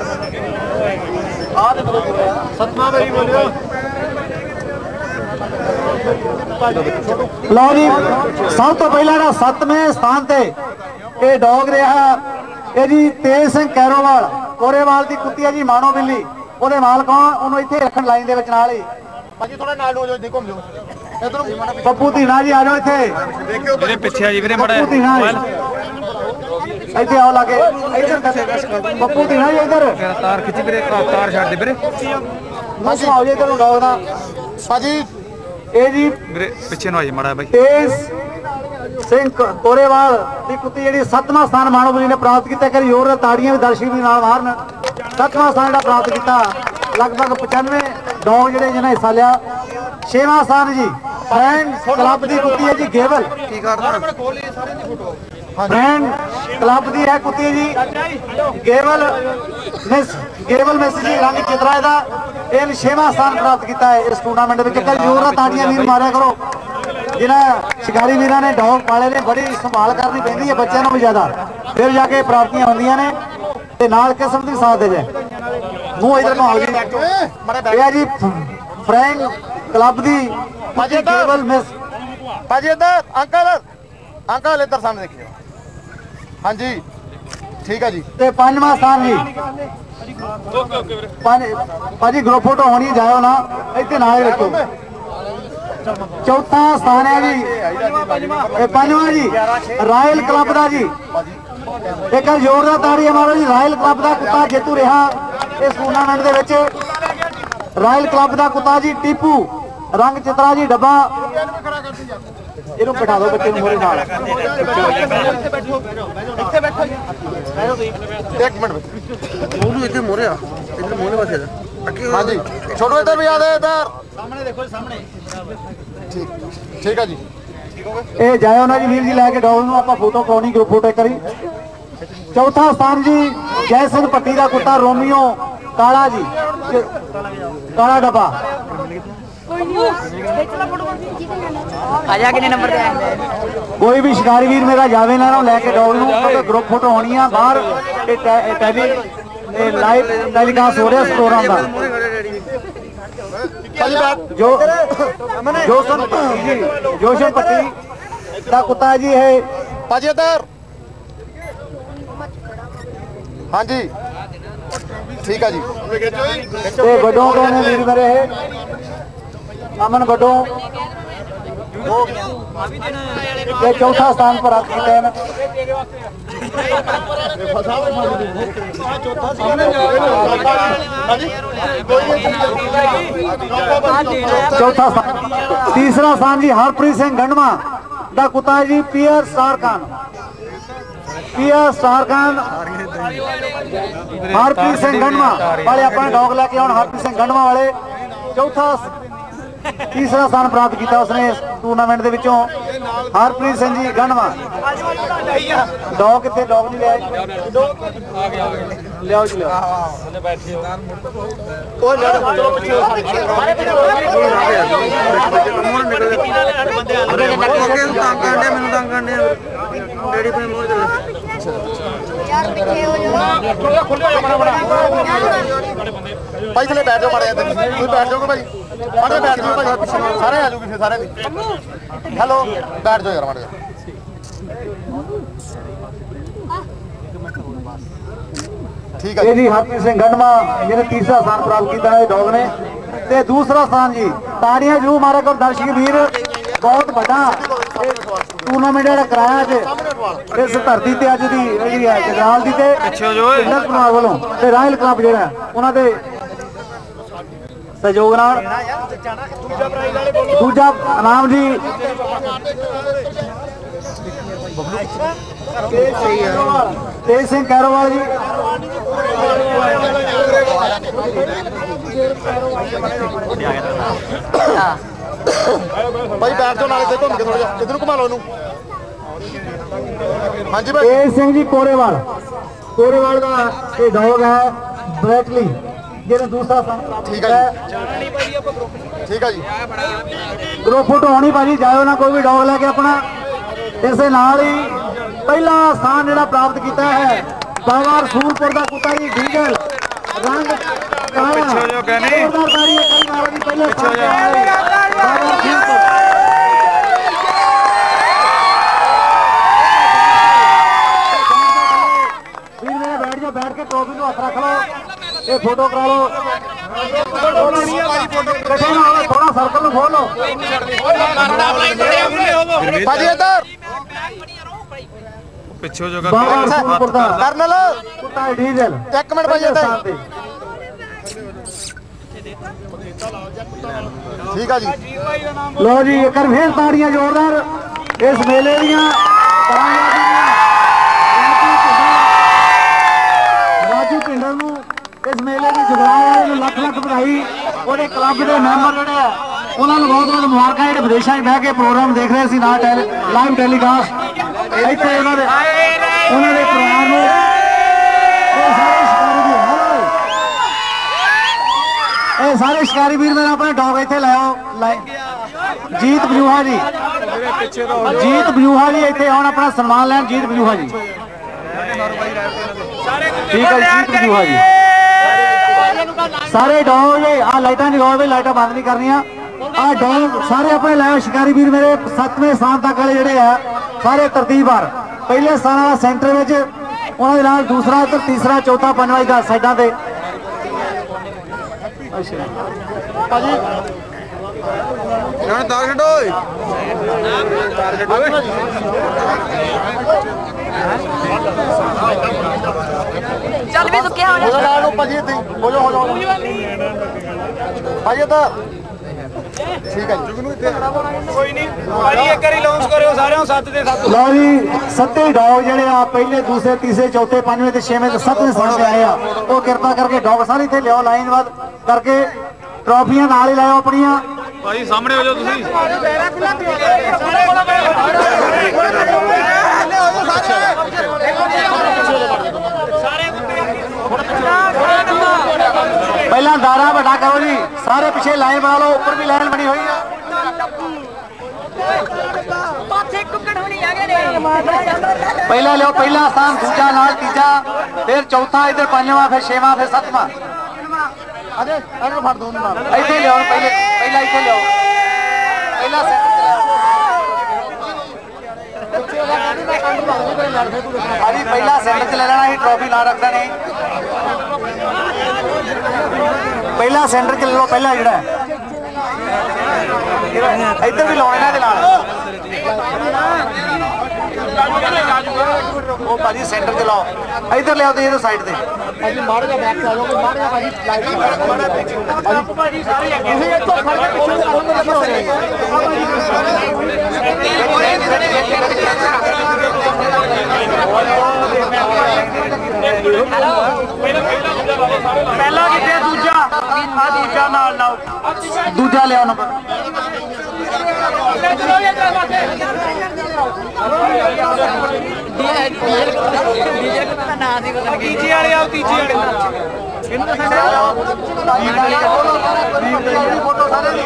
ਆ ਦੇਖੋ ਸਤਮਾ ਬਈ ਬੋਲਿਓ। ਲਓ ਜੀ ਸਭ ਤੋਂ ਪਹਿਲਾਂ ਜਿਹੜਾ 7ਵੇਂ ਸਥਾਨ ਤੇ ਇਹ ਡੌਗ ਰਿਹਾ ਇਹ ਜੀ ਤੇਜ ਸਿੰਘ ਕੈਰੋਵਾਲ ਕੋਰੇਵਾਲ ਦੀ ਕੁੱਤੀ ਹੈ ਜੀ ਮਾਣੋ ਬਿੱਲੀ। ਉਹਦੇ ਮਾਲਕ ਉਹਨੂੰ ਇੱਥੇ ਰੱਖਣ ਲਾਈਨ ਦੇ ਵਿੱਚ ਨਾਲ ਹੀ। ਭਾਜੀ ਥੋੜਾ ਨਾਲ ਹੋ ਜਾਓ, ਦੇਖੋ ਘੁੰਮ ਜਾਓ ਇਧਰੋਂ। ਪੱਪੂ ਧੀਣਾ ਜੀ ਆ ਜਾਓ ਇੱਥੇ, ਵੀਰੇ ਪਿੱਛੇ ਆ ਜੀ ਵੀਰੇ ਮੜਾ ਪੱਪੂ ਧੀਣਾ ਇੱਥੇ ਆਓ ਲਾਗੇ। ਇੱਧਰ ਪੱਪੂ ਧੀਣਾ ਜੀ ਇੱਧਰ ਤਾਰ ਖਿੱਚੀ ਵੀਰੇ, ਤਾਰ ਛੱਡ ਦੇ ਵੀਰੇ। ਬਸ ਆਓ ਜੀ ਇੱਧਰ ਨੂੰ ਡੌਗ ਦਾ। ਭਾਜੀ ਇਹ ਜੀ ਵੀਰੇ ਪਿੱਛੇ ਨੂੰ ਆ ਜੀ ਮੜਾ ਬਾਈ। ਤੇਜ ਸਿੰਘ ਕੋਰੇਵਾਲ ਦੀ ਕੁੱਤੀ ਜਿਹੜੀ 7ਵਾਂ ਸਥਾਨ ਮਾਣੋ ਬਿੱਲੀ ਨੇ ਪ੍ਰਾਪਤ ਕੀਤਾ। ਕਰੀ ਜ਼ੋਰ ਨਾਲ ਤਾੜੀਆਂ ਵੀ ਦਰਸ਼ਕ ਵੀ ਨਾਲ ਮਾਰਨ। 7ਵਾਂ ਸਥਾਨ ਜਿਹੜਾ ਪ੍ਰਾਪਤ ਕੀਤਾ लगभग 95 डॉग ਜਿਹੜੇ ਜਿਹਨਾਂ ਹਿੱਸਾ ਲਿਆ। 6ਵਾਂ ਸਥਾਨ जी फ्रेंड क्लब की कुत्ती है जी गेवल। फ्रेंड क्लब की है कुत्ती जी गेवल मिस जी रंग चित्रा का इन 6वां स्थान प्राप्त किया है इस टूर्नामेंट में। जोर ताड़ियां वीर मारिया करो जिन्हें शिकारी वीर ने डॉग पाले ने बड़ी संभाल करनी पैंदी है बच्चों भी ज्यादा फिर जाके प्राप्तियां होंदियां ने ते नाल किस्म दी साथ दे जाए। मुंह इधर घुमाओ जी जी फ्रेंड क्लब दी केवल मिस भाजी इधर अंकल इधर सामने देखिए। हाँ जी ठीक है जी। ते 5वां स्थान जी भाजी ग्रुप फोटो होनी जाओ ना इतने ना ही रखो। चौथा स्थान है जी 5वां जी रॉयल क्लब का जी। एक जोरदार ताड़ी मारो जी रॉयल क्लब का कुत्ता जेतू रहा इस टूर्नामेंट के विच। रॉयल क्लब का कुत्ता जी टीपू रंग चित्रा जी डब्बा इन्हों बिठा दो बच्चे मोरे नाल। एक मिनट इधर मोरे इधर मोरे पासे हाँ जी छोटो इधर भी आ जाए इधर सामने देखो सामने ठीक है जी। ये जाओ ना जी वीर जी लैके डॉग नूं आपां फोटो कौनी ग्रुप फोटो करी। चौथा स्थान जी जय सिंह पट्टी का कुत्ता रोमियो काला जी काला डब्बा। कोई भी शिकारी वीर मेरा जावे ना लैके डॉग नूं ग्रुप फोटो होनी है बाहर लाइव टेलीकास्ट हो रहा प्रोग्राम का। जोशन पट्टी का कुत्ता जी है भाजी इधर हाँ जी ठीक है जी। गड्डों को वीर मेरे है अमन गड्डों चौथा स्थान पर आप किया है। चौथा स्थान। तीसरा स्थान जी हरप्रीत सिंह गंडवा का कुत्ता है जी पियर स्टार खान। हरप्रीत सिंह गंडवा वाले अपना डॉग लैके आने हरप्रीत सिंह गंडवा वाले तीसरा स्थान प्राप्त किया उसने इस टूर्नामेंट के विचों। हरप्रीत सिंह जी गंडवा डॉग कितने डॉग नहीं लिया लियाओ जी भाई चले बैठ जाओ मारे बैठ जाओगे भाई मारे बैठ जाओ भाई सारे आ जाओगे फिर सारे हेलो बैठ जाओ यार मारे ठीक है जी। हरप्रीत सिंह गंडवा जिन्हें तीसरा स्थान प्राप्त किया है डॉग ने ते दूसरा स्थान जी ताड़ियां जरूर मारे करो दर्शक वीर बहुत बड़ा टूर्नामेंट जो कराया इस धरती से अज की जगराल की वालों रॉयल क्लब जो उन्होंने सहयोग दूजा इनाम जी तेज सिंह कैरोवाल जी भाई बैठ जाओ नाले से घूम के थोड़ा जिहा इधर घुमा लो हाँ जी भाई तेज सिंह जी कोरेवाल का ये डॉग है ब्रैटली जिन्हें दूसरा ठीक है जी। ग्रुप फोटो होनी भाजी जाओ ना कोई भी डॉग लैके अपना। इस नाल ही पहला स्थान जो प्राप्त किया है बाबा रसूलपुर का कुत्ता जी डीजल रंग बैठ के ट्रॉफी को हथ रख लो ये फोटो करा लो थोड़ा सर्कल खोल लो भाजी इधर पिछो जो कर्नल डीजल एक मिनट भाई इधर ठीक है जी। लो जी एक फिर ताड़ियां जोरदार इस मेले दियां राजू पिंडल इस मेले की जुगाड़ लख लख भाई ਉਹਦੇ ਕਲੱਬ ਦੇ ਮੈਂਬਰ ਜਿਹੜੇ ਆ ਉਹਨਾਂ ਨੂੰ ਬਹੁਤ ਬਹੁਤ ਮੁਬਾਰਕਾਂ ਜਿਹੜੇ ਵਿਦੇਸ਼ਾਂ 'ਚ ਬਹਿ ਕੇ ਪ੍ਰੋਗਰਾਮ ਦੇਖ ਰਹੇ ਸੀ ਨਾਲ ਲਾਈਵ ਟੈਲੀਕਾਸਟ ਇੱਥੇ ਉਹਨਾਂ ਦੇ ਪਰਿਵਾਰ ਨੂੰ ਇਹ ਸਾਰੇ ਸ਼ਿਕਾਰੀ ਵੀਰ ਮੇਰੇ ਆਪਣੇ ਡੌਗ ਇੱਥੇ ਲਾਓ ਜੀਤ ਬਜੂਹਾ ਜੀ ਜੀਤ ਬਜੂਹਾ ਜੀ ਇੱਥੇ ਆਉਣ ਆਪਣਾ ਸਨਮਾਨ ਲੈਣ ਜੀਤ ਬਜੂਹਾ ਜੀ ਠੀਕ ਹੈ ਜੀਤ ਬਜੂਹਾ ਜੀ ਸਾਰੇ ਡੌਗ ਜੀ ਆ ਲਾਈਟਾਂ ਜਗਾਓ ਵੀ ਲਾਈਟਾਂ ਬੰਦ ਨਹੀਂ ਕਰਨੀਆਂ ਆ ਡੌਗ ਸਾਰੇ ਆਪਣੇ ਲਾਓ ਸ਼ਿਕਾਰੀ ਵੀਰ ਮੇਰੇ 7ਵੇਂ ਸਥਾਨ ਤੱਕ ਵਾਲੇ ਜਿਹੜੇ ਆ ਸਾਰੇ ਤਰਤੀਬਵਾਰ ਪਹਿਲੇ ਸਥਾਨ ਵਾਲਾ ਸੈਂਟਰ ਵਿੱਚ ਉਹਨਾਂ ਦੇ ਨਾਲ ਦੂਸਰਾ ਇੱਧਰ ਤੀਸਰਾ ਚੌਥਾ ਪੰਜਵਾਂ ਇਧਰ ਸਾਈਡਾਂ ਤੇ ਭਾਜੀ ਨਾ ਤਾਰ ਛੱਡੋ ਓਏ ਚੱਲ ਵੀ ਸੁੱਕਿਆ ਹੋ ਉਹਦਾ ਨਾਲ ਨੂੰ ਭਾਜੀ ਇੱਥੇ ਹੋ ਜਾ ਭਾਜੀ ਤਾਂ ਠੀਕ ਹੈ ਜੁਗ ਨੂੰ ਇੱਥੇ ਕੋਈ ਨਹੀਂ ਭਾਜੀ ਇੱਕ ਵਾਰੀ ਲਾਂਚ ਕਰਿਓ ਸਾਰਿਆਂ 7 ਦੇ 7 ਲਓ ਜੀ 7 ਡੌਗ ਜਿਹੜੇ ਆ ਪਹਿਲੇ ਦੂਸਰੇ ਤੀਸਰੇ ਚੌਥੇ ਪੰਜਵੇਂ ਤੇ ਛੇਵੇਂ ਤੇ 7ਵੇਂ ਸਥਾਨ ਤੇ ਆਏ ਆ ਉਹ ਕਿਰਪਾ ਕਰਕੇ ਡੌਗ ਸਾਰੇ ਇੱਥੇ ਲਿਆਓ ਲਾਈਨ ਵੱਧ ਕਰਕੇ ਟਰਾਫੀਆਂ ਨਾਲ ਹੀ ਲਾਓ ਆਪਣੀਆਂ ਭਾਈ ਸਾਹਮਣੇ ਹੋ ਜਾਓ ਤੁਸੀਂ ਪਹਿਲਾਂ ਦਾਰਾ ਵੱਡਾ ਕਰੋ ਜੀ ਸਾਰੇ ਪਿੱਛੇ ਲਾਈਨ ਬਣਾ ਲਓ ਉੱਪਰ ਵੀ ਲਾਈਨ ਬਣੀ ਹੋਈ ਆ ਪਾਥੇ ਕੁੱਕੜ ਹੋਣੀ ਆ ਗਏ ਨੇ ਪਹਿਲਾ ਲਿਓ ਪਹਿਲਾ ਸਥਾਨ ਦੂਜਾ ਨਾਲ ਤੀਜਾ ਫਿਰ ਚੌਥਾ ਇਧਰ ਪੰਜਵਾਂ ਫਿਰ ਛੇਵਾਂ ਫਿਰ ਸੱਤਵਾਂ ਅਰੇ ਇਹਨੂੰ ਫੜ ਦੋ ਨਾਲ ਇੱਥੇ ਲਿਓ ਪਹਿਲਾ ਇੱਥੇ ਲਿਓ ਪਹਿਲਾ ਭਾਜੀ ਪਹਿਲਾ ਸੈਂਟਰ ਚ ਲੈ ਲੈਣਾ ਸੀ ਟਰੋਫੀ ਨਾ ਰੱਖਦਾ ਨਹੀਂ ਪਹਿਲਾ ਸੈਂਟਰ ਚ ਲੈ ਲਓ ਪਹਿਲਾ ਜਿਹੜਾ ਇੱਧਰ ਵੀ ਲਾਉਣੇ ਇਹਨਾਂ ਦੇ ਨਾਲ ਉਹ ਭਾਜੀ ਸੈਂਟਰ ਚ ਲਾਓ ਇੱਧਰ ਲਿਆਓ ਤੇ ਇਹਦੇ ਸਾਈਡ ਤੇ ਭਾਜੀ ਮਾਰ ਜਾ ਬੈਕ ਆ ਜਾਓ ਮਾਰ ਜਾ ਭਾਜੀ ਲਾਈਟ ਭਾਜੀ ਸਾਰੇ ਅੱਗੇ ਤੁਸੀਂ ਇੱਥੋਂ ਫੜ ਕੇ ਪਿੱਛੇ ਉਹਨੂੰ ਲੱਗੇ ਹੋਏ ਪਹਿਲਾ ਕਿੱਥੇ ਦੂਜਾ ਆ ਦੂਜਾ ਨਾਲ ਲਾਓ ਦੂਜਾ ਲਿਆਓ ਨੰਬਰ ਤੀਜੇ ਵਾਲੇ ਆਓ ਤੀਜੇ ਵਾਲੇ ਫੋਟੋ ਸਾਰੇ ਦੀ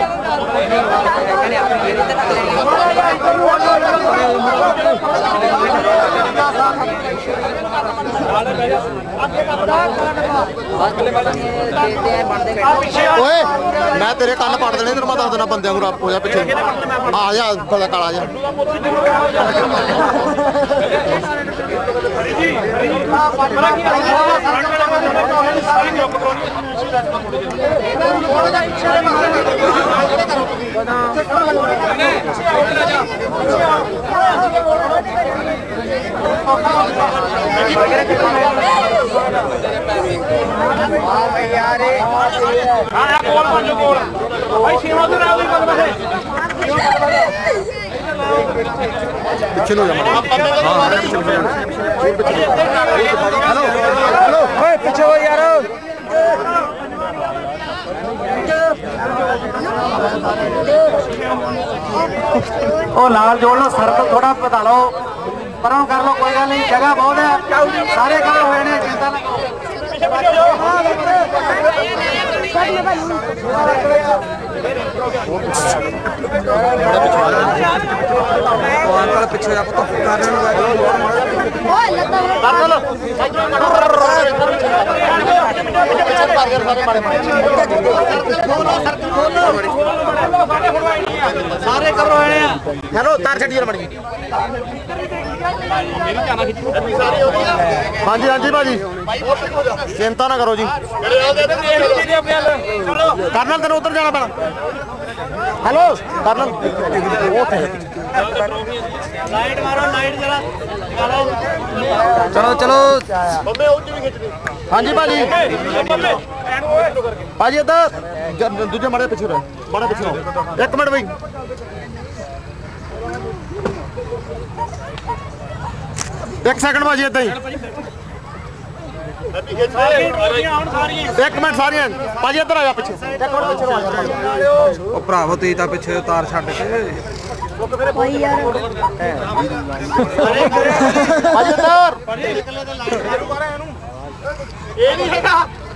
ਓਏ ਮੈਂ ਤੇਰੇ ਕੰਨ ਪੜ ਦੇਣੇ ਤੈਨੂੰ ਮੈਂ ਦੱਸ ਦੇਣਾ ਬੰਦਿਆਂ ਨੂੰ ਰੱਬ ਹੋ ਜਾ ਪਿੱਛੇ ਆ ਜਾ ਬੜਾ ਕਾਲਾ ਜਾ ਪਿੱਛੇ ਨੂੰ ਜਾ ਹੈਲੋ ਓਏ ਪਿੱਛੇ ਹੋ ਯਾਰ ਉਹ ਨਾਲ ਜੋੜ ਲਓ ਸਰਕਲ ਥੋੜਾ ਵਧਾ ਲਓ ਪਰਾਂ ਕਰ ਲਓ ਕੋਈ ਗੱਲ ਨਹੀਂ ਜਗ੍ਹਾ ਬਹੁਤ ਹੈ ਸਾਰੇ ਕੰਮ ਹੋਏ ਨੇ ਚਿੰਤਾ ਨਾ ਕਰੋ ਪਿੱਛੇ ਜਾ ਪੁੱਤ ਓਏ ਲੱਤਾਂ ਸਾਰੇ ਕਵਰ ਹੋਏ ਨੇ ਹੈਲੋ ਤਾਰ ਛੱਡੀ ਮੜੀ ਹਾਂਜੀ ਹਾਂਜੀ ਭਾਜੀ ਚਿੰਤਾ ਨਾ ਕਰੋ ਜੀ ਕਰਨਲ ਤੈਨੂੰ ਉੱਧਰ ਜਾਣਾ ਪੈਣਾ ਹੈਲੋ ਕਰਨਲ ਲਾਈਟ ਮਾਰੋ ਲਾਈਟ ਜਰਾ ਚਲੋ ਚਲੋ ਹਾਂਜੀ ਭਾਜੀ ਭਾਜੀ ਇੱਧਰ ਦੂਜੇ ਮਾੜੇ ਪਿੱਛੇ ਰਹਿ ਮਾੜਾ ਪਿੱਛੇ ਰਹੋ ਇੱਕ ਮਿੰਟ ਬਈ ਇੱਕ ਸੈਕਿੰਡ ਭਾਜੀ ਇੱਦਾਂ ਹੀ एक मिनट सारियां भाजी इधर आ जा पीछे एक मिनट पीछे आ जा ओ भरावो ती तां पीछे उतार छड्ड के भाई यार भाजी इधर ਇਹ ਨਹੀਂ ਹੈਗਾ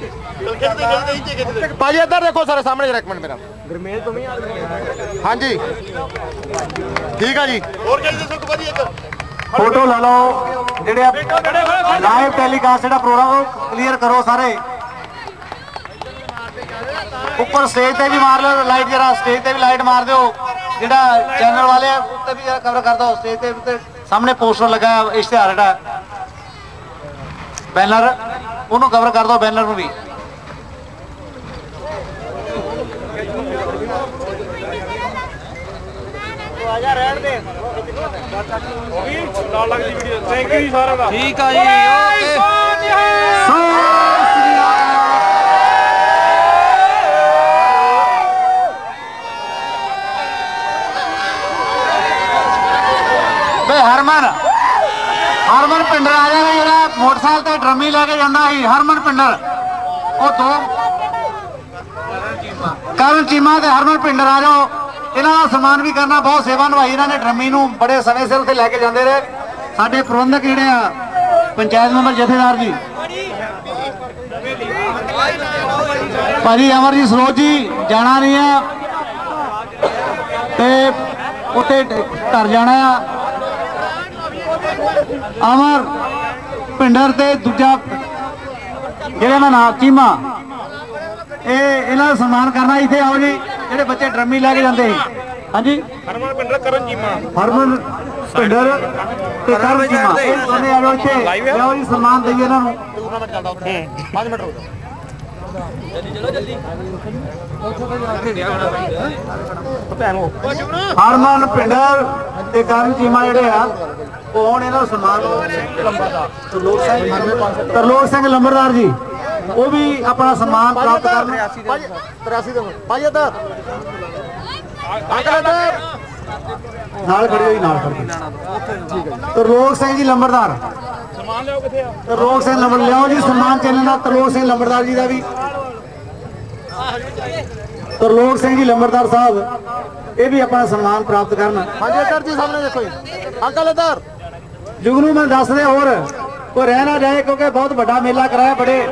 भाजी इधर देखो सारे सामने जरा एक मिनट मेरा गरमेल तुम ही हाँ जी ठीक है जी और चाहिए सुख भाजी एक फोटो ला लो ਜਿਹੜੇ ਲਾਈਵ ਟੈਲੀਕਾਸਟ ਜਿਹੜਾ ਪ੍ਰੋਗਰਾਮ ਉਹ ਕਲੀਅਰ ਕਰੋ ਸਾਰੇ ਉੱਪਰ ਸਟੇਜ ਤੇ ਵੀ ਮਾਰ ਲਿਓ ਲਾਈਟ ਜਰਾ ਸਟੇਜ ਤੇ ਵੀ ਲਾਈਟ ਮਾਰ ਦਿਓ ਜਿਹੜਾ ਚੈਨਲ ਵਾਲੇ ਆ ਉੱਤੇ ਵੀ ਜਰਾ ਕਵਰ ਕਰ ਦਿਓ ਸਟੇਜ ਤੇ ਸਾਹਮਣੇ ਪੋਸਟਰ ਲੱਗਾ ਇਸ਼ਤਿਹਾਰ ਜਿਹੜਾ ਬੈਨਰ ਉਹਨੂੰ ਕਵਰ ਕਰ ਦਿਓ ਬੈਨਰ ਨੂੰ ਵੀ ਆਜਾ ਰਹਿਣ ਦੇ ਨਾਲ ਲੱਗਦੀ ਵੀਡੀਓ ਥੈਂਕ ਯੂ ਸਾਰਿਆਂ ਦਾ ਠੀਕ ਆ ਜੀ ਓਕੇ ਬੇ ਹਰਮਨ ਪਿੰਡਰ ਆ ਜਾਣਾ ਜਿਹੜਾ ਮੋਟਰਸਾਈਕਲ ਤੇ ਡਰਮੀ ਲੈ ਕੇ ਜਾਂਦਾ ਸੀ ਹਰਮਨ ਪਿੰਡਰ ਉਹ ਦੋ ਕਰਨ ਚੀਮਾ ਤੇ ਹਰਮਨ ਪਿੰਡਰ ਆ ਜਾਓ ਇਹਨਾਂ ਦਾ ਸਨਮਾਨ ਵੀ ਕਰਨਾ ਬਹੁਤ ਸੇਵਾ ਨਿਭਾਈ ਇਹਨਾਂ ਨੇ ਡਰਮੀ ਨੂੰ ਬੜੇ ਸਮੇਂ ਸਿਰ ਉੱਥੇ ਲੈ ਕੇ ਜਾਂਦੇ ਰਹੇ ਸਾਡੇ ਪ੍ਰਬੰਧਕ ਜਿਹੜੇ ਆ ਪੰਚਾਇਤ ਮੈਂਬਰ ਜਥੇਦਾਰ ਜੀ ਭਾਜੀ ਅਮਰਜੀਤ ਸਰੋਜ ਜੀ ਜਾਣਾ ਨਹੀਂ ਆ ਤੇ ਉੱਥੇ ਘਰ ਜਾਣਾ ਆ ਅਮਰ ਪਿੰਡਰ ਤੇ ਦੂਜਾ ਜਿਹੜਾ ਦਾ ਨਾਮ ਚੀਮਾ ਇਹਨਾਂ ਦਾ ਸਨਮਾਨ ਕਰਨਾ ਇੱਥੇ ਆਓ ਜੀ ਜਿਹੜੇ ਬੱਚੇ ਡਰਮੀ ਲੈ ਕੇ ਜਾਂਦੇ ਹਾਂਜੀ ਹਰਮਨ ਪਿੰਡਰ ਕਰਨ ਚੀਮਾ ਹਰਮਨ ਪਿੰਡਰ ਤੇ ਕਰਨ ਚੀਮਾ ਇਹ ਦੋਨੇ ਆਓ ਇੱਥੇ ਲਿਆਓ ਜੀ ਸਨਮਾਨ ਦਈਏ ਇਹਨਾਂ ਨੂੰ टूर्नामेंट चलता उत्थे 5 मिनट रुक ਹਰਮਨ ਪਿੰਡਰ ਤੇ ਕਰਨ ਚੀਮਾ ਜਿਹੜੇ ਆ ਉਹ ਹੁਣ ਇਹਨਾਂ ਨੂੰ ਸਨਮਾਨ ਤਰਲੋਕ ਸਿੰਘ ਲੰਬਰਦਾਰ ਜੀ ਉਹ ਵੀ ਆਪਣਾ ਸਨਮਾਨ ਪ੍ਰਾਪਤ ਕਰਨ 83 ਦੇ ਭਾਈ ਇੱਧਰ ਅੰਕਲ ਇੱਧਰ ਨਾਲ ਖੜੇ ਹੋਈ ਨਾਲ ਖੜੇ ਤਰਲੋਕ ਸਿੰਘ ਜੀ ਲੰਬਰਦਾਰ ਸਮਾਨ ਲਿਆਓ ਕਿੱਥੇ ਆ ਤਰਲੋਕ ਸਿੰਘ ਲੰਬਰ ਲਿਆਓ ਜੀ ਸਨਮਾਨ ਚੱਲਣ ਦਾ ਤਰਲੋਕ ਸਿੰਘ ਲੰਬਰਦਾਰ ਜੀ ਦਾ ਵੀ ਤਰਲੋਕ ਸਿੰਘ ਜੀ ਲੰਬਰਦਾਰ ਸਾਹਿਬ ਇਹ ਵੀ ਆਪਣਾ ਸਨਮਾਨ ਪ੍ਰਾਪਤ ਕਰਨ ਹਾਂਜੀ ਇੱਧਰ ਜੀ ਸਾਹਮਣੇ ਦੇਖੋ ਜੀ ਅੰਕਲ ਇੱਧਰ ਜੁਗਨੂ ਮੈਂ ਦੱਸ ਰਿਹਾ ਹੋਰ ਕੋਈ ਰਹਿ ਨਾ ਜਾਏ ਕਿਉਂਕਿ ਬਹੁਤ ਵੱਡਾ ਮੇਲਾ ਕਰਾਇਆ ਬੜੇ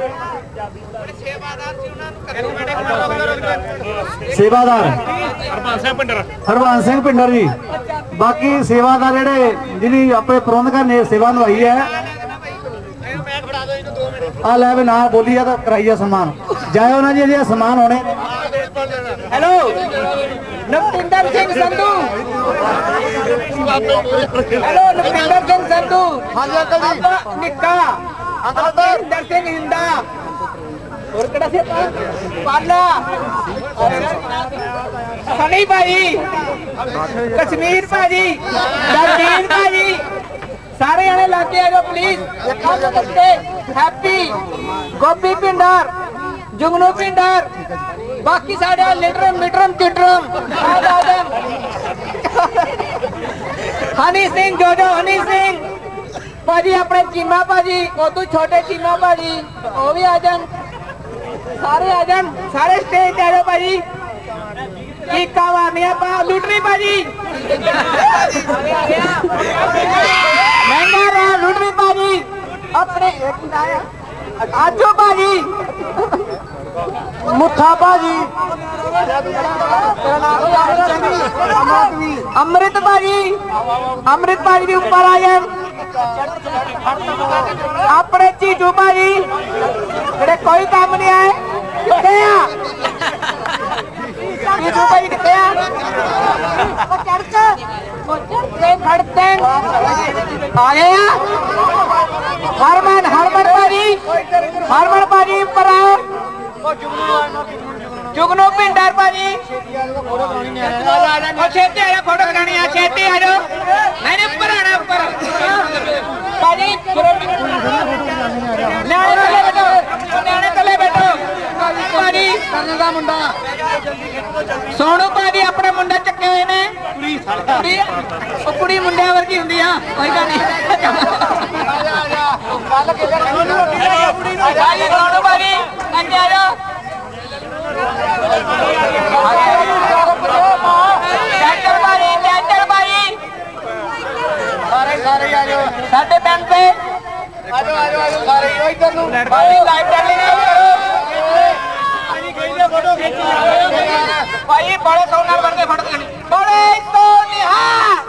ਸੇਵਾਦਾਰ ਹਰਬੰਸ ਸਿੰਘ ਪਿੰਡਰ ਜੀ ਬਾਕੀ ਸੇਵਾਦਾਰ ਜਿਹੜੇ ਜਿਹਨੀ ਆਪਣੇ ਪ੍ਰਬੰਧਕਾਂ ਨੇ ਸੇਵਾ ਨਿਭਾਈ ਹੈ ਆ ਲੈ ਵੀ ਨਾ ਬੋਲੀ ਆ ਤਾਂ ਕਰਾਈਆ ਸਨਮਾਨ ਜਾਇਓ ਨਾ ਜੀ ਇਹ ਸਨਮਾਨ ਹੋਣੇ ਹੈਲੋ ਨਵਪਿੰਦਰ ਸਿੰਘ ਸੰਧੂ ਹੈਲੋ ਨਵਪਿੰਦਰ ਸਿੰਘ ਸੰਧੂ ਹਾਂਜੀ ਅੰਕਲ ਜੀ ਨਿੱਕਾ ਅੰਕਲ ਇੱਧਰ ਨਵਪਿੰਦਰ ਸਿੰਘ ਹਿੰਦਾ ਹੋਰ ਕਿਹੜਾ ਸੀ ਪਾਲਾ ਸਨੀ ਭਾਈ ਕਸ਼ਮੀਰ ਭਾਜੀ ਦਰਦੀਨ ਭਾਜੀ ਸਾਰੇ ਜਣੇ ਲਾ ਕੇ ਆ ਜਾਓ ਪਲੀਜ਼ ਹੈਪੀ ਗੋਪੀ ਪਿੰਡਰ ਜੁਗਨੂ ਪਿੰਡਰ ਬਾਕੀ ਸਾਡੇ ਲਿਟਰਮ ਮਿਟਰਮ ਕਿਟਰਮ ਹਨੀ ਸਿੰਘ ਜੋਜੋ ਹਨੀ ਸਿੰਘ ਭਾਜੀ ਆਪਣੇ ਚੀਮਾ ਭਾਜੀ ਉਹ ਤੋਂ ਛੋਟੇ ਚੀਮਾ ਭਾਜੀ ਉਹ ਵੀ ਆ ਜਾਣ ਸਾਰੇ ਆ ਜਾਣ ਸਾਰੇ ਸਟੇਜ ਤੇ ਆ ਜਾਓ ਭਾਜੀ ਚੀਕਾਂ ਮਾਰਨੀਆਂ ਪਾ ਲੁੱਟਣੀ ਭਾਜੀ ਮਹਿੰਗਾ ਰਾ ਲੁੱਟਣੀ ਭਾਜੀ ਆਪਣੇ ਇੱਕ ਆਇਆ ਆਜੋ ਭਾਜੀ ਮੁੱਠਾ ਭਾਜੀ ਅੰਮ੍ਰਿਤ ਭਾਜੀ ਵੀ ਉੱਪਰ ਆ ਜਾਣ ਆਪਣੇ ਚੀਟੂ ਭਾਜੀ ਜਿਹੜੇ ਕੋਈ ਕੰਮ ਨਹੀਂ ਆਏ ਕਿੱਥੇ ਆ ਚੀਟੂ ਭਾਜੀ ਕਿੱਥੇ ਆ ਖੜਤੇ ਆ ਗਏ ਆ ਹਰਮਨ ਭਾਜੀ ਉੱਪਰ ਆਓ ਜੁਗਨੂ ਪਿੰਡਰ ਭਾਜੀ ਛੇਤੀ ਆ ਫੋਟੋ ਕਰਾਣੀ ਆ ਛੇਤੀ ਆ ਜਾਓ ਮੈਨੇ ਉੱਪਰ ਆਣਾ ਉੱਪਰ ਭਾਜੀ ਨਿਆਣੇ ਥੱਲੇ ਬੈਠੋ ਭਾਜੀ ਕਰਨ ਦਾ ਮੁੰਡਾ ਸੋਨੂ ਭਾਜੀ ਆਪਣੇ ਮੁੰਡਾ ਚੱਕੇ ਹੋਏ ਨੇ ਕੁੜੀ ਮੁੰਡਿਆਂ ਵਰਗੀ ਹੁੰਦੀ ਆ ਕੋਈ ਗੱਲ ਨਹੀਂ स्टैंड पे आजो आजो आजो सारे यो इधर नु भाई लाइव टेलीकास्ट करो फोटो खींची भाई बड़े सोना करके फटते बड़े सोनिया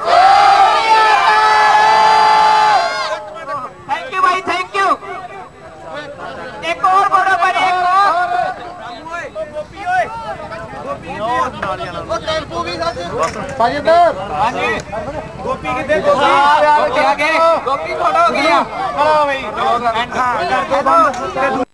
थैंक यू भाई थैंक यू एक और फोटो पर एक और गोपी ओए गोपी वो टेंपू भी साथ ਭਾਜੀ ਇੱਧਰ हां जी गोपी कितने गोपी आगे गोपी फोटो हो गया खड़ा भाई हां कर दो बंद